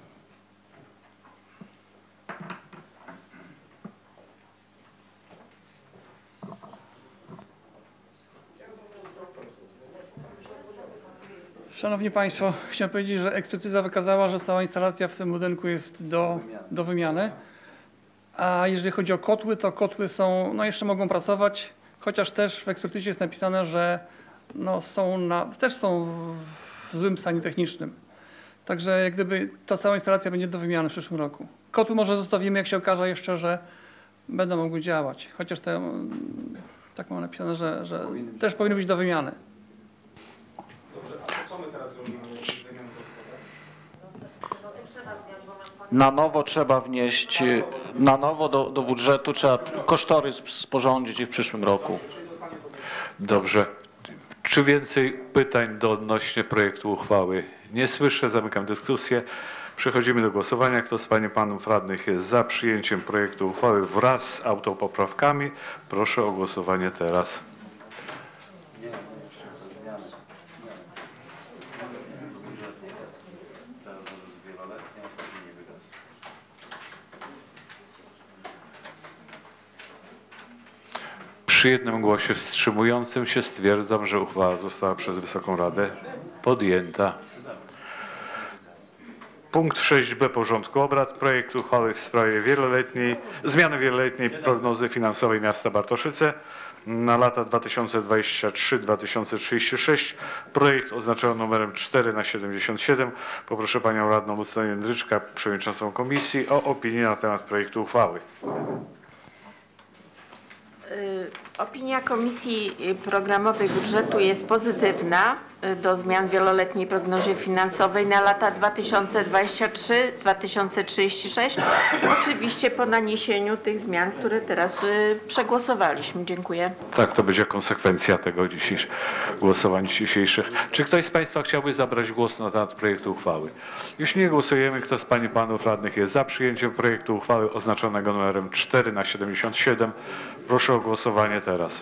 Speaker 9: Szanowni Państwo, chciałem powiedzieć, że ekspertyza wykazała, że cała instalacja w tym budynku jest do, do wymiany. A jeżeli chodzi o kotły, to kotły są, no jeszcze mogą pracować, chociaż też w ekspertyzie jest napisane, że no są na, też są w złym stanie technicznym. Także jak gdyby ta cała instalacja będzie do wymiany w przyszłym roku. Kotły może zostawimy, jak się okaże jeszcze, że będą mogły działać. Chociaż te, tak mam napisane, że, że też powinny być do wymiany.
Speaker 20: Co my teraz robimy?
Speaker 12: Na nowo trzeba wnieść, na nowo do, do budżetu trzeba kosztorys sporządzić i w przyszłym roku.
Speaker 1: Dobrze. Czy więcej pytań do odnośnie projektu uchwały? Nie słyszę, zamykam dyskusję. Przechodzimy do głosowania. Kto z pań i panów radnych jest za przyjęciem projektu uchwały wraz z autopoprawkami? Proszę o głosowanie teraz. Przy jednym głosie wstrzymującym się stwierdzam, że uchwała została przez Wysoką Radę podjęta. Punkt sześć b porządku obrad. Projekt uchwały w sprawie wieloletniej, zmiany wieloletniej prognozy finansowej miasta Bartoszyce na lata dwa tysiące dwudziesty trzeci do dwa tysiące trzydziestego szóstego. Projekt oznaczony numerem cztery na siedemdziesiąt siedem. Poproszę panią radną Lucję Jędryczka, przewodniczącą komisji, o opinię na temat projektu uchwały.
Speaker 2: Opinia Komisji Programowej Budżetu jest pozytywna do zmian w wieloletniej prognozie finansowej na lata dwa tysiące dwudziesty trzeci do dwa tysiące trzydziestego szóstego. Oczywiście po naniesieniu tych zmian, które teraz przegłosowaliśmy. Dziękuję.
Speaker 1: Tak, to będzie konsekwencja tego dzisiejszego głosowań dzisiejszych. Czy ktoś z państwa chciałby zabrać głos na temat projektu uchwały? Jeśli nie głosujemy, kto z pań i panów radnych jest za przyjęciem projektu uchwały oznaczonego numerem cztery na siedemdziesiąt siedem? Proszę o głosowanie teraz.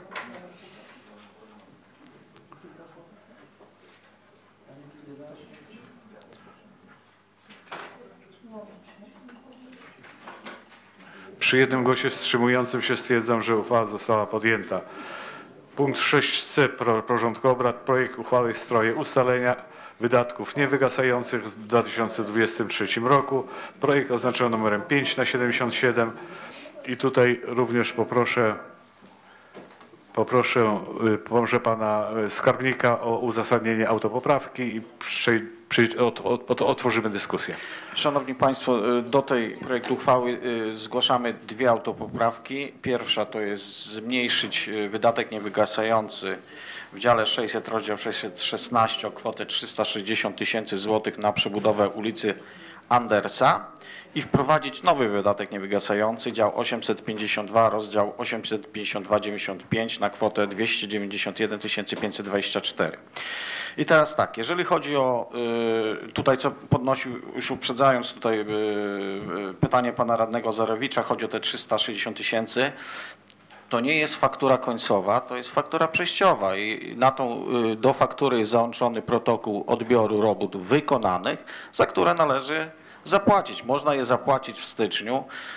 Speaker 1: Przy jednym głosie wstrzymującym się stwierdzam, że uchwała została podjęta. Punkt sześć c porządku obrad. Projekt uchwały w sprawie ustalenia wydatków niewygasających w dwa tysiące dwudziestym trzecim roku. Projekt oznaczony numerem pięć na siedemdziesiąt siedem. I tutaj również poproszę, poproszę, poproszę pana skarbnika o uzasadnienie autopoprawki i przy, przy, ot, ot, otworzymy dyskusję.
Speaker 12: Szanowni Państwo, do tej projektu uchwały zgłaszamy dwie autopoprawki. Pierwsza to jest zmniejszyć wydatek niewygasający w dziale sześćset, rozdział sześćset szesnaście o kwotę trzysta sześćdziesiąt tysięcy złotych na przebudowę ulicy Andersa i wprowadzić nowy wydatek niewygasający, dział osiemset pięćdziesiąt dwa, rozdział osiemset pięćdziesiąt dwa dziewięćdziesiąt pięć na kwotę dwieście dziewięćdziesiąt jeden tysięcy pięćset dwadzieścia cztery. I teraz tak, jeżeli chodzi o tutaj, co podnosił, już uprzedzając tutaj pytanie pana radnego Zarowicza, chodzi o te trzysta sześćdziesiąt tysięcy, to nie jest faktura końcowa, to jest faktura przejściowa i na tą, do faktury jest załączony protokół odbioru robót wykonanych, za które należy zapłacić. Można je zapłacić w styczniu,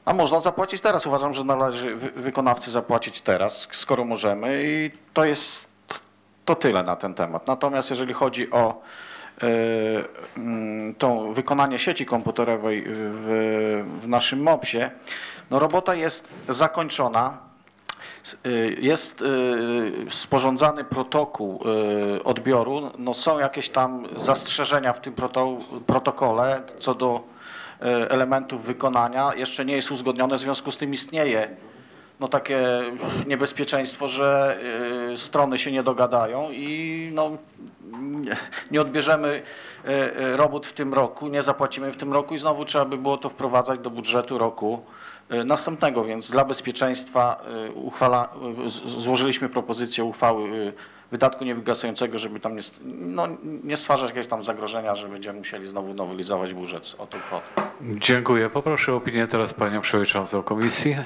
Speaker 12: A można zapłacić teraz. Uważam, że należy wy- wykonawcy zapłacić teraz, skoro możemy i to jest to tyle na ten temat. Natomiast jeżeli chodzi o y, y, to wykonanie sieci komputerowej w, w naszym mopsie, no robota jest zakończona. Y, Jest y, sporządzany protokół y, odbioru. No są jakieś tam zastrzeżenia w tym proto- protokole co do y, elementów wykonania. Jeszcze nie jest uzgodnione, w związku z tym istnieje no takie niebezpieczeństwo, że y, strony się nie dogadają i no, nie, nie odbierzemy y, y, robót w tym roku, nie zapłacimy w tym roku i znowu trzeba by było to wprowadzać do budżetu roku y, następnego, więc dla bezpieczeństwa y, uchwala, y, z- złożyliśmy propozycję uchwały y, wydatku niewygasającego, żeby tam nie, st- no, nie stwarzać jakiegoś tam zagrożenia, że będziemy musieli znowu nowelizować budżet o tą kwotę.
Speaker 1: Dziękuję. Poproszę o opinię teraz panią przewodniczącą komisji.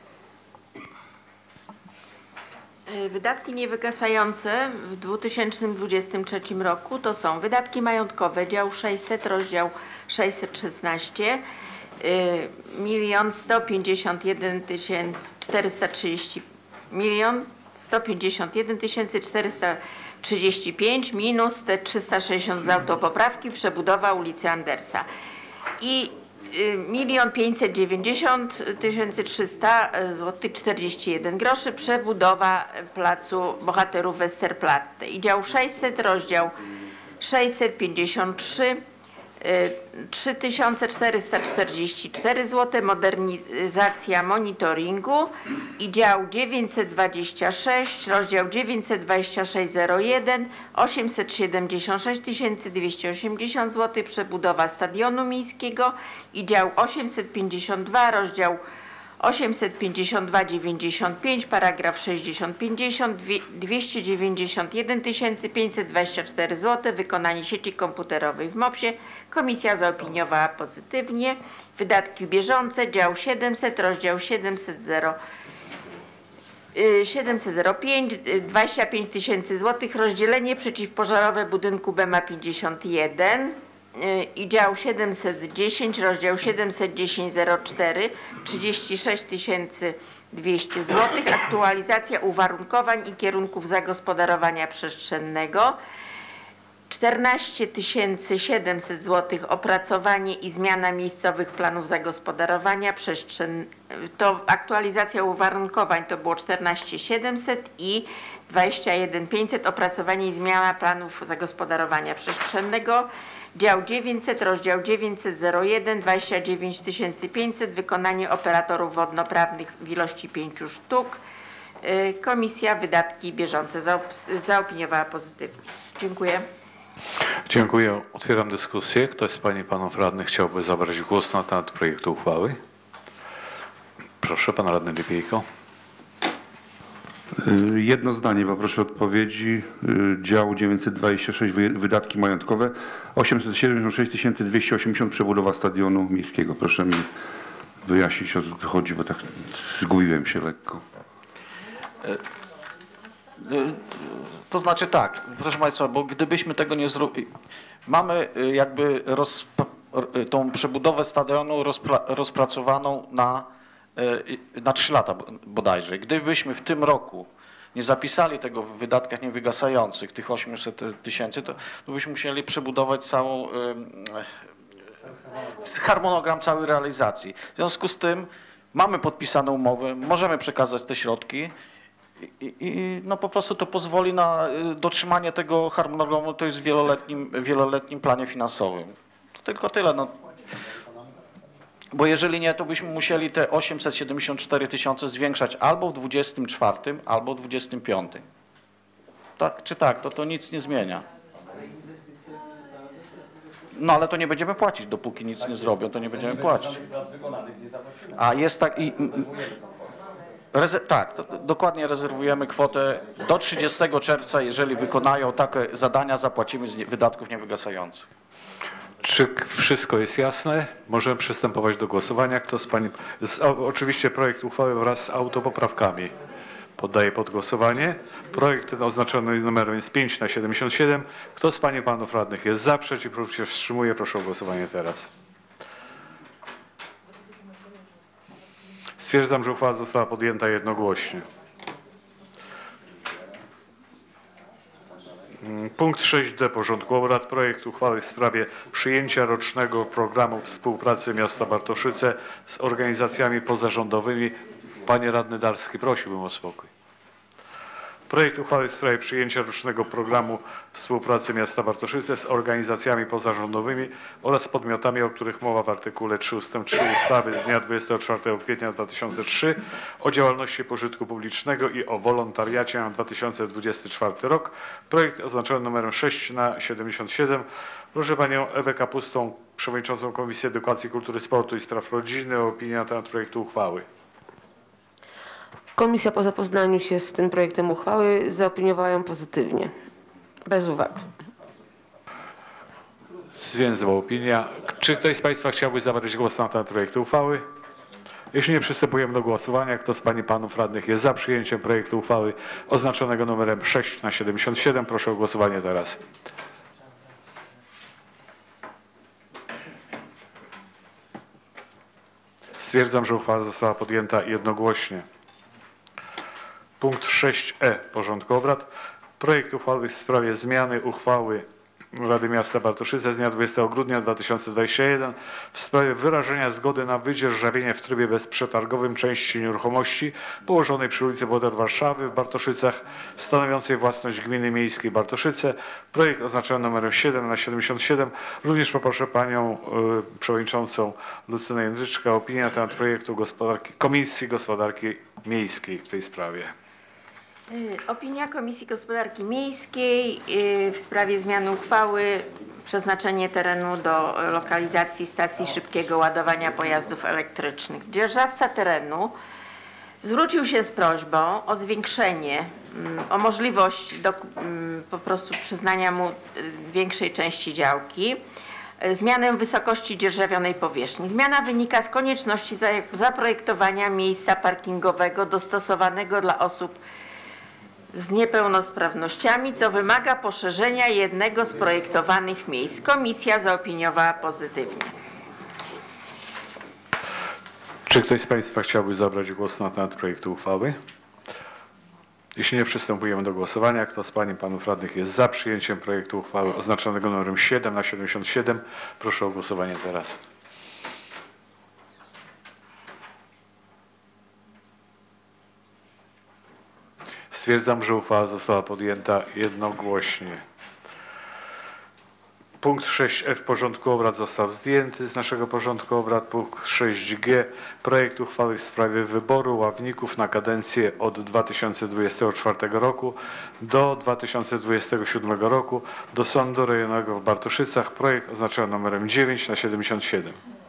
Speaker 2: Wydatki niewygasające w dwa tysiące dwudziestym trzecim roku to są wydatki majątkowe, dział sześćset, rozdział sześćset szesnaście, milion sto pięćdziesiąt jeden tysięcy czterysta trzydzieści milion sto pięćdziesiąt jeden tysięcy czterysta trzydzieści pięć minus te trzysta sześćdziesiąt z autopoprawki, przebudowa ulicy Andersa. I milion pięćset dziewięćdziesiąt tysięcy trzysta złotych czterdzieści jeden groszy, przebudowa placu Bohaterów Westerplatte. I dział sześćset, rozdział sześćset pięćdziesiąt trzy, trzy tysiące czterysta czterdzieści cztery złote, modernizacja monitoringu i dział dziewięćset dwadzieścia sześć, rozdział dziewięćset dwadzieścia sześć zero jeden, osiemset siedemdziesiąt sześć tysięcy dwieście osiemdziesiąt złotych, przebudowa stadionu miejskiego i dział osiemset pięćdziesiąt dwa, rozdział osiemset pięćdziesiąt dwa dziewięćdziesiąt pięć, paragraf sześćdziesiąt pięćdziesiąt, dwieście dziewięćdziesiąt jeden tysięcy pięćset dwadzieścia cztery złote, wykonanie sieci komputerowej w mopsie. Komisja zaopiniowała pozytywnie. Wydatki bieżące, dział siedemset, rozdział siedemset zero pięć, dwadzieścia pięć tysięcy złotych, rozdzielenie przeciwpożarowe budynku B M A pięćdziesiąt jeden. I dział siedemset dziesięć, rozdział siedemset dziesięć zero cztery, trzydzieści sześć tysięcy dwieście złotych, aktualizacja uwarunkowań i kierunków zagospodarowania przestrzennego, czternaście tysięcy siedemset złotych, opracowanie i zmiana miejscowych planów zagospodarowania przestrzennego, to aktualizacja uwarunkowań to było czternaście tysięcy siedemset i dwadzieścia jeden tysięcy pięćset, opracowanie i zmiana planów zagospodarowania przestrzennego. Dział dziewięćset, rozdział dziewięćset zero jeden, dwadzieścia dziewięć tysięcy pięćset, wykonanie operatorów wodnoprawnych w ilości pięciu sztuk. Komisja wydatki bieżące zaopiniowała pozytywnie. Dziękuję.
Speaker 1: Dziękuję. Otwieram dyskusję. Ktoś z pań i panów radnych chciałby zabrać głos na temat projektu uchwały? Proszę, pan radny Lipiejko.
Speaker 8: Jedno zdanie, poproszę odpowiedzi. Dział dziewięćset dwadzieścia sześć, wydatki majątkowe, osiemset siedemdziesiąt sześć tysięcy dwieście osiemdziesiąt, przebudowa stadionu miejskiego. Proszę mi wyjaśnić, o co tu chodzi, bo tak zgubiłem się lekko.
Speaker 12: To znaczy tak, proszę Państwa, bo gdybyśmy tego nie zrobili, mamy jakby roz, tą przebudowę stadionu rozpra, rozpracowaną na, na trzy lata bodajże. Gdybyśmy w tym roku nie zapisali tego w wydatkach niewygasających, tych osiemset tysięcy, to, to byśmy musieli przebudować całą, harmonogram całej realizacji. W związku z tym mamy podpisane umowy, możemy przekazać te środki. I, I no po prostu to pozwoli na dotrzymanie tego harmonogramu, to jest w wieloletnim, wieloletnim planie finansowym. To tylko tyle. No. Bo jeżeli nie, to byśmy musieli te osiemset siedemdziesiąt cztery tysiące zwiększać albo w dwudziestym czwartym, albo w dwudziestym piątym. Tak czy tak, to to nic nie zmienia. No ale to nie będziemy płacić, dopóki nic nie zrobią, to nie będziemy płacić. A jest tak i... Reze tak, to, to dokładnie rezerwujemy kwotę do trzydziestego czerwca, jeżeli wykonają takie zadania, zapłacimy z nie, wydatków niewygasających.
Speaker 1: Czy wszystko jest jasne? Możemy przystępować do głosowania. Kto z pań... Z, o, oczywiście projekt uchwały wraz z autopoprawkami poddaję pod głosowanie. Projekt ten oznaczony numerem jest pięć na siedemdziesiąt siedem. Kto z pań i panów radnych jest za, przeciw lub się wstrzymuje? Proszę o głosowanie teraz. Stwierdzam, że uchwała została podjęta jednogłośnie. Punkt sześć d porządku obrad. Projekt uchwały w sprawie przyjęcia rocznego programu współpracy miasta Bartoszyce z organizacjami pozarządowymi. Panie radny Darski, prosiłbym o spokój. Projekt uchwały w sprawie przyjęcia rocznego programu współpracy miasta Bartoszyce z organizacjami pozarządowymi oraz podmiotami, o których mowa w artykule trzy ustęp trzy ustawy z dnia dwudziestego czwartego kwietnia dwa tysiące trzeciego o działalności pożytku publicznego i o wolontariacie na dwa tysiące dwudziesty czwarty rok. Projekt oznaczony numerem sześć na siedemdziesiąt siedem. Proszę panią Ewę Kapustą, przewodniczącą Komisji Edukacji, Kultury, Sportu i Spraw Rodziny o opinię na temat projektu uchwały.
Speaker 16: Komisja po zapoznaniu się z tym projektem uchwały zaopiniowała ją pozytywnie, bez uwag.
Speaker 1: Zwięzła opinia. Czy ktoś z państwa chciałby zabrać głos na temat projektu uchwały? Jeśli nie, przystępujemy do głosowania. Kto z pań i panów radnych jest za przyjęciem projektu uchwały oznaczonego numerem sześć na siedemdziesiąt siedem? Proszę o głosowanie teraz. Stwierdzam, że uchwała została podjęta jednogłośnie. Punkt sześć e porządku obrad. Projekt uchwały w sprawie zmiany uchwały Rady Miasta Bartoszyce z dnia dwudziestego grudnia dwa tysiące dwudziestego pierwszego w sprawie wyrażenia zgody na wydzierżawienie w trybie bezprzetargowym części nieruchomości położonej przy ulicy Boder Warszawy w Bartoszycach stanowiącej własność Gminy Miejskiej Bartoszyce. Projekt oznaczony numerem siedem na siedemdziesiąt siedem. Również poproszę panią y, przewodniczącą Lucynę Jędryczkę o opinię na temat projektu gospodarki, Komisji Gospodarki Miejskiej w tej sprawie.
Speaker 2: Opinia Komisji Gospodarki Miejskiej w sprawie zmiany uchwały przeznaczenie terenu do lokalizacji stacji szybkiego ładowania pojazdów elektrycznych. Dzierżawca terenu zwrócił się z prośbą o zwiększenie, o możliwość do, po prostu przyznania mu większej części działki, zmianę wysokości dzierżawionej powierzchni. Zmiana wynika z konieczności zaprojektowania miejsca parkingowego dostosowanego dla osób z niepełnosprawnościami, co wymaga poszerzenia jednego z projektowanych miejsc. Komisja zaopiniowała pozytywnie.
Speaker 1: Czy ktoś z państwa chciałby zabrać głos na temat projektu uchwały? Jeśli nie, przystępujemy do głosowania. Kto z pań i panów radnych jest za przyjęciem projektu uchwały oznaczonego numerem siedem na siedemdziesiąt siedem? Proszę o głosowanie teraz. Stwierdzam, że uchwała została podjęta jednogłośnie. Punkt sześć f porządku obrad został zdjęty z naszego porządku obrad. Punkt sześć g. Projekt uchwały w sprawie wyboru ławników na kadencję od dwa tysiące dwudziestego czwartego roku do dwa tysiące dwudziestego siódmego roku do Sądu Rejonowego w Bartoszycach. Projekt oznaczony numerem dziewięć na siedemdziesiąt siedem.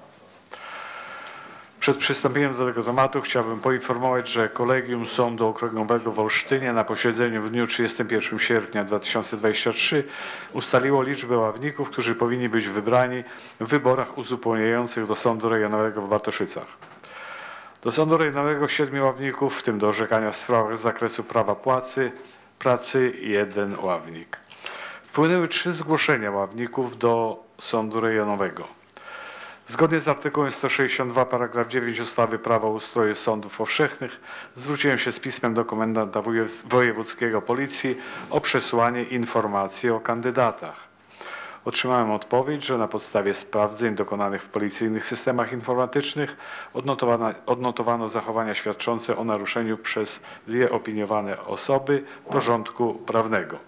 Speaker 1: Przed przystąpieniem do tego tematu chciałbym poinformować, że Kolegium Sądu Okręgowego w Olsztynie na posiedzeniu w dniu trzydziestego pierwszego sierpnia dwa tysiące dwudziestego trzeciego ustaliło liczbę ławników, którzy powinni być wybrani w wyborach uzupełniających do Sądu Rejonowego w Bartoszycach. Do Sądu Rejonowego siedmiu ławników, w tym do orzekania w sprawach z zakresu prawa płacy, pracy jeden ławnik. Wpłynęły trzy zgłoszenia ławników do Sądu Rejonowego. Zgodnie z artykułem sto sześćdziesiąt dwa paragraf dziewięć ustawy Prawo o ustroju sądów powszechnych zwróciłem się z pismem do komendanta wojewódzkiego Policji o przesłanie informacji o kandydatach. Otrzymałem odpowiedź, że na podstawie sprawdzeń dokonanych w policyjnych systemach informatycznych odnotowano, odnotowano zachowania świadczące o naruszeniu przez dwie opiniowane osoby porządku prawnego.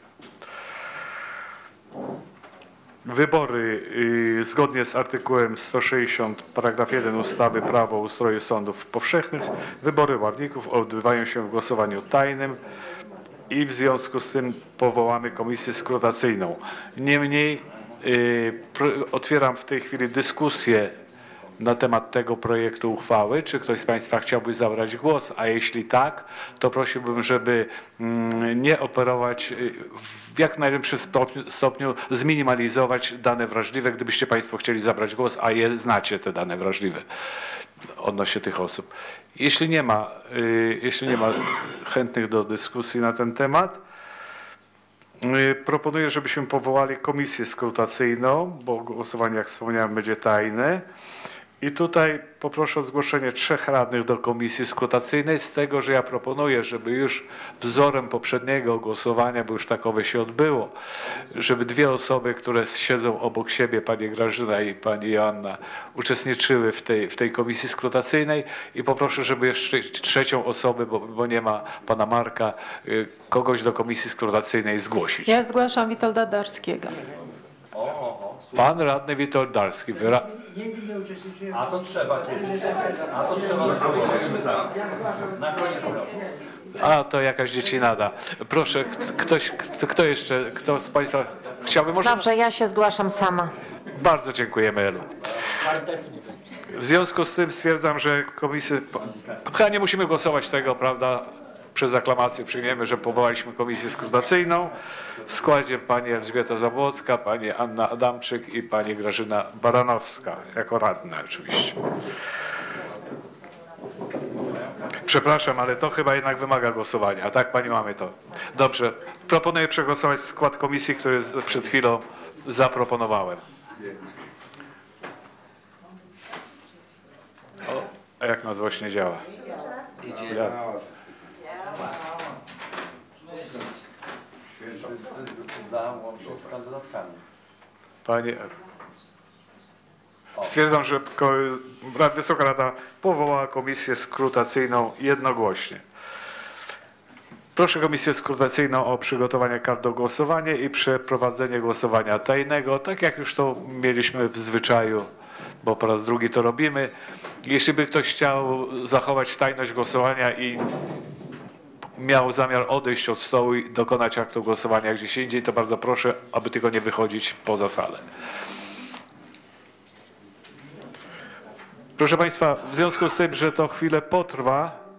Speaker 1: Wybory y, zgodnie z artykułem sto sześćdziesiąt paragraf jeden ustawy Prawo o ustroju sądów powszechnych wybory ławników odbywają się w głosowaniu tajnym i w związku z tym powołamy komisję skrutacyjną. Niemniej y, otwieram w tej chwili dyskusję na temat tego projektu uchwały. Czy ktoś z państwa chciałby zabrać głos? A jeśli tak, to prosiłbym, żeby nie operować, w jak największym stopniu, stopniu zminimalizować dane wrażliwe, gdybyście państwo chcieli zabrać głos, a je znacie, te dane wrażliwe odnośnie tych osób. Jeśli nie ma, jeśli nie ma chętnych do dyskusji na ten temat, proponuję, żebyśmy powołali komisję skrutacyjną, bo głosowanie, jak wspomniałem, będzie tajne. I tutaj poproszę o zgłoszenie trzech radnych do komisji skrutacyjnej z tego, że ja proponuję, żeby już wzorem poprzedniego głosowania, bo już takowe się odbyło, żeby dwie osoby, które siedzą obok siebie, pani Grażyna i pani Joanna, uczestniczyły w tej, w tej komisji skrutacyjnej i poproszę, żeby jeszcze trzecią osobę, bo, bo nie ma pana Marka, kogoś do komisji skrutacyjnej zgłosić.
Speaker 6: Ja zgłaszam Witolda Darskiego.
Speaker 1: Pan radny Witold Darski. Wyra...
Speaker 20: A to trzeba kiedyś. A to trzeba zrobić. Na koniec roku.
Speaker 1: A, to jakaś dziecinada. Proszę, ktoś, kto, kto jeszcze, kto z państwa chciałby może...
Speaker 13: Dobrze, ja się zgłaszam sama.
Speaker 1: Bardzo dziękujemy, Elu. W związku z tym stwierdzam, że komisję... Chyba nie musimy głosować tego, prawda? Przez aklamację przyjmiemy, że powołaliśmy komisję skrutacyjną w składzie pani Elżbieta Zabłocka, pani Anna Adamczyk i pani Grażyna Baranowska, jako radne oczywiście. Przepraszam, ale to chyba jednak wymaga głosowania. A tak, pani mamy to. Dobrze. Proponuję przegłosować skład komisji, który przed chwilą zaproponowałem. O, a jak nas właśnie działa? Ja.
Speaker 20: Załączą z kandydatkami.
Speaker 1: Panie, stwierdzam, że Wysoka Rada powołała komisję skrutacyjną jednogłośnie. Proszę komisję skrutacyjną o przygotowanie kart do głosowania i przeprowadzenie głosowania tajnego, tak jak już to mieliśmy w zwyczaju, bo po raz drugi to robimy. Jeśli by ktoś chciał zachować tajność głosowania i miał zamiar odejść od stołu i dokonać aktu głosowania gdzieś indziej, to bardzo proszę, aby tylko nie wychodzić poza salę. Proszę Państwa, w związku z tym, że to chwilę potrwa,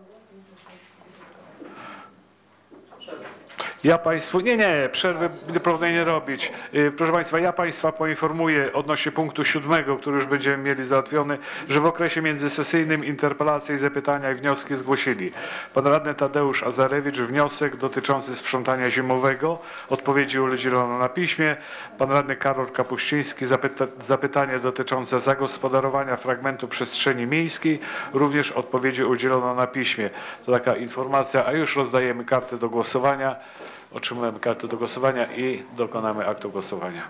Speaker 1: ja Państwu, nie, nie, przerwy proponuję nie robić. Proszę Państwa, ja Państwa poinformuję odnośnie punktu siódmego, który już będziemy mieli załatwiony, że w okresie międzysesyjnym interpelacje i zapytania i wnioski zgłosili pan radny Tadeusz Azarewicz wniosek dotyczący sprzątania zimowego, odpowiedzi udzielono na piśmie, pan radny Karol Kapuściński zapyta, zapytanie dotyczące zagospodarowania fragmentu przestrzeni miejskiej, również odpowiedzi udzielono na piśmie. To taka informacja, a już rozdajemy karty do głosowania. Otrzymujemy kartę do głosowania i dokonamy aktu głosowania.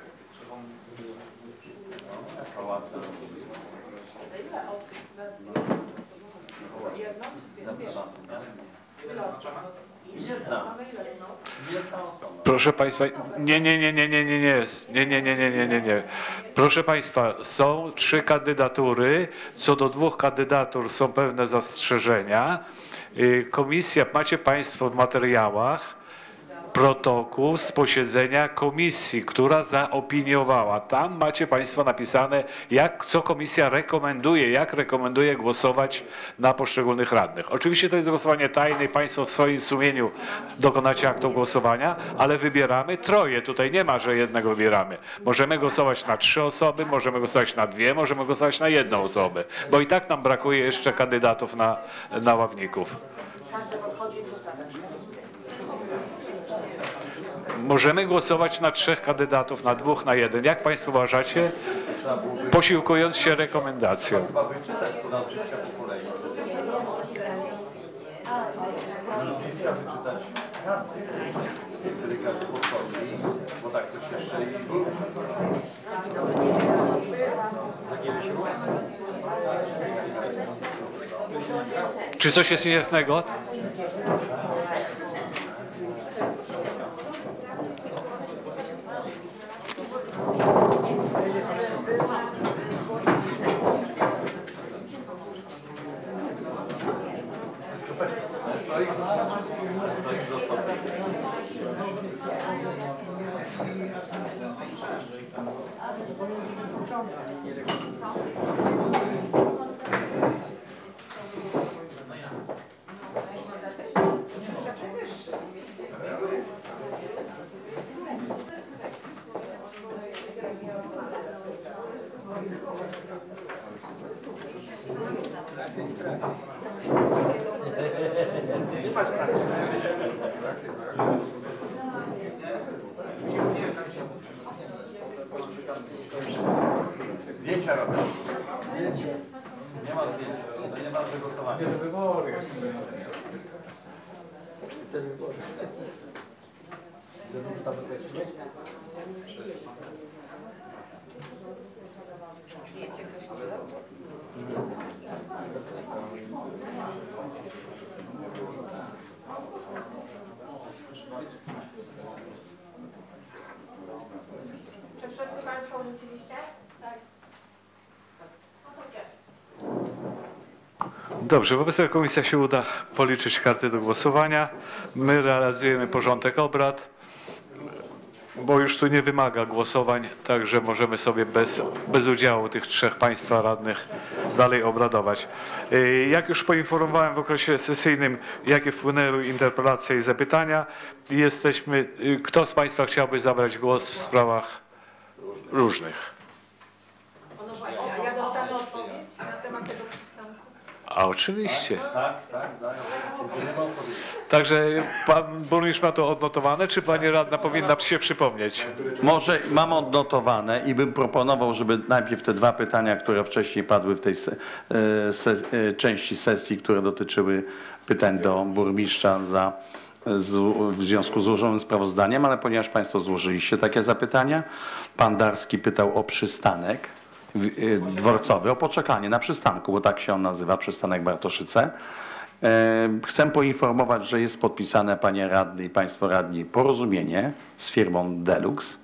Speaker 20: Jedna. Jedna osoba.
Speaker 1: Proszę Państwa, nie, nie, nie, nie, nie, nie, nie, nie, nie, nie, nie, nie, nie, nie. Proszę Państwa, są trzy kandydatury. Co do dwóch kandydatur są pewne zastrzeżenia. Komisja, macie Państwo w materiałach protokół z posiedzenia komisji, która zaopiniowała. Tam macie Państwo napisane, jak, co komisja rekomenduje, jak rekomenduje głosować na poszczególnych radnych. Oczywiście to jest głosowanie tajne i Państwo w swoim sumieniu dokonacie aktu głosowania, ale wybieramy troje. Tutaj nie ma, że jednego wybieramy. Możemy głosować na trzy osoby, możemy głosować na dwie, możemy głosować na jedną osobę, bo i tak nam brakuje jeszcze kandydatów na, na ławników. Możemy głosować na trzech kandydatów, na dwóch, na jeden. Jak Państwo uważacie? Posiłkując się rekomendacją.
Speaker 20: Chyba wyczytać to nazwiska po kolei. Nazwiska wyczytać radnych, wtedy każdy podchodzi, bo tak coś jeszcze i...
Speaker 1: Czy coś jest niejasnego?
Speaker 20: Zdjęcia robią. Zdjęcie. Nieważne głosowanie.
Speaker 4: Nie, wybory jest.
Speaker 7: Te wybory.
Speaker 4: Za dużo tam dokręciłeś?
Speaker 14: Czy wszyscy Państwo rzuciliście? Tak. No to gdzie?
Speaker 1: Dobrze, wobec tego komisja się uda policzyć karty do głosowania. My realizujemy porządek obrad, bo już tu nie wymaga głosowań, także możemy sobie bez, bez udziału tych trzech państwa radnych dalej obradować. Yy, Jak już poinformowałem w okresie sesyjnym, jakie wpłynęły interpelacje i zapytania, jesteśmy, yy, kto z państwa chciałby zabrać głos w sprawach różnych?
Speaker 6: No właśnie, a ja dostanę odpowiedź na temat tego przystanku.
Speaker 1: A oczywiście.
Speaker 20: Tak, tak, zaraz. Udzielimy odpowiedzi.
Speaker 1: Także pan burmistrz ma to odnotowane, czy pani radna powinna się przypomnieć?
Speaker 20: Może mam odnotowane i bym proponował, żeby najpierw te dwa pytania, które wcześniej padły w tej se, se, części sesji, które dotyczyły pytań do burmistrza za, z, w związku z złożonym sprawozdaniem, ale ponieważ państwo złożyliście takie zapytania, pan Darski pytał o przystanek dworcowy, o poczekanie na przystanku, bo tak się on nazywa, przystanek Bartoszyce. Chcę poinformować, że jest podpisane, panie radny i państwo radni, porozumienie z firmą Delux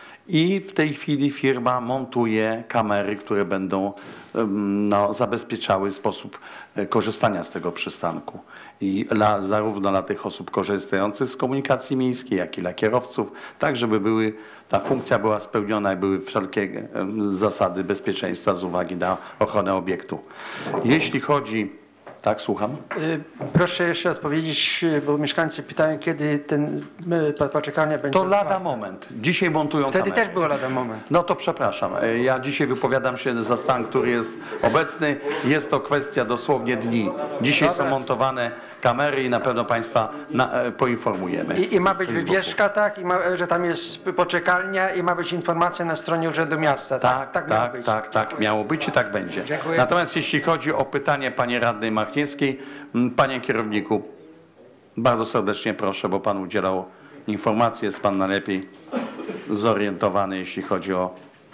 Speaker 20: i w tej chwili firma montuje kamery, które będą no, zabezpieczały sposób korzystania z tego przystanku. I dla, zarówno dla tych osób korzystających z komunikacji miejskiej, jak i dla kierowców, tak żeby były, ta funkcja była spełniona i były wszelkie zasady bezpieczeństwa z uwagi na ochronę obiektu. Jeśli chodzi... Tak, słucham.
Speaker 7: Proszę jeszcze odpowiedzieć, bo mieszkańcy pytają, kiedy ten poczekalnia będzie.
Speaker 20: To lada moment. Dzisiaj montują
Speaker 7: Wtedy
Speaker 20: kamery.
Speaker 7: też było lada moment.
Speaker 20: No to przepraszam. Ja dzisiaj wypowiadam się za stan, który jest obecny. Jest to kwestia dosłownie dni. Dzisiaj
Speaker 7: Dobra.
Speaker 20: są montowane kamery i na pewno państwa na, poinformujemy.
Speaker 7: I, I ma być wywieszka, tak? I ma, że tam jest poczekalnia i ma być informacja na stronie Urzędu Miasta. Tak,
Speaker 20: Tak,
Speaker 7: tak,
Speaker 20: tak, tak, tak, miało być i tak będzie.
Speaker 7: Dziękuję.
Speaker 20: Natomiast jeśli chodzi o pytanie pani radnej Machniewskiej, panie kierowniku, bardzo serdecznie proszę, bo pan udzielał informacji, jest pan najlepiej zorientowany, jeśli chodzi o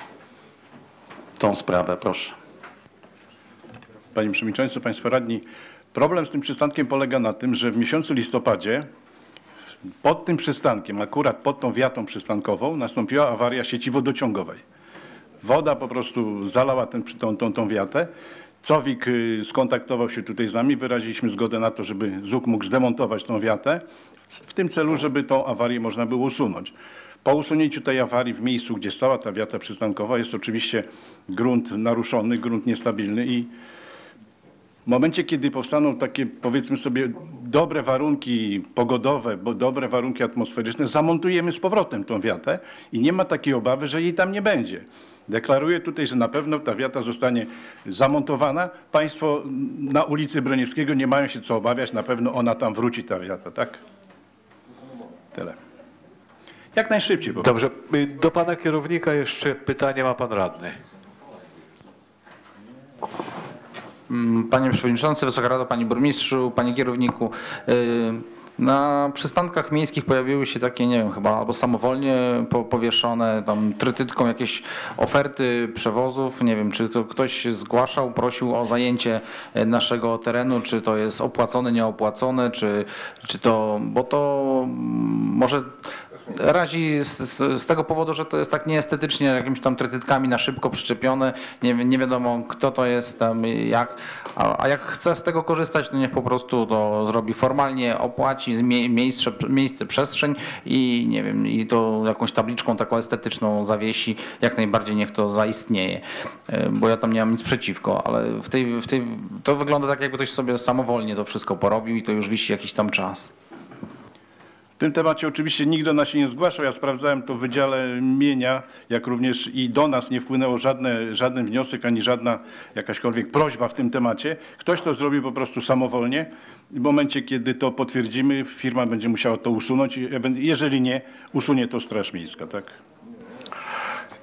Speaker 20: tą sprawę. Proszę.
Speaker 21: Panie Przewodniczący, Państwo Radni, problem z tym przystankiem polega na tym, że w miesiącu listopadzie pod tym przystankiem, akurat pod tą wiatą przystankową, nastąpiła awaria sieci wodociągowej. Woda po prostu zalała ten, tą, tą, tą wiatę. COWiK skontaktował się tutaj z nami, wyraziliśmy zgodę na to, żeby ZUK mógł zdemontować tą wiatę w tym celu, żeby tą awarię można było usunąć. Po usunięciu tej awarii w miejscu, gdzie stała ta wiata przystankowa, jest oczywiście grunt naruszony, grunt niestabilny i w momencie, kiedy powstaną takie, powiedzmy sobie, dobre warunki pogodowe, bo dobre warunki atmosferyczne, zamontujemy z powrotem tą wiatę i nie ma takiej obawy, że jej tam nie będzie. Deklaruję tutaj, że na pewno ta wiata zostanie zamontowana. Państwo na ulicy Broniewskiego nie mają się co obawiać, na pewno ona tam wróci, ta wiata, tak? Tyle. Jak najszybciej.
Speaker 1: Dobrze, do pana kierownika jeszcze pytanie ma pan radny.
Speaker 15: Panie Przewodniczący, Wysoka Rado, Panie Burmistrzu, Panie Kierowniku. Na przystankach miejskich pojawiły się takie, nie wiem, chyba albo samowolnie po, powieszone tam trytytką jakieś oferty przewozów. Nie wiem, czy to ktoś zgłaszał, prosił o zajęcie naszego terenu, czy to jest opłacone, nieopłacone, czy, czy to, bo to może razi z, z, z tego powodu, że to jest tak nieestetycznie jakimiś tam trytytkami na szybko przyczepione, nie, nie wiadomo kto to jest, tam jak, a, a jak chce z tego korzystać, to niech po prostu to zrobi formalnie, opłaci mie, miejsce, miejsce, przestrzeń i nie wiem, i to jakąś tabliczką taką estetyczną zawiesi, jak najbardziej niech to zaistnieje, bo ja tam nie mam nic przeciwko, ale w tej, w tej, to wygląda tak, jakby ktoś sobie samowolnie to wszystko porobił i to już wisi jakiś tam czas.
Speaker 21: W tym temacie oczywiście nikt do nas się nie zgłaszał. Ja sprawdzałem to w Wydziale Mienia, jak również i do nas nie wpłynęło żadne, żaden wniosek, ani żadna jakaśkolwiek prośba w tym temacie. Ktoś to zrobił po prostu samowolnie. W momencie, kiedy to potwierdzimy, firma będzie musiała to usunąć. Jeżeli nie, usunie to Straż Miejska, tak?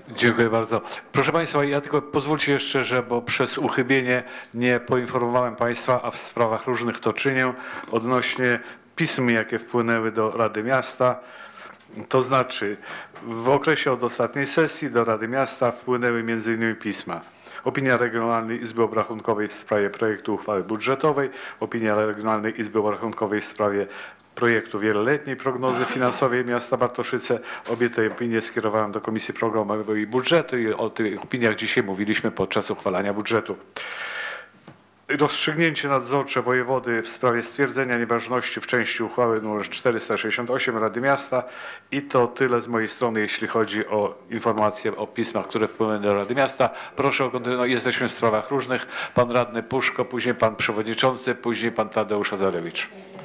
Speaker 1: Dziękuję bardzo. Proszę Państwa, ja tylko pozwólcie jeszcze, że bo przez uchybienie nie poinformowałem Państwa, a w sprawach różnych to czynię, odnośnie pism, jakie wpłynęły do Rady Miasta. To znaczy, w okresie od ostatniej sesji do Rady Miasta wpłynęły między innymi pisma. Opinia Regionalnej Izby Obrachunkowej w sprawie projektu uchwały budżetowej, opinia Regionalnej Izby Obrachunkowej w sprawie projektu wieloletniej prognozy finansowej miasta Bartoszyce. Obie te opinie skierowałem do Komisji Programowej i Budżetu i o tych opiniach dzisiaj mówiliśmy podczas uchwalania budżetu. Rozstrzygnięcie nadzorcze wojewody w sprawie stwierdzenia nieważności w części uchwały nr czterysta sześćdziesiąt osiem Rady Miasta i to tyle z mojej strony, jeśli chodzi o informacje o pismach, które wpłynęły do Rady Miasta. Proszę o kontynuowanie. Jesteśmy w sprawach różnych. Pan radny Puszko, później pan przewodniczący, później pan Tadeusz Azarewicz.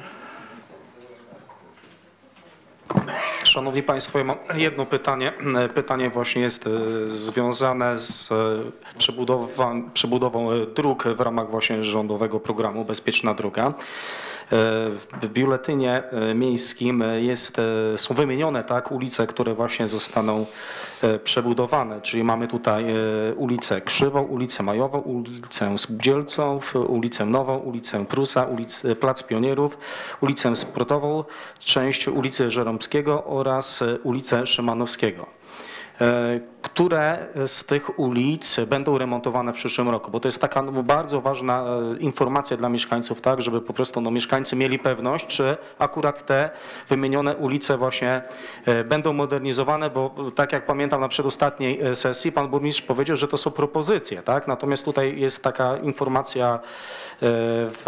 Speaker 5: Szanowni Państwo, ja mam jedno pytanie. Pytanie właśnie jest związane z przebudową, przebudową dróg w ramach właśnie rządowego programu Bezpieczna Droga. W biuletynie miejskim jest, są wymienione tak ulice, które właśnie zostaną przebudowane, czyli mamy tutaj ulicę Krzywą, ulicę Majową, ulicę Spółdzielców, ulicę Nową, ulicę Prusa, ulicę Plac Pionierów, ulicę Sportową, część ulicy Żeromskiego oraz ulicę Szymanowskiego. Które z tych ulic będą remontowane w przyszłym roku, bo to jest taka no, bardzo ważna informacja dla mieszkańców, tak, żeby po prostu no, mieszkańcy mieli pewność, czy akurat te wymienione ulice właśnie będą modernizowane, bo tak jak pamiętam na przedostatniej sesji pan burmistrz powiedział, że to są propozycje, tak, natomiast tutaj jest taka informacja w,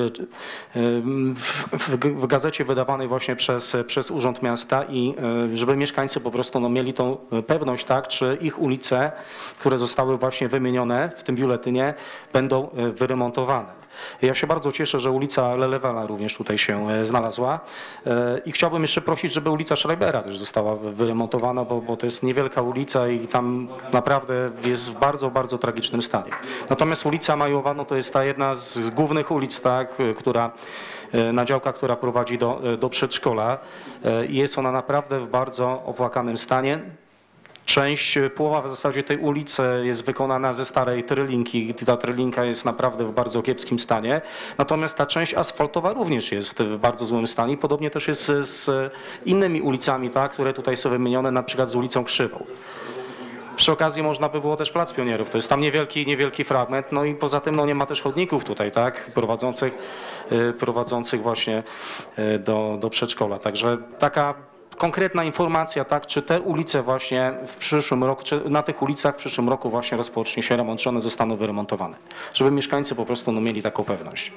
Speaker 5: w, w gazecie wydawanej właśnie przez, przez Urząd Miasta i żeby mieszkańcy po prostu no, mieli tą pewność, tak, czy ich ulice, które zostały właśnie wymienione w tym biuletynie, będą wyremontowane. Ja się bardzo cieszę, że ulica Lelewela również tutaj się znalazła i chciałbym jeszcze prosić, żeby ulica Schreibera też została wyremontowana, bo, bo to jest niewielka ulica i tam naprawdę jest w bardzo, bardzo tragicznym stanie. Natomiast ulica Majowa, no to jest ta jedna z głównych ulic, tak, która na działkach, która prowadzi do, do przedszkola i jest ona naprawdę w bardzo opłakanym stanie. Część, połowa w zasadzie tej ulicy jest wykonana ze starej trylinki. Ta trylinka jest naprawdę w bardzo kiepskim stanie. Natomiast ta część asfaltowa również jest w bardzo złym stanie. Podobnie też jest z innymi ulicami, tak, które tutaj są wymienione, na przykład z ulicą Krzywą. Przy okazji można by było też Plac Pionierów. To jest tam niewielki, niewielki fragment. No i poza tym no, nie ma też chodników tutaj, tak, prowadzących, prowadzących właśnie do, do przedszkola. Także taka konkretna informacja, tak, czy te ulice właśnie w przyszłym roku, czy na tych ulicach w przyszłym roku właśnie rozpocznie się remont, czy one zostaną wyremontowane, żeby mieszkańcy po prostu no, mieli taką pewność.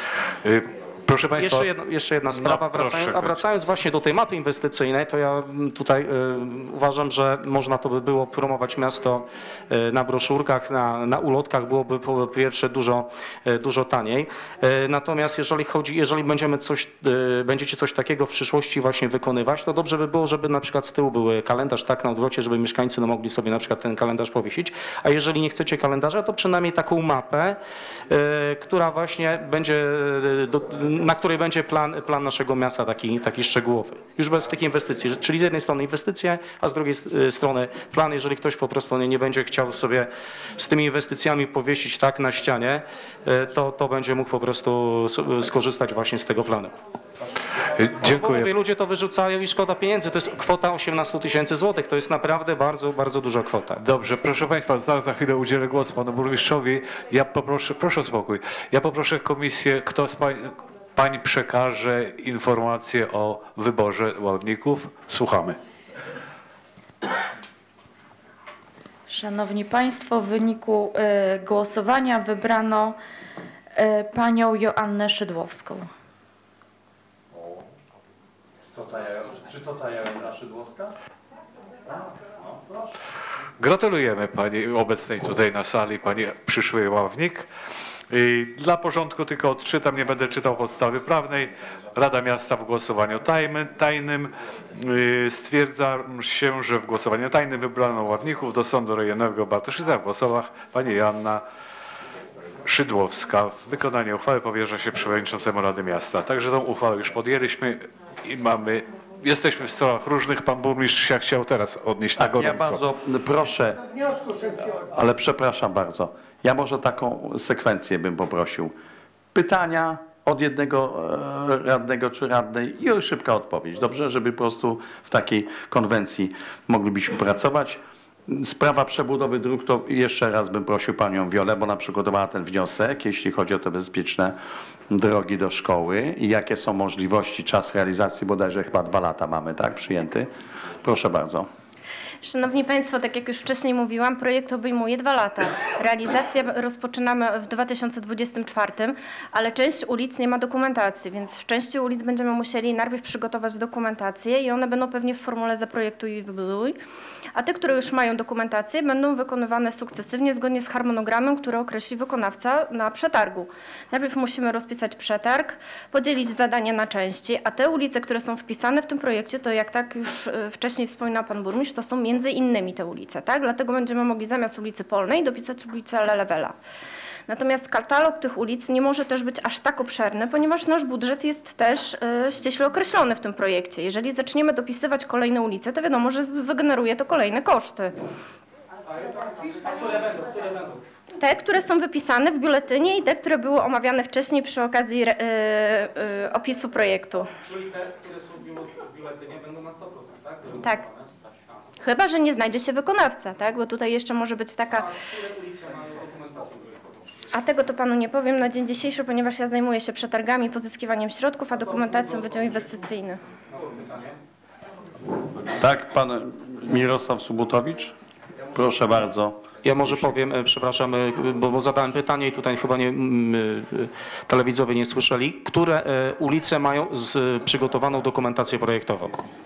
Speaker 1: Proszę Państwa.
Speaker 5: Jeszcze jedna, jeszcze jedna sprawa,
Speaker 1: no, proszę,
Speaker 5: wracając, a wracając właśnie do tej mapy inwestycyjnej, to ja tutaj y, uważam, że można to by było promować miasto y, na broszurkach, na, na ulotkach, byłoby po pierwsze dużo, y, dużo taniej. Y, natomiast jeżeli chodzi, jeżeli będziemy coś, y, będziecie coś takiego w przyszłości właśnie wykonywać, to dobrze by było, żeby na przykład z tyłu był kalendarz tak na odwrocie, żeby mieszkańcy no, mogli sobie na przykład ten kalendarz powiesić, a jeżeli nie chcecie kalendarza, to przynajmniej taką mapę, y, która właśnie będzie y, do, na której będzie plan, plan naszego miasta taki, taki szczegółowy. Już bez tych inwestycji, czyli z jednej strony inwestycje, a z drugiej strony plan, jeżeli ktoś po prostu nie, nie będzie chciał sobie z tymi inwestycjami powiesić tak na ścianie, to, to będzie mógł po prostu skorzystać właśnie z tego planu.
Speaker 1: Dziękuję.
Speaker 5: Bo ludzie to wyrzucają i szkoda pieniędzy. To jest kwota osiemnaście tysięcy złotych. To jest naprawdę bardzo, bardzo duża kwota.
Speaker 1: Dobrze, proszę Państwa, za, za chwilę udzielę głosu panu burmistrzowi. Ja poproszę, proszę o spokój. Ja poproszę komisję, kto z pań, pań przekaże informację o wyborze ławników. Słuchamy.
Speaker 10: Szanowni Państwo, w wyniku y, głosowania wybrano y, panią Joannę Szydłowską.
Speaker 20: Czy to ta Joanna Szydłowska?
Speaker 1: Gratulujemy pani obecnej tutaj na sali, pani przyszły ławnik. Dla porządku tylko odczytam, nie będę czytał podstawy prawnej. Rada Miasta w głosowaniu tajnym stwierdza się, że w głosowaniu tajnym wybrano ławników do Sądu Rejonowego w Bartoszycach w Głosowach pani Joanna Szydłowska. Wykonanie uchwały powierza się przewodniczącemu Rady Miasta. Także tą uchwałę już podjęliśmy i mamy jesteśmy w stronach różnych. Pan burmistrz się chciał teraz odnieść na
Speaker 20: Tak, ja
Speaker 1: gorąco.
Speaker 20: bardzo proszę, ale przepraszam bardzo. Ja może taką sekwencję bym poprosił. Pytania od jednego e, radnego czy radnej i szybka odpowiedź. Dobrze, żeby po prostu w takiej konwencji moglibyśmy pracować. Sprawa przebudowy dróg, to jeszcze raz bym prosił panią Wiolę, bo ona przygotowała ten wniosek, jeśli chodzi o te bezpieczne drogi do szkoły i jakie są możliwości, czas realizacji, bodajże chyba dwa lata mamy, tak, przyjęty. Proszę bardzo.
Speaker 14: Szanowni Państwo, tak jak już wcześniej mówiłam, projekt obejmuje dwa lata. Realizację rozpoczynamy w dwa tysiące dwudziestym czwartym, ale część ulic nie ma dokumentacji, więc w części ulic będziemy musieli najpierw przygotować dokumentację i one będą pewnie w formule zaprojektuj i wybuduj, a te, które już mają dokumentację, będą wykonywane sukcesywnie zgodnie z harmonogramem, który określi wykonawca na przetargu. Najpierw musimy rozpisać przetarg, podzielić zadania na części, a te ulice, które są wpisane w tym projekcie, to jak tak już wcześniej wspominał Pan Burmistrz, to są między innymi te ulice, tak? Dlatego będziemy mogli zamiast ulicy Polnej dopisać ulicę Lelewela. Natomiast katalog tych ulic nie może też być aż tak obszerny, ponieważ nasz budżet jest też y, ściśle określony w tym projekcie. Jeżeli zaczniemy dopisywać kolejne ulice, to wiadomo, że wygeneruje to kolejne koszty. Te, które są wypisane w biuletynie i te, które były omawiane wcześniej przy okazji y, y, opisu projektu.
Speaker 5: Czyli te, które są w biuletynie, będą na sto procent, tak?
Speaker 14: Tak. Chyba że nie znajdzie się wykonawca, tak? Bo tutaj jeszcze może być taka... A tego to Panu nie powiem na dzień dzisiejszy, ponieważ ja zajmuję się przetargami, pozyskiwaniem środków, a dokumentacją Wydział Inwestycyjny.
Speaker 20: Tak, pan Mirosław Subutowicz? Proszę bardzo.
Speaker 5: Ja może powiem, e, przepraszam, e, bo, bo zadałem pytanie i tutaj chyba nie, m, e, telewidzowie nie słyszeli. Które e, ulice mają z, przygotowaną dokumentację projektową?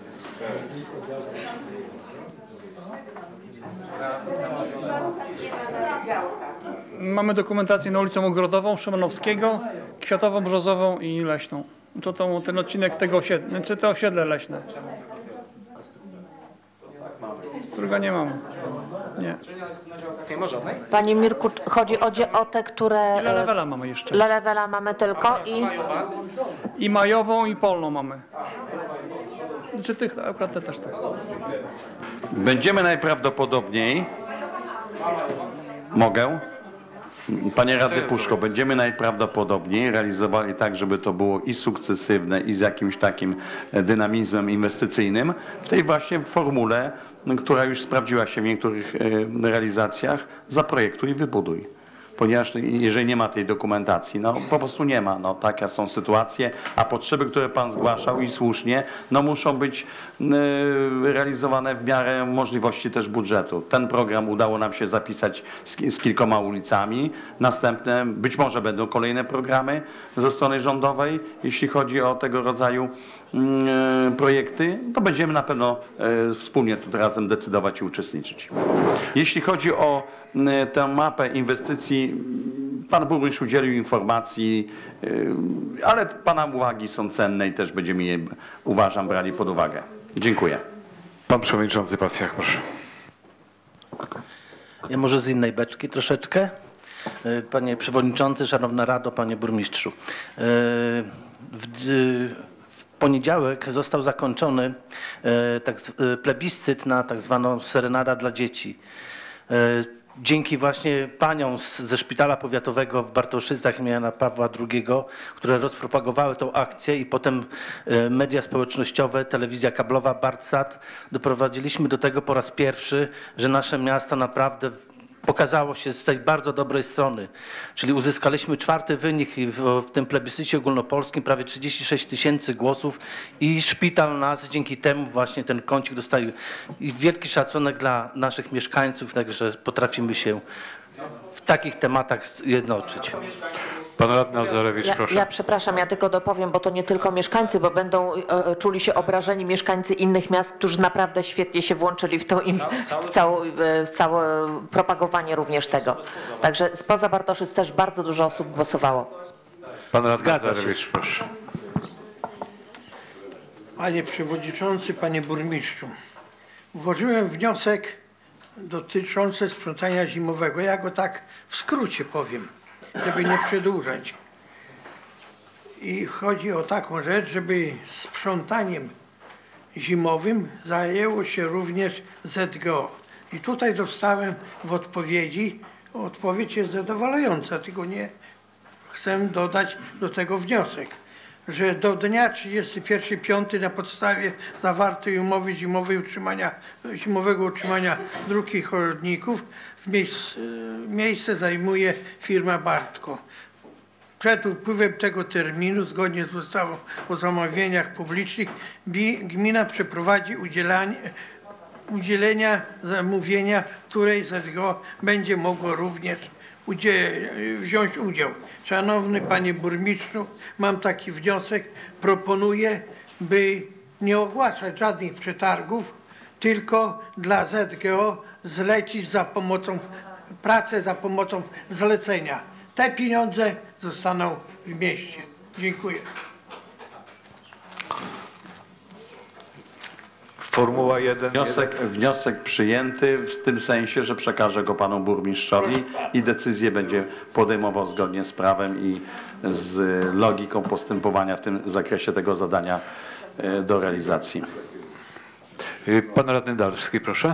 Speaker 9: Mamy dokumentację na ulicę Ogrodową, Szymanowskiego, Kwiatową, Brzozową i Leśną. To, to ten odcinek tego osiedla, czy to osiedle leśne. Struga nie mamy. Nie.
Speaker 5: Nie ma żadnej?
Speaker 13: Panie Mirku, chodzi o, dzie- o te, które...
Speaker 9: I Lelewela mamy jeszcze.
Speaker 13: Lelewela mamy tylko i...
Speaker 9: I Majową, i Polną mamy. Czy tych, akurat te też tak.
Speaker 20: Będziemy najprawdopodobniej, mogę? Panie Radny Puszko, będziemy najprawdopodobniej realizowali tak, żeby to było i sukcesywne, i z jakimś takim dynamizmem inwestycyjnym w tej właśnie formule, która już sprawdziła się w niektórych e, realizacjach, zaprojektuj i wybuduj. Ponieważ jeżeli nie ma tej dokumentacji, no po prostu nie ma, no takie są sytuacje, a potrzeby, które Pan zgłaszał i słusznie, no muszą być y, realizowane w miarę możliwości też budżetu. Ten program udało nam się zapisać z, z kilkoma ulicami, następne być może będą kolejne programy ze strony rządowej, jeśli chodzi o tego rodzaju y, projekty, to będziemy na pewno y, wspólnie tu razem decydować i uczestniczyć. Jeśli chodzi o y, tę mapę inwestycji, Pan burmistrz udzielił informacji, ale Pana uwagi są cenne i też będziemy je, uważam, brali pod uwagę. Dziękuję.
Speaker 1: Pan przewodniczący Pasjak, proszę.
Speaker 11: Ja może z innej beczki troszeczkę. Panie przewodniczący, szanowna Rado, panie burmistrzu. W, w poniedziałek został zakończony tak, plebiscyt na tak zwaną serenada dla dzieci. Dzięki właśnie paniom z, ze Szpitala Powiatowego w Bartoszycach im. Jana Pawła drugiego, które rozpropagowały tą akcję i potem e, media społecznościowe, telewizja kablowa, Bartsat, doprowadziliśmy do tego po raz pierwszy, że nasze miasto naprawdę pokazało się z tej bardzo dobrej strony. Czyli uzyskaliśmy czwarty wynik w, w tym plebiscycie ogólnopolskim, prawie trzydzieści sześć tysięcy głosów i szpital nas dzięki temu właśnie ten kącik dostaje. I wielki szacunek dla naszych mieszkańców, także potrafimy się w takich tematach zjednoczyć.
Speaker 1: Pan radny Nazarewicz,
Speaker 13: Ja,
Speaker 1: proszę.
Speaker 13: ja przepraszam, ja tylko dopowiem, bo to nie tylko mieszkańcy, bo będą e, czuli się obrażeni mieszkańcy innych miast, którzy naprawdę świetnie się włączyli w, tą, im, w, całą, w całe propagowanie również tego. Także spoza Bartoszyc też bardzo dużo osób głosowało.
Speaker 1: Pan radny Nazarewicz, proszę.
Speaker 17: Panie Przewodniczący, Panie Burmistrzu, włożyłem wniosek dotyczący sprzątania zimowego. Ja go tak w skrócie powiem, żeby nie przedłużać. I chodzi o taką rzecz, żeby sprzątaniem zimowym zajęło się również Z G O. I tutaj dostałem w odpowiedzi, odpowiedź jest zadowalająca, tylko nie chcę dodać do tego wniosek, że do dnia trzydziestego pierwszego piątego na podstawie zawartej umowy zimowej utrzymania, zimowego utrzymania dróg i chodników w miejsce, miejsce zajmuje firma Bartko. Przed upływem tego terminu, zgodnie z ustawą o zamówieniach publicznych, gmina przeprowadzi udzielanie, udzielenia zamówienia, w której Z G O będzie mogło również wziąć udział. Szanowny Panie Burmistrzu, mam taki wniosek, proponuję, by nie ogłaszać żadnych przetargów, tylko dla Z G O zlecić za pomocą, pracę za pomocą zlecenia. Te pieniądze zostaną w mieście. Dziękuję.
Speaker 1: Formuła jeden.
Speaker 20: Wniosek, wniosek przyjęty w tym sensie, że przekażę go panu burmistrzowi i decyzję będzie podejmował zgodnie z prawem i z logiką postępowania w tym zakresie tego zadania do realizacji.
Speaker 1: Pan radny Dalski, proszę.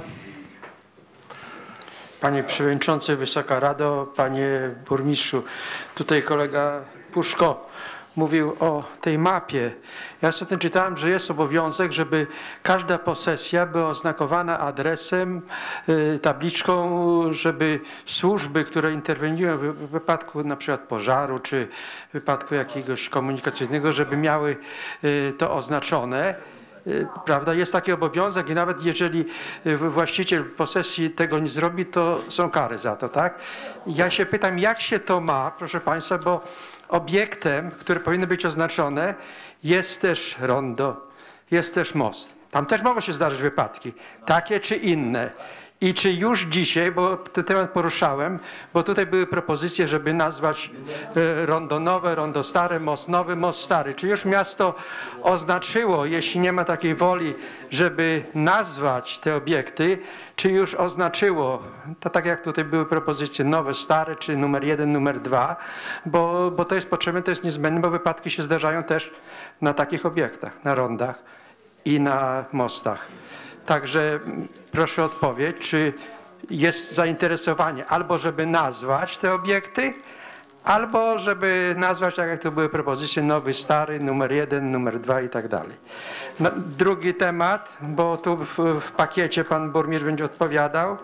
Speaker 7: Panie Przewodniczący, Wysoka Rado, Panie Burmistrzu, tutaj kolega Puszko mówił o tej mapie. Ja ostatnio czytałem, że jest obowiązek, żeby każda posesja była oznakowana adresem, tabliczką, żeby służby, które interweniują w wypadku na przykład pożaru czy w wypadku jakiegoś komunikacyjnego, żeby miały to oznaczone. Prawda? Jest taki obowiązek i nawet jeżeli właściciel posesji tego nie zrobi, to są kary za to, tak? Ja się pytam, jak się to ma, proszę Państwa, bo obiektem, który powinno być oznaczone, jest też rondo, jest też most. Tam też mogą się zdarzyć wypadki, takie czy inne. I czy już dzisiaj, bo ten temat poruszałem, bo tutaj były propozycje, żeby nazwać rondo nowe, rondo stare, most nowy, most stary. Czy już miasto oznaczyło, jeśli nie ma takiej woli, żeby nazwać te obiekty, czy już oznaczyło, to tak jak tutaj były propozycje nowe, stare, czy numer jeden, numer dwa, bo, bo to jest potrzebne, to jest niezbędne, bo wypadki się zdarzają też na takich obiektach, na rondach i na mostach. Także proszę o odpowiedź, czy jest zainteresowanie albo żeby nazwać te obiekty, albo żeby nazwać, tak jak tu były propozycje, nowy, stary, numer jeden, numer dwa i tak dalej. No, drugi temat, bo tu w, w pakiecie pan burmistrz będzie odpowiadał.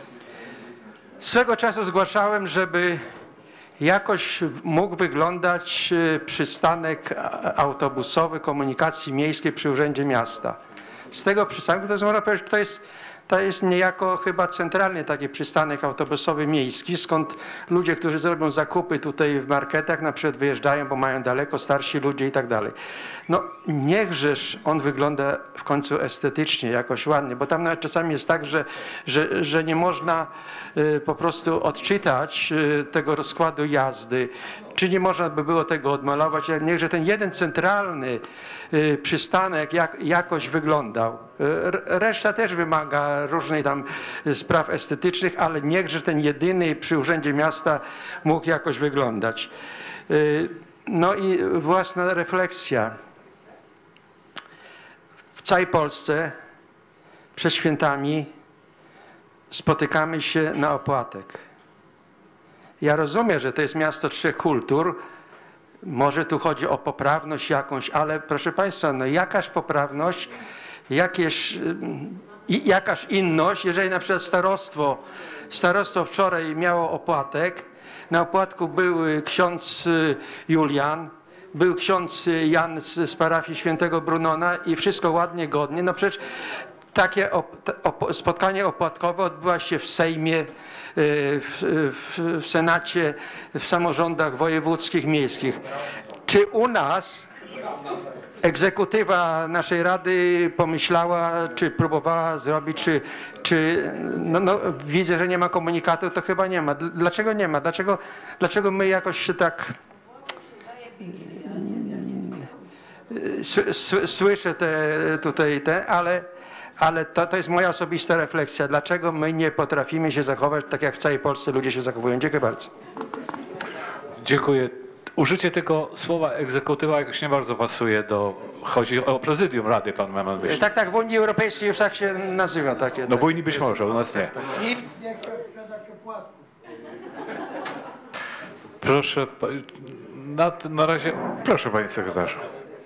Speaker 7: Swego czasu zgłaszałem, żeby jakoś mógł wyglądać przystanek autobusowy komunikacji miejskiej przy Urzędzie Miasta. Z tego przystanku to jest, można powiedzieć, to jest, to jest niejako chyba centralny taki przystanek autobusowy miejski, skąd ludzie, którzy zrobią zakupy tutaj w marketach, na przykład wyjeżdżają, bo mają daleko, starsi ludzie i tak dalej. No niechżeż on wygląda w końcu estetycznie, jakoś ładnie, bo tam nawet czasami jest tak, że, że, że nie można y, po prostu odczytać y, tego rozkładu jazdy, czy nie można by było tego odmalować, ale niechże ten jeden centralny y, przystanek jak, jakoś wyglądał. Y, reszta też wymaga różnych tam spraw estetycznych, ale niechże ten jedyny przy Urzędzie Miasta mógł jakoś wyglądać. Y, no i własna refleksja. W całej Polsce przed świętami spotykamy się na opłatek. Ja rozumiem, że to jest miasto trzech kultur, może tu chodzi o poprawność jakąś, ale proszę Państwa, no jakaż poprawność, jakieś, jakaż inność, jeżeli na przykład starostwo, starostwo wczoraj miało opłatek, na opłatku był ksiądz Julian, był ksiądz Jan z, z parafii świętego Brunona i wszystko ładnie, godnie, no przecież takie op, op, spotkanie opłatkowe odbyło się w Sejmie, w, w, w Senacie, w samorządach wojewódzkich, miejskich. Czy u nas egzekutywa naszej Rady pomyślała, czy próbowała zrobić, czy, czy no, no, widzę, że nie ma komunikatu, to chyba nie ma. Dlaczego nie ma? Dlaczego, dlaczego my jakoś się tak... Słyszę te, tutaj te, ale, ale to, to jest moja osobista refleksja. Dlaczego my nie potrafimy się zachować tak, jak w całej Polsce ludzie się zachowują? Dziękuję bardzo.
Speaker 1: Dziękuję. Użycie tego słowa egzekutywa jakoś nie bardzo pasuje do... Chodzi o prezydium Rady, pan ma na myśli.
Speaker 7: Tak, tak, w Unii Europejskiej już tak się nazywa. Takie,
Speaker 1: No w Unii być może, u nas nie. Proszę, pa- na, na razie, proszę panie sekretarzu.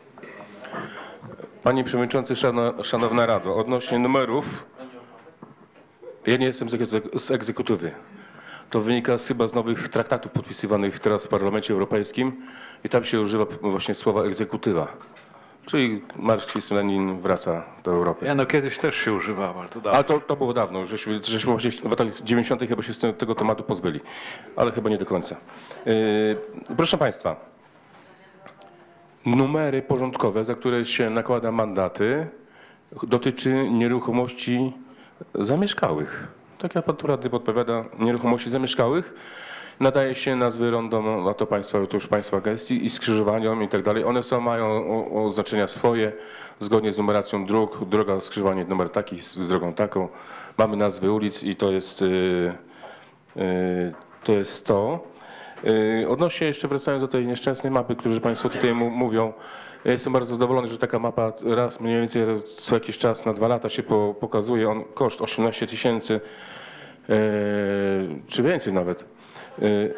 Speaker 18: Panie Przewodniczący, szano, Szanowna Rado, odnośnie numerów, ja nie jestem z egze- z egzekutywy. To wynika z, chyba z nowych traktatów podpisywanych teraz w Parlamencie Europejskim i tam się używa właśnie słowa egzekutywa. Czyli marksizm, Lenin wraca do Europy.
Speaker 1: Ja no kiedyś też się używało, ale to dawno.
Speaker 18: Ale to, to było dawno, żeśmy, żeśmy właśnie w latach dziewięćdziesiątych chyba się z tego tematu pozbyli, ale chyba nie do końca. Yy, proszę Państwa, numery porządkowe, za które się nakłada mandaty, dotyczy nieruchomości zamieszkałych. Tak jak pan tu radny podpowiada, nieruchomości zamieszkałych. Nadaje się nazwy rondom, na to państwa, to już państwa gestii i skrzyżowaniom i tak dalej. One są, mają oznaczenia swoje, zgodnie z numeracją dróg. Droga skrzyżowanie numer taki z, z drogą taką. Mamy nazwy ulic i to jest yy, yy, to. Jest to. Yy, odnośnie jeszcze wracając do tej nieszczęsnej mapy, którzy państwo tutaj mu, mówią, ja jestem bardzo zadowolony, że taka mapa raz mniej więcej co jakiś czas na dwa lata się po, pokazuje. On koszt osiemnaście tysięcy, yy, czy więcej nawet. Yy,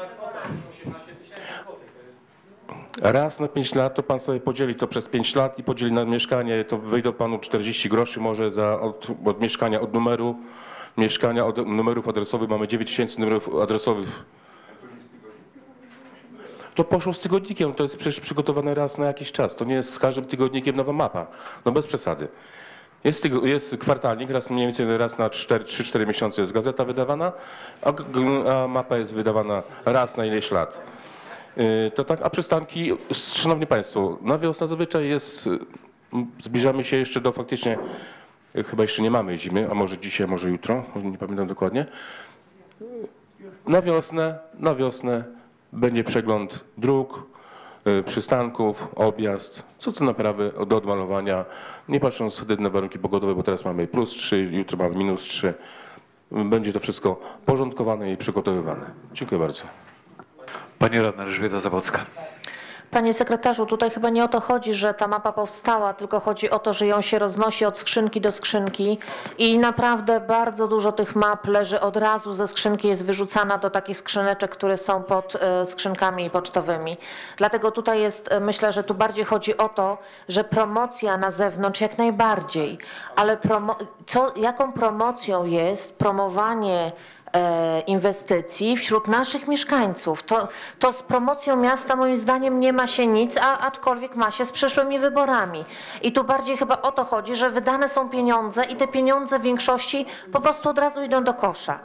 Speaker 18: raz na pięć lat to pan sobie podzieli to przez pięć lat i podzieli na mieszkanie, to wyjdą panu czterdzieści groszy może za od, od mieszkania, od numeru mieszkania, od numerów adresowych. Mamy dziewięć tysięcy numerów adresowych. To poszło z tygodnikiem, to jest przecież przygotowane raz na jakiś czas. To nie jest z każdym tygodnikiem nowa mapa. No bez przesady. Jest, tygo, jest kwartalnik, raz mniej więcej raz na trzy cztery miesiące jest gazeta wydawana, a, a mapa jest wydawana raz na ileś lat. Yy, to tak, a przystanki, szanowni państwo, na wiosnę zazwyczaj jest, zbliżamy się jeszcze do faktycznie, chyba jeszcze nie mamy zimy, a może dzisiaj, może jutro, nie pamiętam dokładnie. Na wiosnę, na wiosnę będzie przegląd dróg, y, przystanków, objazd, co co naprawy do odmalowania, nie patrząc wtedy na warunki pogodowe, bo teraz mamy plus trzy, jutro mamy minus trzy. Będzie to wszystko porządkowane i przygotowywane. Dziękuję bardzo.
Speaker 1: Pani radna Elżbieta Zabłocka.
Speaker 13: Panie sekretarzu, tutaj chyba nie o to chodzi, że ta mapa powstała, tylko chodzi o to, że ją się roznosi od skrzynki do skrzynki i naprawdę bardzo dużo tych map leży od razu ze skrzynki, jest wyrzucana do takich skrzyneczek, które są pod e, skrzynkami pocztowymi. Dlatego tutaj jest, e, myślę, że tu bardziej chodzi o to, że promocja na zewnątrz jak najbardziej, ale promo co, jaką promocją jest promowanie inwestycji wśród naszych mieszkańców. To, to z promocją miasta moim zdaniem nie ma się nic, a aczkolwiek ma się z przyszłymi wyborami. I tu bardziej chyba o to chodzi, że wydane są pieniądze i te pieniądze w większości po prostu od razu idą do kosza.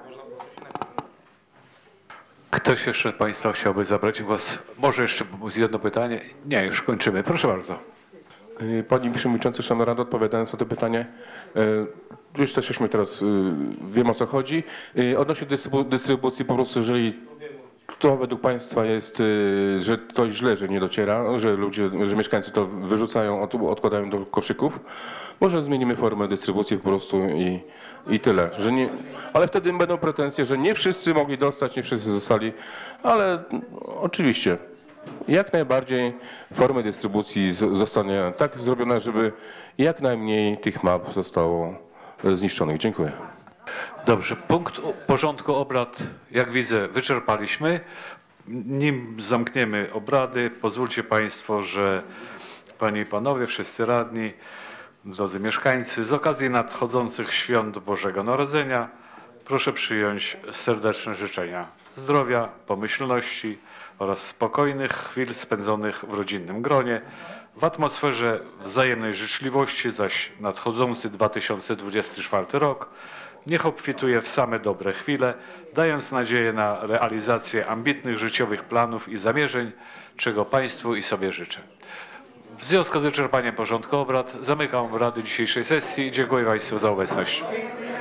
Speaker 1: Ktoś jeszcze z państwa chciałby zabrać głos? Może jeszcze jedno pytanie? Nie, już kończymy. Proszę bardzo.
Speaker 18: Pani Przewodniczący, Szanowna Rado, odpowiadając na to pytanie, już też żeśmy teraz, wiem o co chodzi. Odnośnie dystrybucji, po prostu jeżeli to według Państwa jest, że to źle, że nie dociera, że ludzie, że mieszkańcy to wyrzucają, odkładają do koszyków, może zmienimy formę dystrybucji po prostu i, i tyle. Że nie, ale wtedy będą pretensje, że nie wszyscy mogli dostać, nie wszyscy zostali, ale oczywiście. Jak najbardziej formy dystrybucji zostanie tak zrobiona, żeby jak najmniej tych map zostało zniszczonych. Dziękuję.
Speaker 1: Dobrze, punkt porządku obrad, jak widzę, wyczerpaliśmy. Nim zamkniemy obrady, pozwólcie państwo, że panie i panowie, wszyscy radni, drodzy mieszkańcy, z okazji nadchodzących świąt Bożego Narodzenia proszę przyjąć serdeczne życzenia zdrowia, pomyślności oraz spokojnych chwil spędzonych w rodzinnym gronie, w atmosferze wzajemnej życzliwości, zaś nadchodzący dwa tysiące dwudziesty czwarty rok niech obfituje w same dobre chwile, dając nadzieję na realizację ambitnych życiowych planów i zamierzeń, czego państwu i sobie życzę. W związku z wyczerpaniem porządku obrad zamykam obrady dzisiejszej sesji. Dziękuję państwu za obecność.